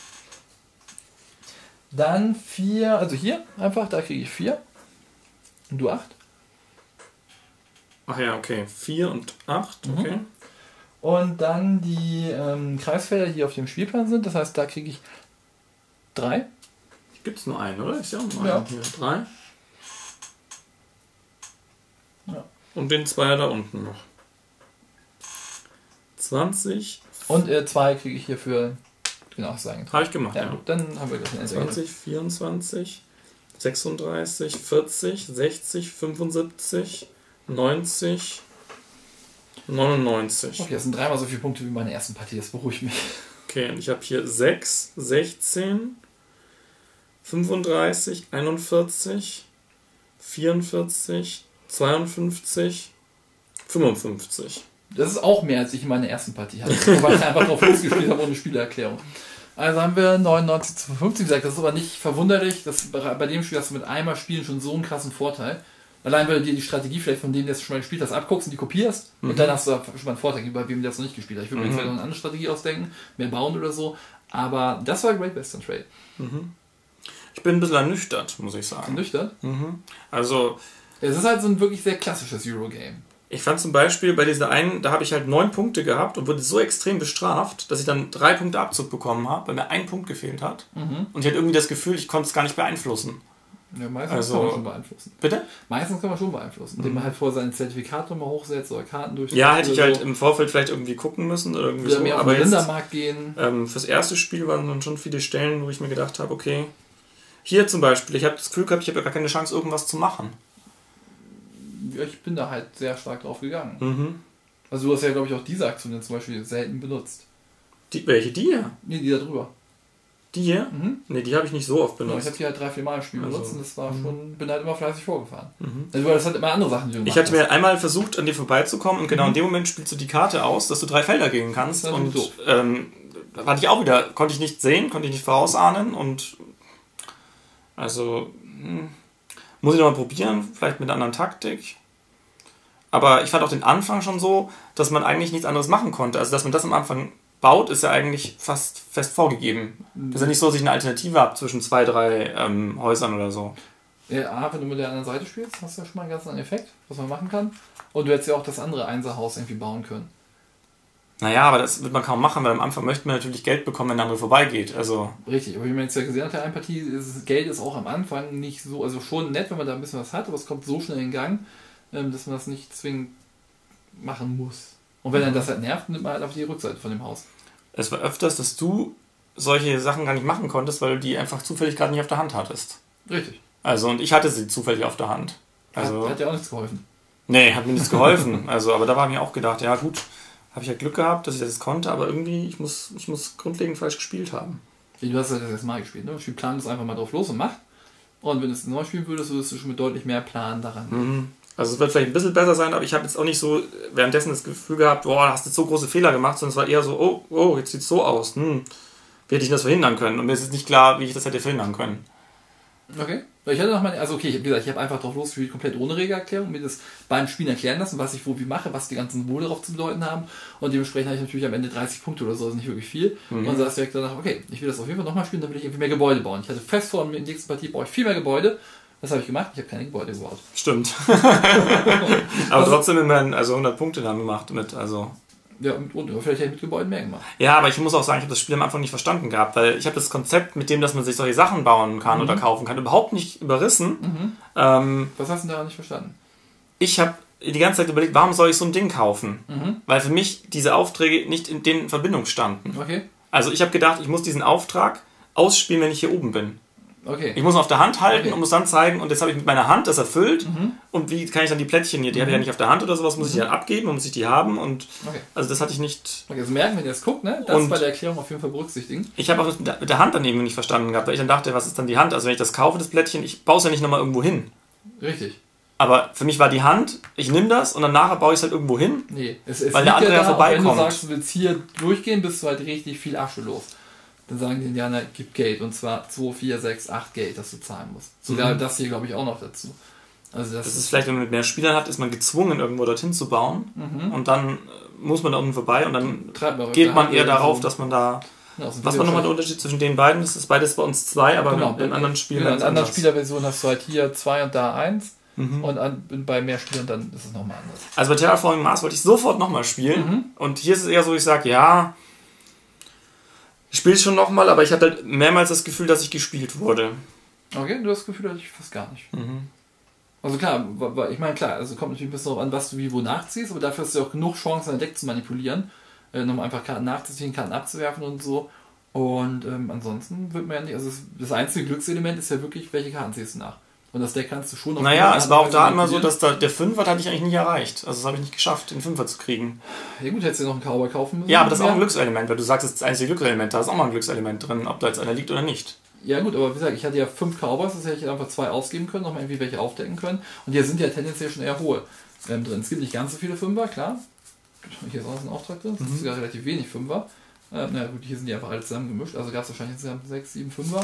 Dann 4, also hier einfach, da kriege ich 4. Und du 8? Ach ja, okay. 4 und 8, okay. Und dann die Kreisfelder, die hier auf dem Spielplan sind, das heißt, da kriege ich 3. Gibt es nur einen, oder? Ist ja auch nur Ja. einen hier. 3. Ja. Und den 2 da unten noch. 20. Und 2 kriege ich hier für, genau, sagen. Habe ich gemacht, ja. ja. Gut, dann haben wir das in 20, 24, 36, 40, 60, 75, 90, 99. Okay, das sind 3-mal so viele Punkte wie meine ersten Partie, das beruhigt mich. Okay, und ich habe hier 6, 16, 35, 41, 44, 52, 55. Das ist auch mehr, als ich in meiner ersten Partie hatte, weil ich einfach drauf losgespielt habe ohne Spielerklärung. Also haben wir 99:50 gesagt. Das ist aber nicht verwunderlich. Bei dem Spiel hast du mit einmal Spielen schon so einen krassen Vorteil. Allein, weil du dir die Strategie vielleicht von dem, der es schon mal gespielt hast, abguckst und die kopierst. Und dann hast du schon mal einen Vorteil gegenüber wem, der es noch nicht gespielt hat. Ich würde mir jetzt vielleicht noch eine andere Strategie ausdenken, mehr bauen oder so. Aber das war Great Western Trail. Ich bin ein bisschen ernüchtert, muss ich sagen. Ernüchtert? Also... Es ist halt so ein wirklich sehr klassisches Eurogame. Ich fand zum Beispiel bei dieser einen, da habe ich halt 9 Punkte gehabt und wurde so extrem bestraft, dass ich dann 3 Punkte Abzug bekommen habe, weil mir ein Punkt gefehlt hat. Und ich hatte irgendwie das Gefühl, ich konnte es gar nicht beeinflussen. Ja, meistens kann man schon beeinflussen. Bitte? Meistens kann man schon beeinflussen, indem man halt vorher sein Zertifikat nochmal hochsetzt oder Karten durchsetzt. Ja, hätte ich so. halt im Vorfeld vielleicht irgendwie gucken müssen oder irgendwie so. Aber jetzt, Rindermarkt gehen. Fürs erste Spiel waren dann schon viele Stellen, wo ich mir gedacht habe, okay, hier zum Beispiel, ich habe das Gefühl gehabt, ich habe ja gar keine Chance, irgendwas zu machen. Ja, ich bin da halt sehr stark drauf gegangen. Also du hast ja, glaube ich, auch diese Aktion jetzt zum Beispiel selten benutzt. Welche? Die hier? Nee, die da drüber. Die hier? Ne, die habe ich nicht so oft benutzt. Ja, ich habe die halt 3-4 Mal im Spiel benutzt und das war schon, bin halt immer fleißig vorgefahren. Also das hat immer andere Sachen, die du Ich hatte mir einmal versucht, an dir vorbeizukommen und genau in dem Moment spielst du die Karte aus, dass du 3 Felder gehen kannst. Und hatte ich auch wieder, konnte ich nicht sehen, konnte ich nicht vorausahnen und also muss ich nochmal probieren, vielleicht mit einer anderen Taktik. Aber ich fand auch den Anfang schon so, dass man eigentlich nichts anderes machen konnte. Also dass man das am Anfang baut, ist ja eigentlich fast fest vorgegeben. Das ist ja nicht so, dass ich eine Alternative habe zwischen 2, 3 Häusern oder so. Ja, wenn du mit der anderen Seite spielst, hast du ja schon mal einen ganz anderen Effekt, was man machen kann. Und du hättest ja auch das andere Einserhaus irgendwie bauen können. Naja, aber das wird man kaum machen, weil am Anfang möchte man natürlich Geld bekommen, wenn der andere vorbeigeht. Also richtig, aber wie man jetzt ja gesehen hat, der Einpartie, Geld ist auch am Anfang nicht so, also schon nett, wenn man da ein bisschen was hat, aber es kommt so schnell in Gang, dass man das nicht zwingend machen muss. Und wenn dann das halt nervt, nimmt man halt auf die Rückseite von dem Haus. Es war öfters, dass du solche Sachen gar nicht machen konntest, weil du die einfach zufällig gerade nicht auf der Hand hattest. Richtig. Also, und ich hatte sie zufällig auf der Hand. Also, hat dir auch nichts geholfen. Nee, hat mir nichts geholfen. Also, aber da war mir auch gedacht, ja gut, habe ich ja Glück gehabt, dass ich das konnte, aber irgendwie, ich muss grundlegend falsch gespielt haben. Du hast das jetzt mal gespielt, ne? Du planst einfach mal drauf los und mach. Und wenn du es neu spielen würdest, würdest du schon mit deutlich mehr Plan daran. Also es wird vielleicht ein bisschen besser sein, aber ich habe jetzt auch nicht so währenddessen das Gefühl gehabt, boah, da hast du jetzt so große Fehler gemacht, sondern es war eher so, oh, jetzt sieht es so aus. Wie hätte ich das verhindern können? Und mir ist jetzt nicht klar, wie ich das hätte verhindern können. Okay. Ich hatte noch mal, also okay, wie gesagt, ich habe einfach drauf losgespielt, komplett ohne Regelerklärung, mir das beim Spielen erklären lassen, was ich wo wie mache, was die ganzen Symbole darauf zu bedeuten haben. Und dementsprechend habe ich natürlich am Ende 30 Punkte oder so, also nicht wirklich viel. Und saß direkt danach, okay, ich will das auf jeden Fall nochmal spielen, dann will ich irgendwie mehr Gebäude bauen. Ich hatte fest vor, in der nächsten Partie brauche ich viel mehr Gebäude. Was habe ich gemacht? Ich habe keine Gebäude gebaut. Stimmt. Aber trotzdem immerhin, also 100 Punkte dann gemacht mit, also... Ja, und vielleicht hätte ich mit Gebäuden mehr gemacht. Ja, aber ich muss auch sagen, ich habe das Spiel am Anfang nicht verstanden gehabt, weil ich habe das Konzept, mit dem, dass man sich solche Sachen bauen kann oder kaufen kann, überhaupt nicht überrissen. Was hast du da nicht verstanden? Ich habe die ganze Zeit überlegt, warum soll ich so ein Ding kaufen? Weil für mich diese Aufträge nicht in den Verbindung standen. Okay. Also ich habe gedacht, ich muss diesen Auftrag ausspielen, wenn ich hier oben bin. Okay. Ich muss ihn auf der Hand halten und muss dann zeigen, und jetzt habe ich mit meiner Hand das erfüllt. Und wie kann ich dann die Plättchen hier, die habe ich ja nicht auf der Hand oder sowas, muss ich ja abgeben und muss ich die haben. Und also das hatte ich nicht. Okay, also merken, wenn ihr das guckt, ne? Das bei der Erklärung auf jeden Fall berücksichtigen. Ich habe auch mit der Hand dann eben nicht verstanden gehabt, weil ich dann dachte, was ist dann die Hand? Also wenn ich das kaufe, das Plättchen, ich baue es ja nicht nochmal irgendwo hin. Richtig. Aber für mich war die Hand, ich nehme das und dann nachher baue ich es halt irgendwo hin. Nee, weil der andere ja vorbeikommt. Wenn du sagst, du willst hier durchgehen, bist du halt richtig viel Asche los. Dann sagen die Indianer, gib Geld. Und zwar 2, 4, 6, 8 Geld, das du zahlen musst. Sogar das hier, glaube ich, auch noch dazu. Also das ist vielleicht, wenn man mit mehr Spielern hat, ist man gezwungen, irgendwo dorthin zu bauen. Und dann muss man da unten vorbei und dann geht man eher darauf, dass man da... Was war nochmal der Unterschied zwischen den beiden? Das ist beides bei uns 2, aber in anderen Spielen... In anderen Spielerversionen hast du halt hier 2 und da 1. Und bei mehr Spielern dann ist es nochmal anders. Also bei Terraforming Mars wollte ich sofort nochmal spielen. Und hier ist es eher so, ich sage, ja... Ich spiele es schon nochmal, aber ich hatte halt mehrmals das Gefühl, dass ich gespielt wurde. Okay, du hast das Gefühl, hatte ich fast gar nicht. Also klar, ich meine klar, also kommt natürlich ein bisschen darauf an, was du wie wo nachziehst, aber dafür hast du ja auch genug Chancen, dein Deck zu manipulieren, nochmal einfach Karten nachzuziehen, Karten abzuwerfen und so. Und ansonsten wird man ja nicht, also das einzige Glückselement ist ja wirklich, welche Karten ziehst du nach. Und das Deck kannst du schon... Naja, es war auch da immer so, dass der Fünfer hatte ich eigentlich nicht erreicht. Also das habe ich nicht geschafft, den Fünfer zu kriegen. Ja gut, hättest du noch einen Cowboy kaufen müssen. Ja, aber das ist auch ein Glückselement, weil du sagst, das ist das einzige Glückselement. Da ist auch mal ein Glückselement drin, ob da jetzt einer liegt oder nicht. Ja gut, aber wie gesagt, ich hatte ja 5 Cowboys, das hätte ich einfach 2 ausgeben können, nochmal irgendwie welche aufdecken können. Und hier sind ja tendenziell schon eher hohe drin. Es gibt nicht ganz so viele Fünfer, klar. Hier ist auch noch ein Auftrag drin, es ist sogar relativ wenig Fünfer. Na gut, hier sind die einfach alle zusammen gemischt, also gab es wahrscheinlich insgesamt 6, 7, 5er.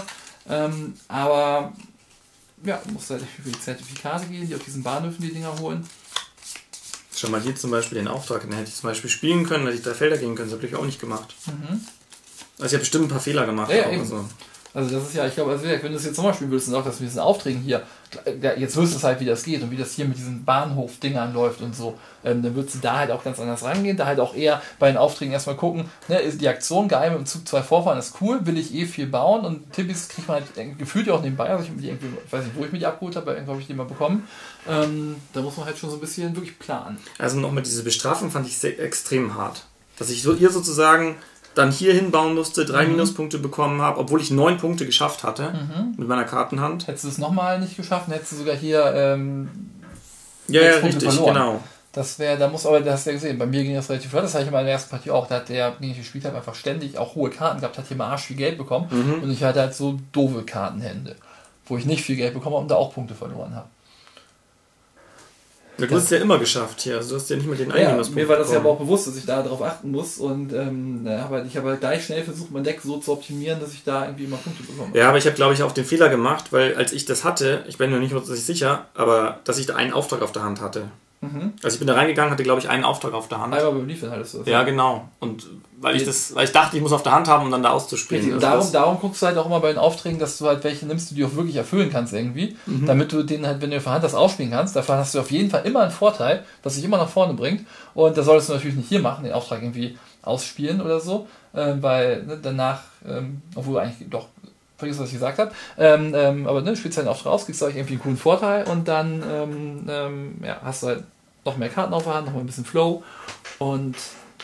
Aber ja, du musst halt über die Zertifikate gehen, die auf diesen Bahnhöfen die Dinger holen. Schon mal hier zum Beispiel den Auftrag, den hätte ich zum Beispiel spielen können, hätte ich 3 Felder gehen können, das habe ich auch nicht gemacht. Also ich habe bestimmt ein paar Fehler gemacht. Ja, eben. Also das ist ja, ich glaube, also wenn du es jetzt nochmal spielen willst und auch das mit diesen Aufträgen hier, jetzt wirst du es halt, wie das geht und wie das hier mit diesen Bahnhof-Dingern läuft und so, dann würdest du da halt auch ganz anders rangehen, da halt auch eher bei den Aufträgen erstmal gucken, ne, ist die Aktion geil, mit dem Zug 2 vorfahren, ist cool, will ich viel bauen und Tippis kriegt man halt gefühlt ja auch nebenbei, also ich weiß nicht, wo ich mir die abgeholt habe, aber irgendwo habe ich die mal bekommen, da muss man halt schon so ein bisschen wirklich planen. Also nochmal diese Bestrafung fand ich extrem hart, dass ich hier sozusagen dann hier hinbauen musste, 3 Minuspunkte bekommen habe, obwohl ich 9 Punkte geschafft hatte mit meiner Kartenhand. Hättest du es nochmal nicht geschafft, hättest du sogar hier ja, richtig, verloren. Genau. Das wäre, da muss aber, das hast du ja gesehen, bei mir ging das relativ flott, das hatte ich in meiner ersten Partie auch, da hat der, den ich gespielt habe, einfach ständig auch hohe Karten gehabt, hat hier mal arsch viel Geld bekommen und ich hatte halt so doofe Kartenhände, wo ich nicht viel Geld bekommen habe und da auch Punkte verloren habe. Ja, du hast es ja immer geschafft hier, also du hast ja nicht mit den Einminus-Punkten mir war das ja aber auch bewusst, dass ich da darauf achten muss und ich habe halt gleich schnell versucht, mein Deck so zu optimieren, dass ich da irgendwie immer Punkte bekomme. Ja, aber ich habe, glaube ich, auch den Fehler gemacht, weil als ich das hatte, ich bin mir nicht sicher, aber dass ich da einen Auftrag auf der Hand hatte. Also ich bin da reingegangen, hatte, glaube ich, einen Auftrag auf der Hand. Einmal beim Liefen hattest du das. Ja, genau. Und weil ich dachte, ich muss auf der Hand haben, um dann da auszuspielen. Und darum guckst du halt auch immer bei den Aufträgen, dass du halt welche nimmst, die du auch wirklich erfüllen kannst irgendwie, damit du den halt, wenn du auf der Hand das ausspielen kannst, davon hast du auf jeden Fall immer einen Vorteil, was dich immer nach vorne bringt. Und das solltest du natürlich nicht hier machen, den Auftrag irgendwie ausspielen oder so, weil danach, obwohl eigentlich doch, vergiss, was ich gesagt habe, aber ne, spielst halt einen Auftrag aus, kriegst du irgendwie einen coolen Vorteil und dann hast du halt noch mehr Karten auf der Hand, noch mal ein bisschen Flow und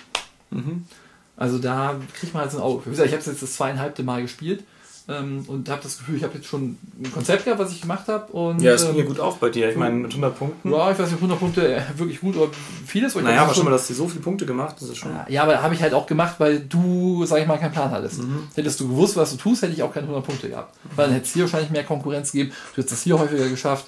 also da kriegt man halt so ein Auge. Wie gesagt, ich habe es jetzt das 2,5. Mal gespielt und habe das Gefühl, ich habe jetzt schon ein Konzept gehabt, was ich gemacht habe. Und, ja, es ging ja gut auf bei dir. Ich meine, mit 100 Punkten. Ja, ich weiß nicht, 100 Punkte wirklich gut oder vieles. Naja, aber schon mal, dass du so viele Punkte gemacht hast, ist schon. Ja, aber habe ich halt auch gemacht, weil du, sag ich mal, keinen Plan hattest. Hättest du gewusst, was du tust, hätte ich auch keine 100 Punkte gehabt. Weil dann hätte es hier wahrscheinlich mehr Konkurrenz gegeben. Du hättest das hier häufiger geschafft.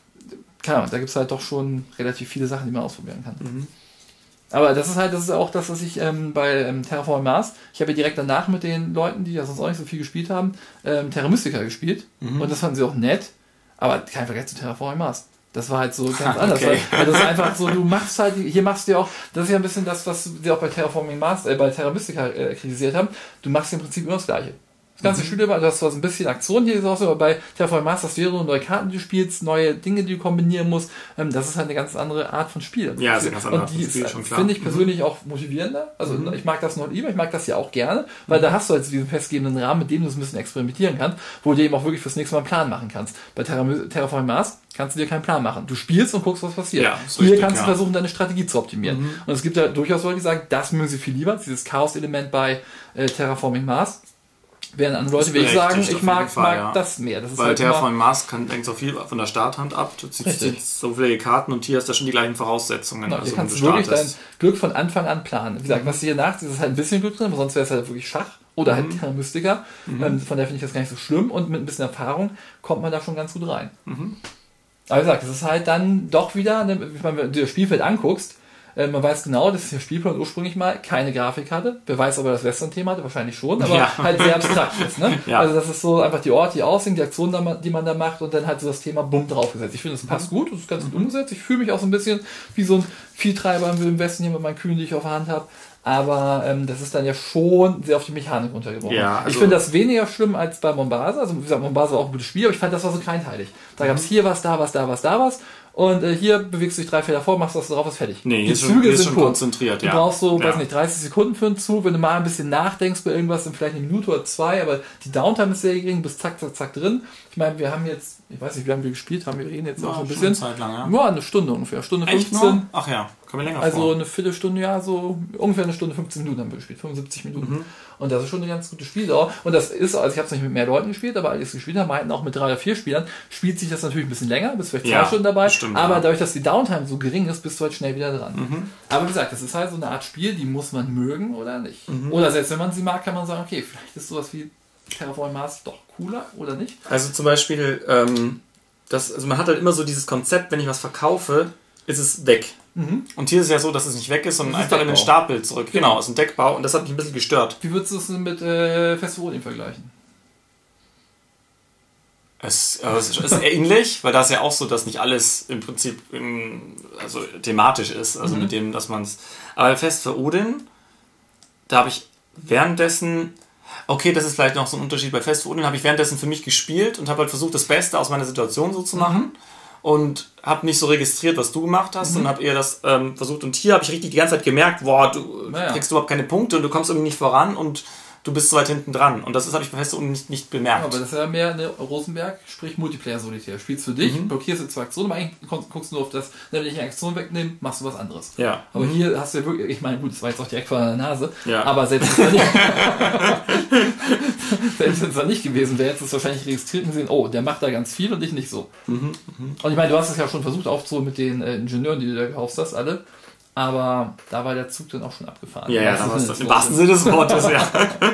Keine Ahnung, da gibt es halt doch schon relativ viele Sachen, die man ausprobieren kann. Aber das ist auch das, was ich bei Terraforming Mars, ich habe ja direkt danach mit den Leuten, die ja sonst auch nicht so viel gespielt haben, Terra Mystica gespielt und das fanden sie auch nett, aber kein Vergleich zu Terraforming Mars. Das war halt so ganz anders. Weil das ist einfach so, du machst halt, hier machst du ja auch, das ist ja ein bisschen das, was wir auch bei Terraforming Mars, bei Terra Mystica kritisiert haben, du machst im Prinzip immer das Gleiche. Das ganze Spiel über, du hast so ein bisschen Aktion hier, ist auch so, aber bei Terraforming Mars hast du wieder neue Karten, die du spielst, neue Dinge, die du kombinieren musst. Das ist halt eine ganz andere Art von Spiel. Ja, das ist eine ganz andere Art von Spiel, schon klar. Finde ich persönlich auch motivierender. Also ich mag das noch lieber, ich mag das ja auch gerne, weil da hast du halt diesen festgegebenen Rahmen, mit dem du es ein bisschen experimentieren kannst, wo du eben auch wirklich fürs nächste Mal einen Plan machen kannst. Bei Terraforming Mars kannst du dir keinen Plan machen. Du spielst und guckst, was passiert. Ja, hier kannst du versuchen, deine Strategie zu optimieren. Und es gibt ja durchaus Leute, die sagen, das mögen sie viel lieber, dieses Chaos-Element bei Terraforming Mars. Während andere Leute, wie ich sagen, ich mag das mehr. Das ist weil halt Terraforming Mars hängt so viel von der Starthand ab. Du ziehst so viele Karten und hier hast du schon die gleichen Voraussetzungen. Genau, hier kannst du wirklich dein Glück von Anfang an planen. Wie gesagt, was hier nach ist halt ein bisschen Glück drin, aber sonst wäre es halt wirklich Schach oder halt Terra Mystica. Von daher finde ich das gar nicht so schlimm und mit ein bisschen Erfahrung kommt man da schon ganz gut rein. Aber wie gesagt, es ist halt dann doch wieder, wenn du das Spielfeld anguckst, man weiß genau, dass der Spielplan ursprünglich mal keine Grafik hatte. Wer weiß, ob er das Western-Thema hatte, wahrscheinlich schon, aber halt sehr abstrakt ist. Ne? Ja. Also das ist so einfach die Orte, die aussehen, die Aktionen, die man da macht und dann halt so das Thema bumm draufgesetzt. Ich finde, das passt gut, das ist ganz gut umgesetzt. Ich fühle mich auch so ein bisschen wie so ein Viehtreiber im Wilden Westen hier mit meinen Kühen, die ich auf der Hand habe. Aber das ist dann ja schon sehr auf die Mechanik runtergebrochen. Ja, also ich finde das weniger schlimm als bei Mombasa. Also wie gesagt, Mombasa war auch ein gutes Spiel, aber ich fand, das war so kleinteilig. Da gab es hier was, da was, da was, da was. Und hier bewegst du dich 3 Felder vor, machst das drauf, ist fertig. Nee, die Züge sind schon konzentriert. Du brauchst so, weiß nicht, 30 Sekunden für einen Zug. Wenn du mal ein bisschen nachdenkst bei irgendwas, dann vielleicht eine Minute oder 2, aber die Downtime ist sehr gering, bist zack, zack, zack drin. Ich meine, wir haben jetzt, ich weiß nicht, wie lange wir gespielt haben, wir reden jetzt auch so ein bisschen. Zeit lang, ja. Nur eine Stunde ungefähr, Stunde 15. Echt noch? Ach ja, kommen wir länger also vor. Eine Viertelstunde, ja, so ungefähr eine Stunde 15 Minuten haben wir gespielt, 75 Minuten. Und das ist schon eine ganz gute Spieldauer. Und das ist, also ich habe es nicht mit mehr Leuten gespielt, aber als ich es gespielt habe, meinten auch mit 3 oder 4 Spielern, spielt sich das natürlich ein bisschen länger, bist vielleicht 2 Stunden dabei. Stimmt, aber dadurch, dass die Downtime so gering ist, bist du halt schnell wieder dran. Aber wie gesagt, das ist halt so eine Art Spiel, die muss man mögen oder nicht. Oder selbst wenn man sie mag, kann man sagen, okay, vielleicht ist sowas wie Terraforming Mars doch cooler oder nicht. Also zum Beispiel, also man hat halt immer so dieses Konzept, wenn ich was verkaufe, ist es weg. Und hier ist es ja so, dass es nicht weg ist, sondern Das ist einfach in den Deckbau. Stapel zurück. Genau, es ist ein Deckbau und das hat mich ein bisschen gestört. Wie würdest du es denn mit Festoronien vergleichen? Es ist ähnlich, weil da ist ja auch so, dass nicht alles im Prinzip also thematisch ist. Also mit dem, dass man es... Aber Fest für Odin, da habe ich währenddessen... Okay, das ist vielleicht noch so ein Unterschied. Bei Fest für Odin habe ich währenddessen für mich gespielt und habe halt versucht, das Beste aus meiner Situation so zu machen. Und habe nicht so registriert, was du gemacht hast, und habe eher das versucht. Und hier habe ich richtig die ganze Zeit gemerkt, boah, du kriegst überhaupt keine Punkte und du kommst irgendwie nicht voran und du bist so weit hinten dran. Und das habe ich bei Fest und nicht bemerkt. Ja, aber das ist ja mehr eine Rosenberg, sprich Multiplayer-Solitär. Spielst für dich, blockierst du 2 Aktionen, aber eigentlich guckst du nur auf das, wenn ich eine Aktion wegnehme, machst du was anderes. Ja. Aber hier hast du ja wirklich, ich meine, gut, das war jetzt auch direkt vor der Nase, Ja. aber selbst wenn es da nicht gewesen wäre, hättest du es wahrscheinlich registriert und gesehen, oh, der macht da ganz viel und ich nicht so. Und ich meine, du hast es ja schon versucht aufzuholen mit den Ingenieuren, die du da gekauft hast, alle. Aber da war der Zug dann auch schon abgefahren. Ja, da war es im wahrsten Sinne des Wortes, ja.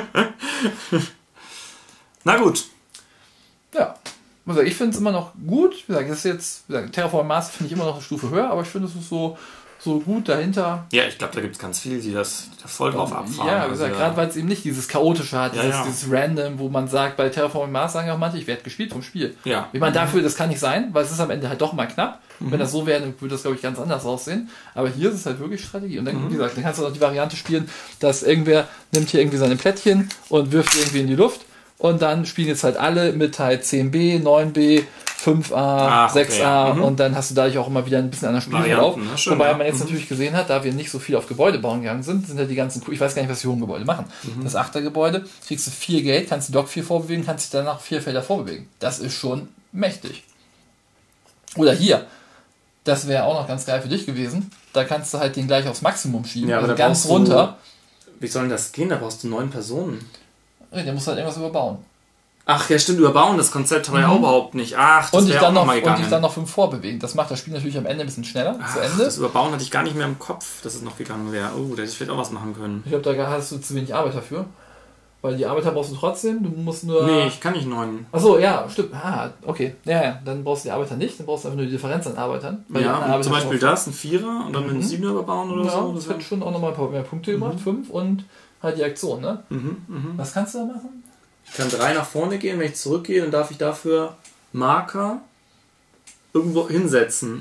Na gut. Ja. Ich finde es immer noch gut. Wie gesagt, das ist jetzt, Terraforming Mars finde ich immer noch eine Stufe höher, aber ich finde, es ist so gut dahinter. Ja, ich glaube, da gibt es ganz viele, die da voll drauf abfahren. Ja, wie gesagt, gerade weil es eben nicht dieses Chaotische hat, dieses Random, wo man sagt, bei Terraforming Mars sagen auch manche, ich werde gespielt vom Spiel. Ja. Ich meine, dafür, das kann nicht sein, weil es ist am Ende halt doch mal knapp. Wenn das so wäre, dann würde das, glaube ich, ganz anders aussehen. Aber hier ist es halt wirklich Strategie. Und dann, wie gesagt, dann kannst du auch die Variante spielen, dass irgendwer nimmt hier irgendwie seine Plättchen und wirft die irgendwie in die Luft. Und dann spielen jetzt halt alle mit halt 10b, 9b, 5a, 6a und dann hast du dadurch auch immer wieder ein bisschen anderen Spielverlauf. Wobei man jetzt natürlich gesehen hat, da wir nicht so viel auf Gebäude bauen gegangen sind ja die ganzen, ich weiß gar nicht, was die hohen Gebäude machen. Das 8er Gebäude, kriegst du 4 Geld, kannst die Dock 4 vorbewegen, kannst dich danach 4 Felder vorbewegen. Das ist schon mächtig. Oder hier, das wäre auch noch ganz geil für dich gewesen, da kannst du halt den gleich aufs Maximum schieben, ja, also ganz runter. Wie soll denn das gehen? Da brauchst du 9 Personen. Der muss halt irgendwas überbauen. Ach ja, stimmt, überbauen, das Konzept haben wir ja auch überhaupt nicht. Ach, das wäre auch noch mal gegangen. Und dich dann noch 5 vorbewegen. Das macht das Spiel natürlich am Ende ein bisschen schneller zu Ende. Das Überbauen hatte ich gar nicht mehr im Kopf, dass es noch gegangen wäre. Oh, da hätte ich vielleicht auch was machen können. Ich glaube, da hast du zu wenig Arbeiter für. Weil die Arbeiter brauchst du trotzdem, du musst nur... Nee, ich kann nicht 9. Achso, ja, stimmt. Ah, okay. Ja, dann brauchst du die Arbeiter nicht, dann brauchst du einfach nur die Differenz an Arbeitern. Ja, zum Beispiel das, ein 4er und dann mit einem 7er überbauen oder so. Das wird schon auch nochmal ein paar mehr Punkte gemacht, 5 und halt die Aktion, ne? Was kannst du da machen? Ich kann 3 nach vorne gehen, wenn ich zurückgehe, dann darf ich dafür Marker irgendwo hinsetzen,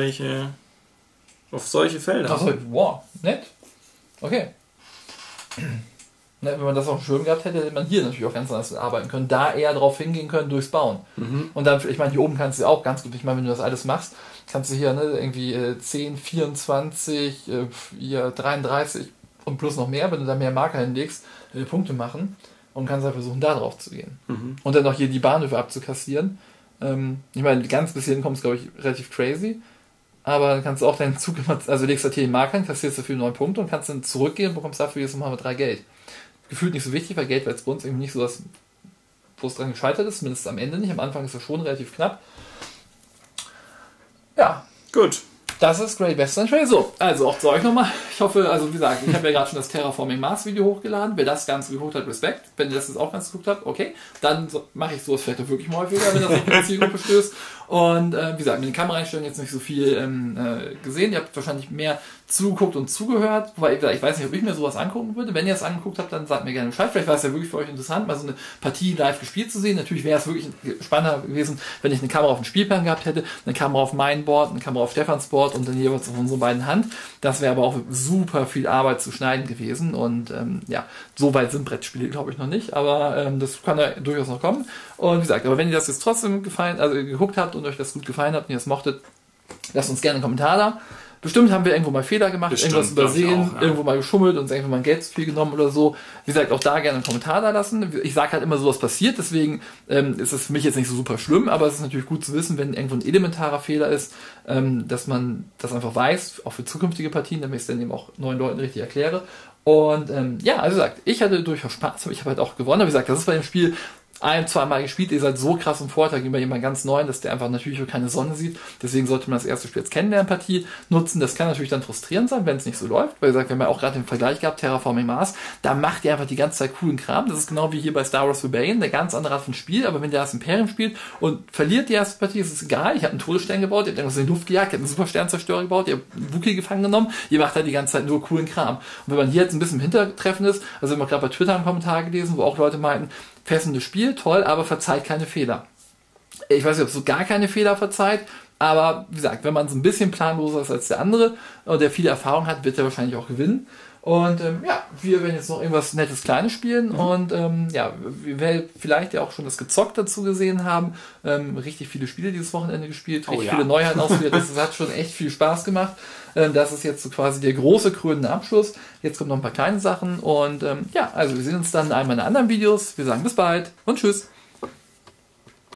auf solche Felder. Achso, wow, nett. Okay. Wenn man das auf dem Schirm gehabt hätte, hätte man hier natürlich auch ganz anders arbeiten können, da eher drauf hingehen können durchs Bauen. Und dann, ich meine, hier oben kannst du auch ganz gut, ich meine, wenn du das alles machst, kannst du hier irgendwie 10, 24, 33 und plus noch mehr, wenn du da mehr Marker hinlegst, Punkte machen und kannst halt versuchen, da drauf zu gehen. Und dann noch hier die Bahnhöfe abzukassieren. Ich meine, ganz bis hierhin kommt es, glaube ich, relativ crazy. Aber dann kannst du auch deinen Zug immer, also legst du hier die Marker, kassierst dafür 9 Punkte und kannst dann zurückgehen und bekommst dafür jetzt nochmal 3 Geld. Gefühlt nicht so wichtig, weil Geld war jetzt bei uns irgendwie nicht so, dass wo es dran gescheitert ist, zumindest am Ende nicht. Am Anfang ist es schon relativ knapp. Ja. Gut. Das ist Great Western Trail. So, also auch zu euch nochmal. Ich hoffe, also wie gesagt, ich habe ja gerade schon das Terraforming Mars Video hochgeladen. Wer das Ganze geguckt hat, Respekt. Wenn ihr das jetzt auch ganz geguckt habt, okay. Dann mache ich sowas vielleicht auch wirklich mal häufiger, wenn das auf die Zielgruppe stößt. Und wie gesagt, mit den Kameraeinstellungen jetzt nicht so viel gesehen. Ihr habt wahrscheinlich mehr zugeguckt und zugehört. Wobei, ich weiß nicht, ob ich mir sowas angucken würde. Wenn ihr es angeguckt habt, dann sagt mir gerne Bescheid. Vielleicht war es ja wirklich für euch interessant, mal so eine Partie live gespielt zu sehen. Natürlich wäre es wirklich spannender gewesen, wenn ich eine Kamera auf dem Spielplan gehabt hätte, eine Kamera auf mein Board, eine Kamera auf Stefans Board und dann jeweils auf unsere beiden Hand. Das wäre aber auch super viel Arbeit zu schneiden gewesen. Und ja, so weit sind Brettspiele, glaube ich, noch nicht. Aber das kann ja durchaus noch kommen. Und wie gesagt, aber wenn ihr das jetzt trotzdem geguckt habt und euch das gut gefallen hat und ihr es mochtet, lasst uns gerne einen Kommentar da. Bestimmt haben wir irgendwo mal Fehler gemacht, irgendwas übersehen, irgendwo mal geschummelt, uns irgendwo mal Geld zu viel genommen oder so. Wie gesagt, auch da gerne einen Kommentar da lassen. Ich sage halt immer, sowas passiert, deswegen ist es für mich jetzt nicht so super schlimm, aber es ist natürlich gut zu wissen, wenn irgendwo ein elementarer Fehler ist, dass man das einfach weiß, auch für zukünftige Partien, damit ich es dann eben auch neuen Leuten richtig erkläre. Und ja, also wie gesagt, ich hatte durchaus Spaß, aber ich habe halt auch gewonnen. Aber wie gesagt, das ist bei dem Spiel zweimal gespielt, ihr seid so krass im Vorteil gegenüber jemand ganz Neuen, dass der einfach natürlich keine Sonne sieht. Deswegen sollte man das erste Spiel als Kennenlernpartie nutzen. Das kann natürlich dann frustrierend sein, wenn es nicht so läuft. Weil, wie gesagt, wir haben ja auch gerade den Vergleich gehabt, Terraforming Mars, da macht ihr einfach die ganze Zeit coolen Kram. Das ist genau wie hier bei Star Wars Rebellion, eine ganz andere Art von Spiel. Aber wenn ihr das Imperium spielt und verliert die erste Partie, ist es egal. Ich habe einen Todesstern gebaut, ihr habt irgendwas in die Luft gejagt, ihr habt einen Supersternzerstörer gebaut, ihr habt einen Wookiee gefangen genommen, ihr macht halt die ganze Zeit nur coolen Kram. Und wenn man hier jetzt ein bisschen im Hintertreffen ist, also wir haben gerade bei Twitter einen Kommentar gelesen, wo auch Leute meinten, fesselndes Spiel, toll, aber verzeiht keine Fehler. Ich weiß nicht, ob es so gar keine Fehler verzeiht, aber wie gesagt, wenn man so ein bisschen planloser ist als der andere und der viele Erfahrung hat, wird er wahrscheinlich auch gewinnen. Und ja, wir werden jetzt noch irgendwas Nettes Kleines spielen und ja, wir werden vielleicht ja auch schon das Gezockt dazu gesehen haben. Richtig viele Spiele dieses Wochenende gespielt, richtig viele Neuheiten ausprobiert. Das hat schon echt viel Spaß gemacht. Das ist jetzt so quasi der große krönende Abschluss. Jetzt kommen noch ein paar kleine Sachen und ja, also wir sehen uns dann in einem meiner anderen Videos. Wir sagen bis bald und tschüss.